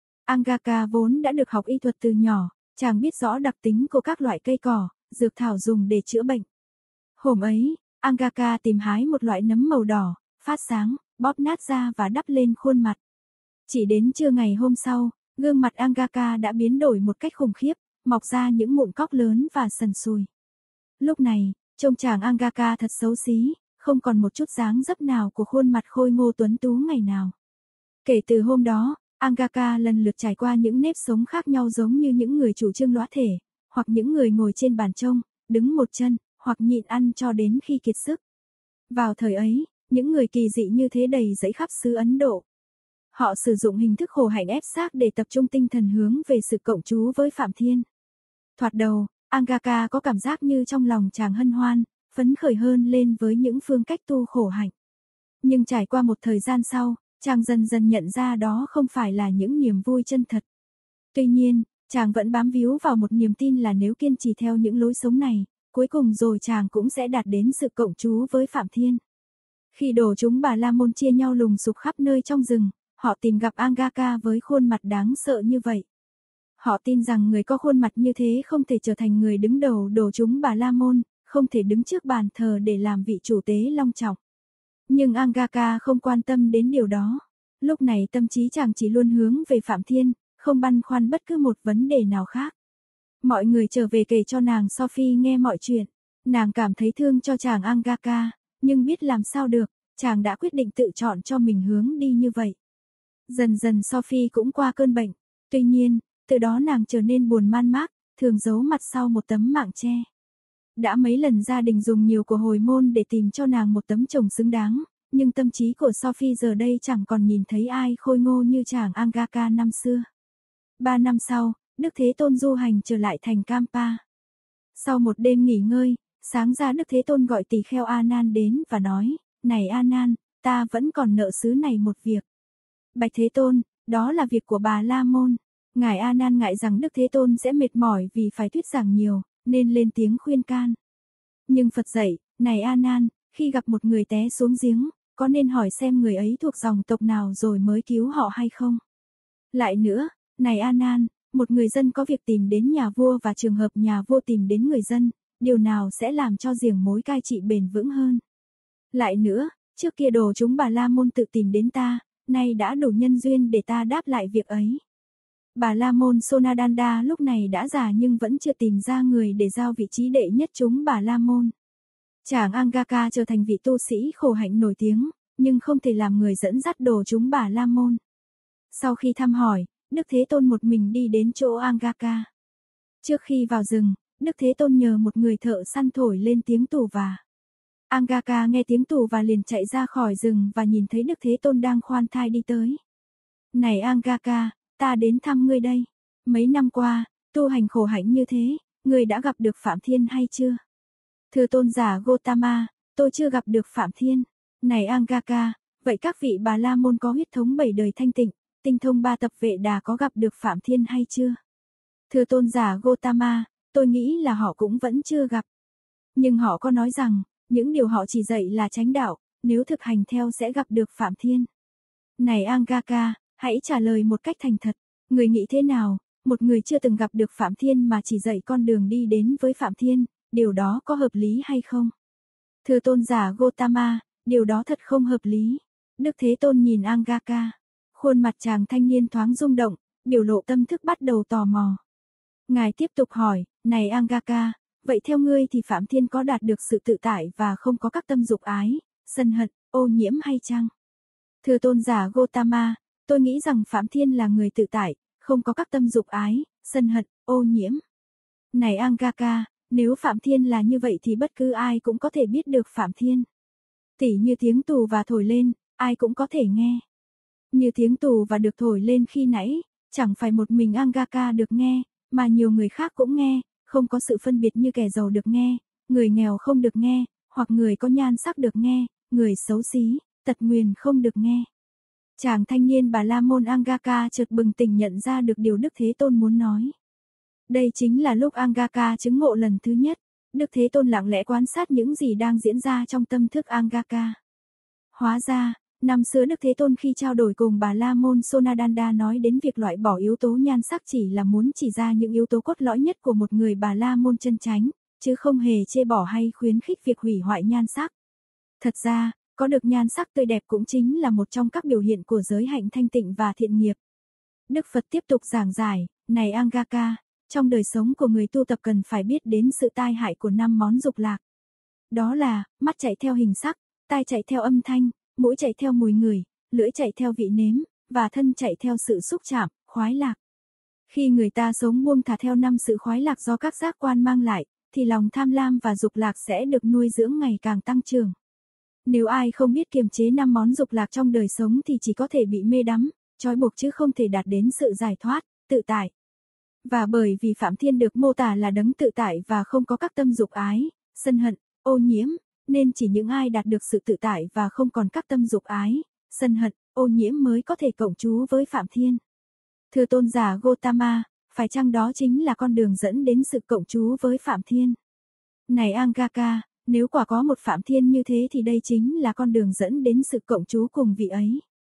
S1: Angaka vốn đã được học y thuật từ nhỏ, chàng biết rõ đặc tính của các loại cây cỏ, dược thảo dùng để chữa bệnh. Hôm ấy, Angaka tìm hái một loại nấm màu đỏ, phát sáng, bóp nát ra và đắp lên khuôn mặt. Chỉ đến trưa ngày hôm sau, gương mặt Angaka đã biến đổi một cách khủng khiếp, mọc ra những mụn cóc lớn và sần sùi. Lúc này, trông chàng Angaka thật xấu xí, không còn một chút dáng dấp nào của khuôn mặt khôi ngô tuấn tú ngày nào. Kể từ hôm đó, Angaka lần lượt trải qua những nếp sống khác nhau giống như những người chủ trương lõa thể, hoặc những người ngồi trên bàn trông, đứng một chân, hoặc nhịn ăn cho đến khi kiệt sức. Vào thời ấy, những người kỳ dị như thế đầy dẫy khắp xứ Ấn Độ. Họ sử dụng hình thức khổ hạnh ép xác để tập trung tinh thần hướng về sự cộng trú với Phạm Thiên. Thoạt đầu, Angaka có cảm giác như trong lòng chàng hân hoan, phấn khởi hơn lên với những phương cách tu khổ hạnh. Nhưng trải qua một thời gian sau, chàng dần dần nhận ra đó không phải là những niềm vui chân thật. Tuy nhiên, chàng vẫn bám víu vào một niềm tin là nếu kiên trì theo những lối sống này, cuối cùng rồi chàng cũng sẽ đạt đến sự cộng trú với Phạm Thiên. Khi đồ chúng Bà La Môn chia nhau lùng sục khắp nơi trong rừng, họ tìm gặp Angaka với khuôn mặt đáng sợ như vậy. Họ tin rằng người có khuôn mặt như thế không thể trở thành người đứng đầu đồ chúng Bà La Môn, không thể đứng trước bàn thờ để làm vị chủ tế long trọng. Nhưng Angaka không quan tâm đến điều đó. Lúc này tâm trí chàng chỉ luôn hướng về Phạm Thiên, không băn khoăn bất cứ một vấn đề nào khác. Mọi người trở về kể cho nàng Sophie nghe mọi chuyện. Nàng cảm thấy thương cho chàng Angaka, nhưng biết làm sao được, chàng đã quyết định tự chọn cho mình hướng đi như vậy. Dần dần Sophie cũng qua cơn bệnh. Tuy nhiên, từ đó nàng trở nên buồn man mác, thường giấu mặt sau một tấm mạng che. Đã mấy lần gia đình dùng nhiều của hồi môn để tìm cho nàng một tấm chồng xứng đáng, nhưng tâm trí của Sophie giờ đây chẳng còn nhìn thấy ai khôi ngô như chàng Angaka năm xưa. Ba năm sau, Đức Thế Tôn du hành trở lại thành Kampa. Sau một đêm nghỉ ngơi, sáng ra Đức Thế Tôn gọi tỳ kheo A Nan đến và nói, này A Nan, ta vẫn còn nợ xứ này một việc. Bạch Thế Tôn, đó là việc của Bà La Môn. Ngài A Nan ngại rằng Đức Thế Tôn sẽ mệt mỏi vì phải thuyết giảng nhiều, nên lên tiếng khuyên can. Nhưng Phật dạy, này A Nan, khi gặp một người té xuống giếng, có nên hỏi xem người ấy thuộc dòng tộc nào rồi mới cứu họ hay không? Lại nữa, này A Nan, một người dân có việc tìm đến nhà vua và trường hợp nhà vua tìm đến người dân, điều nào sẽ làm cho giềng mối cai trị bền vững hơn? Lại nữa, trước kia đồ chúng Bà La Môn tự tìm đến ta, nay đã đủ nhân duyên để ta đáp lại việc ấy. Bà La Môn Sonadanda lúc này đã già nhưng vẫn chưa tìm ra người để giao vị trí đệ nhất chúng Bà La Môn. Chàng Angaka trở thành vị tu sĩ khổ hạnh nổi tiếng, nhưng không thể làm người dẫn dắt đồ chúng Bà La Môn. Sau khi thăm hỏi, Đức Thế Tôn một mình đi đến chỗ Angaka. Trước khi vào rừng, Đức Thế Tôn nhờ một người thợ săn thổi lên tiếng tù và. Angaka nghe tiếng tù và liền chạy ra khỏi rừng và nhìn thấy Đức Thế Tôn đang khoan thai đi tới. Này Angaka, ta đến thăm ngươi đây. Mấy năm qua, tu hành khổ hạnh như thế, ngươi đã gặp được Phạm Thiên hay chưa? Thưa tôn giả Gotama, tôi chưa gặp được Phạm Thiên. Này Angaka, vậy các vị Bà La Môn có huyết thống bảy đời thanh tịnh, tinh thông ba tập Vệ Đà có gặp được Phạm Thiên hay chưa? Thưa tôn giả Gotama, tôi nghĩ là họ cũng vẫn chưa gặp. Nhưng họ có nói rằng, những điều họ chỉ dạy là chánh đạo, nếu thực hành theo sẽ gặp được Phạm Thiên. Này Angaka, hãy trả lời một cách thành thật, người nghĩ thế nào, một người chưa từng gặp được Phạm Thiên mà chỉ dạy con đường đi đến với Phạm Thiên, điều đó có hợp lý hay không? Thưa tôn giả Gotama, điều đó thật không hợp lý. Đức Thế Tôn nhìn Angaka, khuôn mặt chàng thanh niên thoáng rung động, biểu lộ tâm thức bắt đầu tò mò. Ngài tiếp tục hỏi, này Angaka, vậy theo ngươi thì Phạm Thiên có đạt được sự tự tại và không có các tâm dục ái, sân hận, ô nhiễm hay chăng? Thưa tôn giả Gotama, tôi nghĩ rằng Phạm Thiên là người tự tại, không có các tâm dục ái, sân hận, ô nhiễm. Này Angaka, nếu Phạm Thiên là như vậy thì bất cứ ai cũng có thể biết được Phạm Thiên. Tỉ như tiếng tù và thổi lên, ai cũng có thể nghe. Như tiếng tù và được thổi lên khi nãy, chẳng phải một mình Angaka được nghe, mà nhiều người khác cũng nghe, không có sự phân biệt như kẻ giàu được nghe, người nghèo không được nghe, hoặc người có nhan sắc được nghe, người xấu xí, tật nguyền không được nghe. Chàng thanh niên Bà La Môn Angaka chợt bừng tỉnh nhận ra được điều Đức Thế Tôn muốn nói. Đây chính là lúc Angaka chứng ngộ lần thứ nhất. Đức Thế Tôn lặng lẽ quan sát những gì đang diễn ra trong tâm thức Angaka. Hóa ra, năm xưa Đức Thế Tôn khi trao đổi cùng Bà La Môn Sonadanda nói đến việc loại bỏ yếu tố nhan sắc chỉ là muốn chỉ ra những yếu tố cốt lõi nhất của một người Bà La Môn chân chánh, chứ không hề chê bỏ hay khuyến khích việc hủy hoại nhan sắc. Thật ra, có được nhan sắc tươi đẹp cũng chính là một trong các biểu hiện của giới hạnh thanh tịnh và thiện nghiệp. Đức Phật tiếp tục giảng giải, này Angaka, trong đời sống của người tu tập cần phải biết đến sự tai hại của năm món dục lạc. Đó là, mắt chạy theo hình sắc, tai chạy theo âm thanh, mũi chạy theo mùi ngửi, lưỡi chạy theo vị nếm, và thân chạy theo sự xúc chạm, khoái lạc. Khi người ta sống buông thả theo năm sự khoái lạc do các giác quan mang lại, thì lòng tham lam và dục lạc sẽ được nuôi dưỡng ngày càng tăng trưởng. Nếu ai không biết kiềm chế năm món dục lạc trong đời sống thì chỉ có thể bị mê đắm, trói buộc chứ không thể đạt đến sự giải thoát, tự tại. Và bởi vì Phạm Thiên được mô tả là đấng tự tại và không có các tâm dục ái, sân hận, ô nhiễm, nên chỉ những ai đạt được sự tự tại và không còn các tâm dục ái, sân hận, ô nhiễm mới có thể cộng trú với Phạm Thiên. Thưa tôn giả Gotama, phải chăng đó chính là con đường dẫn đến sự cộng trú với Phạm Thiên? Này Angaka, nếu quả có một Phạm Thiên như thế thì đây chính là con đường dẫn đến sự cộng trú cùng vị ấy.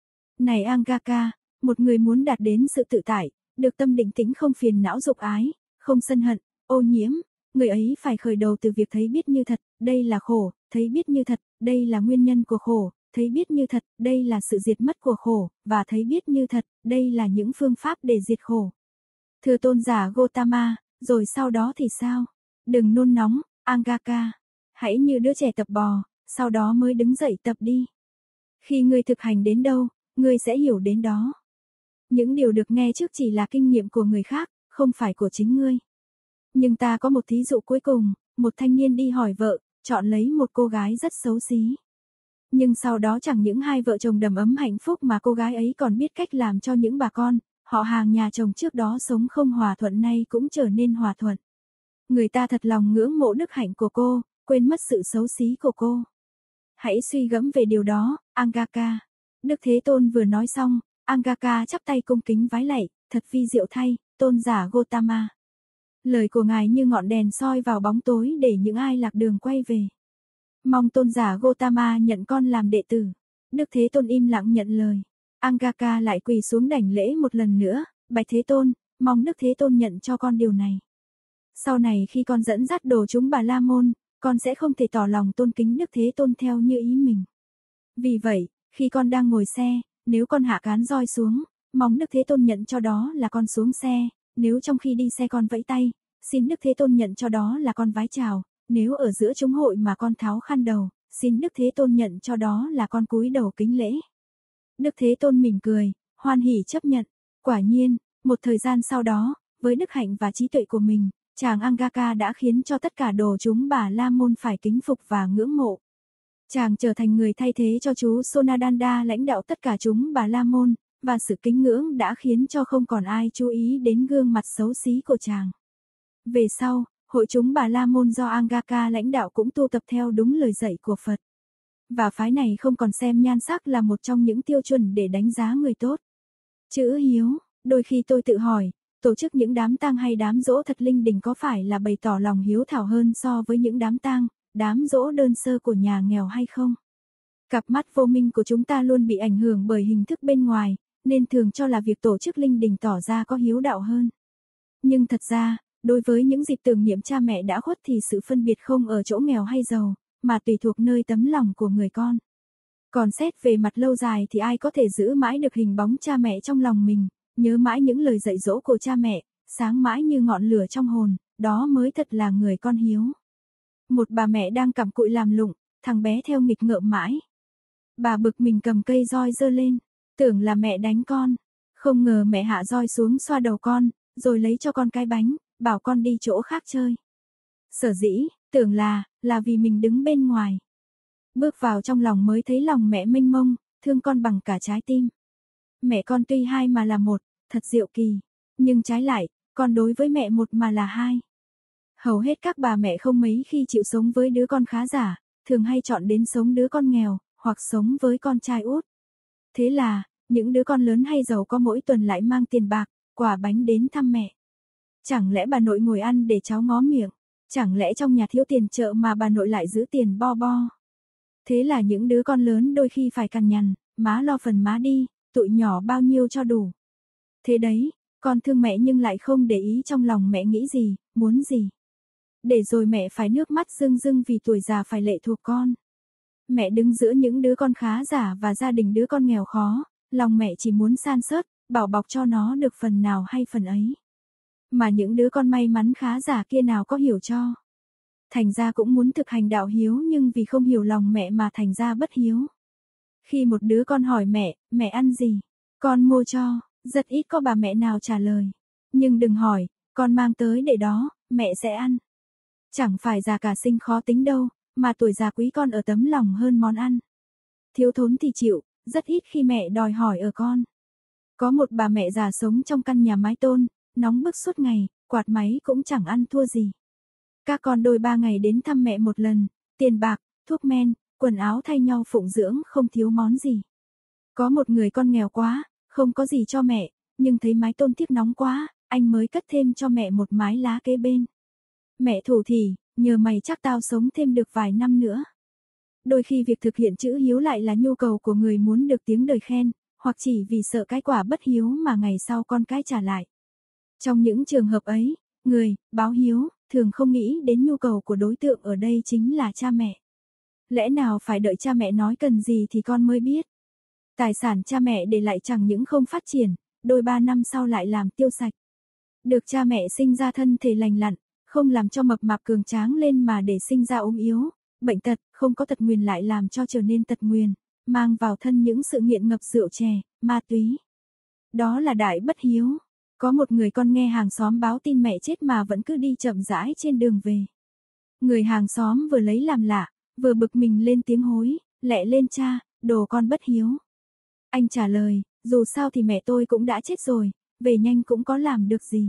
S1: Này Angaka, một người muốn đạt đến sự tự tại, được tâm định tĩnh không phiền não dục ái, không sân hận, ô nhiễm, người ấy phải khởi đầu từ việc thấy biết như thật, đây là khổ, thấy biết như thật, đây là nguyên nhân của khổ, thấy biết như thật, đây là sự diệt mất của khổ, và thấy biết như thật, đây là những phương pháp để diệt khổ. Thưa tôn giả Gotama, rồi sau đó thì sao? Đừng nôn nóng, Angaka. Hãy như đứa trẻ tập bò, sau đó mới đứng dậy tập đi. Khi ngươi thực hành đến đâu, ngươi sẽ hiểu đến đó. Những điều được nghe trước chỉ là kinh nghiệm của người khác, không phải của chính ngươi. Nhưng ta có một thí dụ cuối cùng, một thanh niên đi hỏi vợ, chọn lấy một cô gái rất xấu xí. Nhưng sau đó chẳng những hai vợ chồng đầm ấm hạnh phúc mà cô gái ấy còn biết cách làm cho những bà con, họ hàng nhà chồng trước đó sống không hòa thuận nay cũng trở nên hòa thuận. Người ta thật lòng ngưỡng mộ đức hạnh của cô, quên mất sự xấu xí của cô. Hãy suy gẫm về điều đó, Angaka. Đức Thế Tôn vừa nói xong, Angaka chắp tay cung kính vái lạy, thật vi diệu thay, tôn giả Gotama. Lời của ngài như ngọn đèn soi vào bóng tối để những ai lạc đường quay về. Mong tôn giả Gotama nhận con làm đệ tử. Đức Thế Tôn im lặng nhận lời. Angaka lại quỳ xuống đảnh lễ một lần nữa, bạch Thế Tôn, mong Đức Thế Tôn nhận cho con điều này. Sau này khi con dẫn dắt đồ chúng Bà La Môn, con sẽ không thể tỏ lòng tôn kính Đức Thế Tôn theo như ý mình. Vì vậy, khi con đang ngồi xe, nếu con hạ cán roi xuống, mong Đức Thế Tôn nhận cho đó là con xuống xe, nếu trong khi đi xe con vẫy tay, xin Đức Thế Tôn nhận cho đó là con vái chào, nếu ở giữa chúng hội mà con tháo khăn đầu, xin Đức Thế Tôn nhận cho đó là con cúi đầu kính lễ. Đức Thế Tôn mỉm cười, hoan hỉ chấp nhận. Quả nhiên, một thời gian sau đó, với đức hạnh và trí tuệ của mình, chàng Angaka đã khiến cho tất cả đồ chúng Bà La Môn phải kính phục và ngưỡng mộ. Chàng trở thành người thay thế cho chú Sonadanda lãnh đạo tất cả chúng Bà La Môn, và sự kính ngưỡng đã khiến cho không còn ai chú ý đến gương mặt xấu xí của chàng. Về sau, hội chúng Bà La Môn do Angaka lãnh đạo cũng tu tập theo đúng lời dạy của Phật. Và phái này không còn xem nhan sắc là một trong những tiêu chuẩn để đánh giá người tốt. Chữ hiếu, đôi khi tôi tự hỏi, tổ chức những đám tang hay đám giỗ thật linh đình có phải là bày tỏ lòng hiếu thảo hơn so với những đám tang, đám giỗ đơn sơ của nhà nghèo hay không? Cặp mắt vô minh của chúng ta luôn bị ảnh hưởng bởi hình thức bên ngoài, nên thường cho là việc tổ chức linh đình tỏ ra có hiếu đạo hơn. Nhưng thật ra, đối với những dịp tưởng niệm cha mẹ đã khuất thì sự phân biệt không ở chỗ nghèo hay giàu, mà tùy thuộc nơi tấm lòng của người con. Còn xét về mặt lâu dài thì ai có thể giữ mãi được hình bóng cha mẹ trong lòng mình, nhớ mãi những lời dạy dỗ của cha mẹ, sáng mãi như ngọn lửa trong hồn, đó mới thật là người con hiếu. Một bà mẹ đang cặm cụi làm lụng, thằng bé theo nghịch ngợm mãi. Bà bực mình cầm cây roi giơ lên, tưởng là mẹ đánh con, không ngờ mẹ hạ roi xuống xoa đầu con, rồi lấy cho con cái bánh, bảo con đi chỗ khác chơi. Sở dĩ, tưởng là, là vì mình đứng bên ngoài. Bước vào trong lòng mới thấy lòng mẹ mênh mông, thương con bằng cả trái tim. Mẹ con tuy hai mà là một, thật diệu kỳ, nhưng trái lại, con đối với mẹ một mà là hai. Hầu hết các bà mẹ không mấy khi chịu sống với đứa con khá giả, thường hay chọn đến sống đứa con nghèo, hoặc sống với con trai út. Thế là, những đứa con lớn hay giàu có mỗi tuần lại mang tiền bạc, quả bánh đến thăm mẹ. Chẳng lẽ bà nội ngồi ăn để cháu ngó miệng? Chẳng lẽ trong nhà thiếu tiền chợ mà bà nội lại giữ tiền bo bo? Thế là những đứa con lớn đôi khi phải cằn nhằn, má lo phần má đi, tụi nhỏ bao nhiêu cho đủ. Thế đấy, con thương mẹ nhưng lại không để ý trong lòng mẹ nghĩ gì, muốn gì. Để rồi mẹ phải nước mắt rưng rưng vì tuổi già phải lệ thuộc con. Mẹ đứng giữa những đứa con khá giả và gia đình đứa con nghèo khó, lòng mẹ chỉ muốn san sớt, bảo bọc cho nó được phần nào hay phần ấy. Mà những đứa con may mắn khá giả kia nào có hiểu cho. Thành ra cũng muốn thực hành đạo hiếu nhưng vì không hiểu lòng mẹ mà thành ra bất hiếu. Khi một đứa con hỏi mẹ, mẹ ăn gì? Con mua cho, rất ít có bà mẹ nào trả lời. Nhưng đừng hỏi, con mang tới để đó, mẹ sẽ ăn. Chẳng phải già cả sinh khó tính đâu, mà tuổi già quý con ở tấm lòng hơn món ăn. Thiếu thốn thì chịu, rất ít khi mẹ đòi hỏi ở con. Có một bà mẹ già sống trong căn nhà mái tôn, nóng bức suốt ngày, quạt máy cũng chẳng ăn thua gì. Các con đôi ba ngày đến thăm mẹ một lần, tiền bạc, thuốc men, quần áo thay nhau phụng dưỡng không thiếu món gì. Có một người con nghèo quá, không có gì cho mẹ, nhưng thấy mái tôn tiếc nóng quá, anh mới cất thêm cho mẹ một mái lá kế bên. Mẹ thủ thỉ, nhờ mày chắc tao sống thêm được vài năm nữa. Đôi khi việc thực hiện chữ hiếu lại là nhu cầu của người muốn được tiếng đời khen, hoặc chỉ vì sợ cái quả bất hiếu mà ngày sau con cái trả lại. Trong những trường hợp ấy, người, báo hiếu, thường không nghĩ đến nhu cầu của đối tượng ở đây chính là cha mẹ. Lẽ nào phải đợi cha mẹ nói cần gì thì con mới biết. Tài sản cha mẹ để lại chẳng những không phát triển, đôi ba năm sau lại làm tiêu sạch. Được cha mẹ sinh ra thân thể lành lặn, không làm cho mập mạp cường tráng lên mà để sinh ra ốm yếu, bệnh tật, không có tật nguyền lại làm cho trở nên tật nguyền, mang vào thân những sự nghiện ngập rượu chè, ma túy. Đó là đại bất hiếu. Có một người con nghe hàng xóm báo tin mẹ chết mà vẫn cứ đi chậm rãi trên đường về. Người hàng xóm vừa lấy làm lạ, vừa bực mình lên tiếng hối, lẹ lên cha, đồ con bất hiếu. Anh trả lời, dù sao thì mẹ tôi cũng đã chết rồi, về nhanh cũng có làm được gì.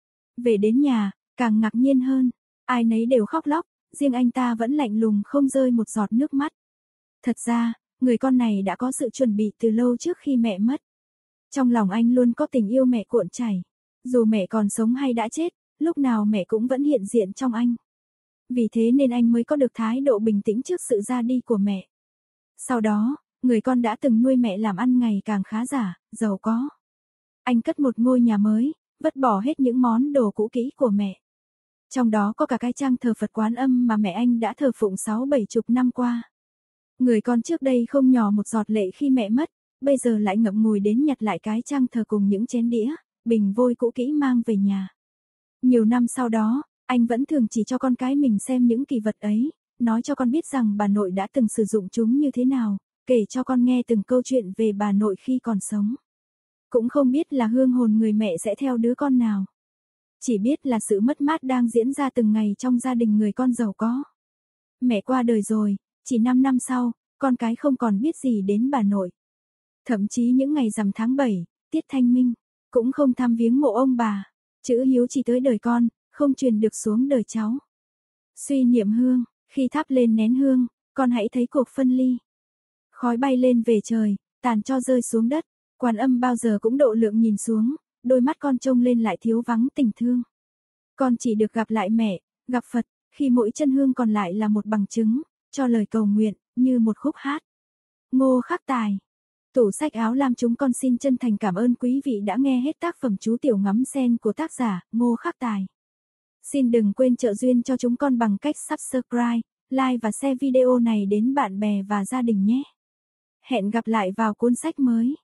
S1: Về đến nhà, càng ngạc nhiên hơn, ai nấy đều khóc lóc, riêng anh ta vẫn lạnh lùng không rơi một giọt nước mắt. Thật ra, người con này đã có sự chuẩn bị từ lâu trước khi mẹ mất. Trong lòng anh luôn có tình yêu mẹ cuộn chảy. Dù mẹ còn sống hay đã chết, lúc nào mẹ cũng vẫn hiện diện trong anh. Vì thế nên anh mới có được thái độ bình tĩnh trước sự ra đi của mẹ. Sau đó, người con đã từng nuôi mẹ làm ăn ngày càng khá giả, giàu có. Anh cất một ngôi nhà mới, vứt bỏ hết những món đồ cũ kỹ của mẹ. Trong đó có cả cái trang thờ Phật Quán Âm mà mẹ anh đã thờ phụng sáu bảy chục năm qua. Người con trước đây không nhỏ một giọt lệ khi mẹ mất, bây giờ lại ngậm ngùi đến nhặt lại cái trang thờ cùng những chén đĩa, bình vôi cũ kỹ mang về nhà. Nhiều năm sau đó, anh vẫn thường chỉ cho con cái mình xem những kỳ vật ấy, nói cho con biết rằng bà nội đã từng sử dụng chúng như thế nào, kể cho con nghe từng câu chuyện về bà nội khi còn sống. Cũng không biết là hương hồn người mẹ sẽ theo đứa con nào. Chỉ biết là sự mất mát đang diễn ra từng ngày trong gia đình người con giàu có. Mẹ qua đời rồi, chỉ năm năm sau, con cái không còn biết gì đến bà nội. Thậm chí những ngày rằm tháng bảy, tiết thanh minh, cũng không thăm viếng mộ ông bà. Chữ hiếu chỉ tới đời con, không truyền được xuống đời cháu. Suy niệm hương, khi thắp lên nén hương, con hãy thấy cuộc phân ly. Khói bay lên về trời, tàn cho rơi xuống đất. Quan Âm bao giờ cũng độ lượng nhìn xuống, đôi mắt con trông lên lại thiếu vắng tình thương. Con chỉ được gặp lại mẹ, gặp Phật, khi mỗi chân hương còn lại là một bằng chứng, cho lời cầu nguyện, như một khúc hát. Ngô Khắc Tài. Tủ sách áo lam chúng con xin chân thành cảm ơn quý vị đã nghe hết tác phẩm Chú Tiểu Ngắm Sen của tác giả Ngô Khắc Tài. Xin đừng quên trợ duyên cho chúng con bằng cách subscribe, like và share video này đến bạn bè và gia đình nhé. Hẹn gặp lại vào cuốn sách mới.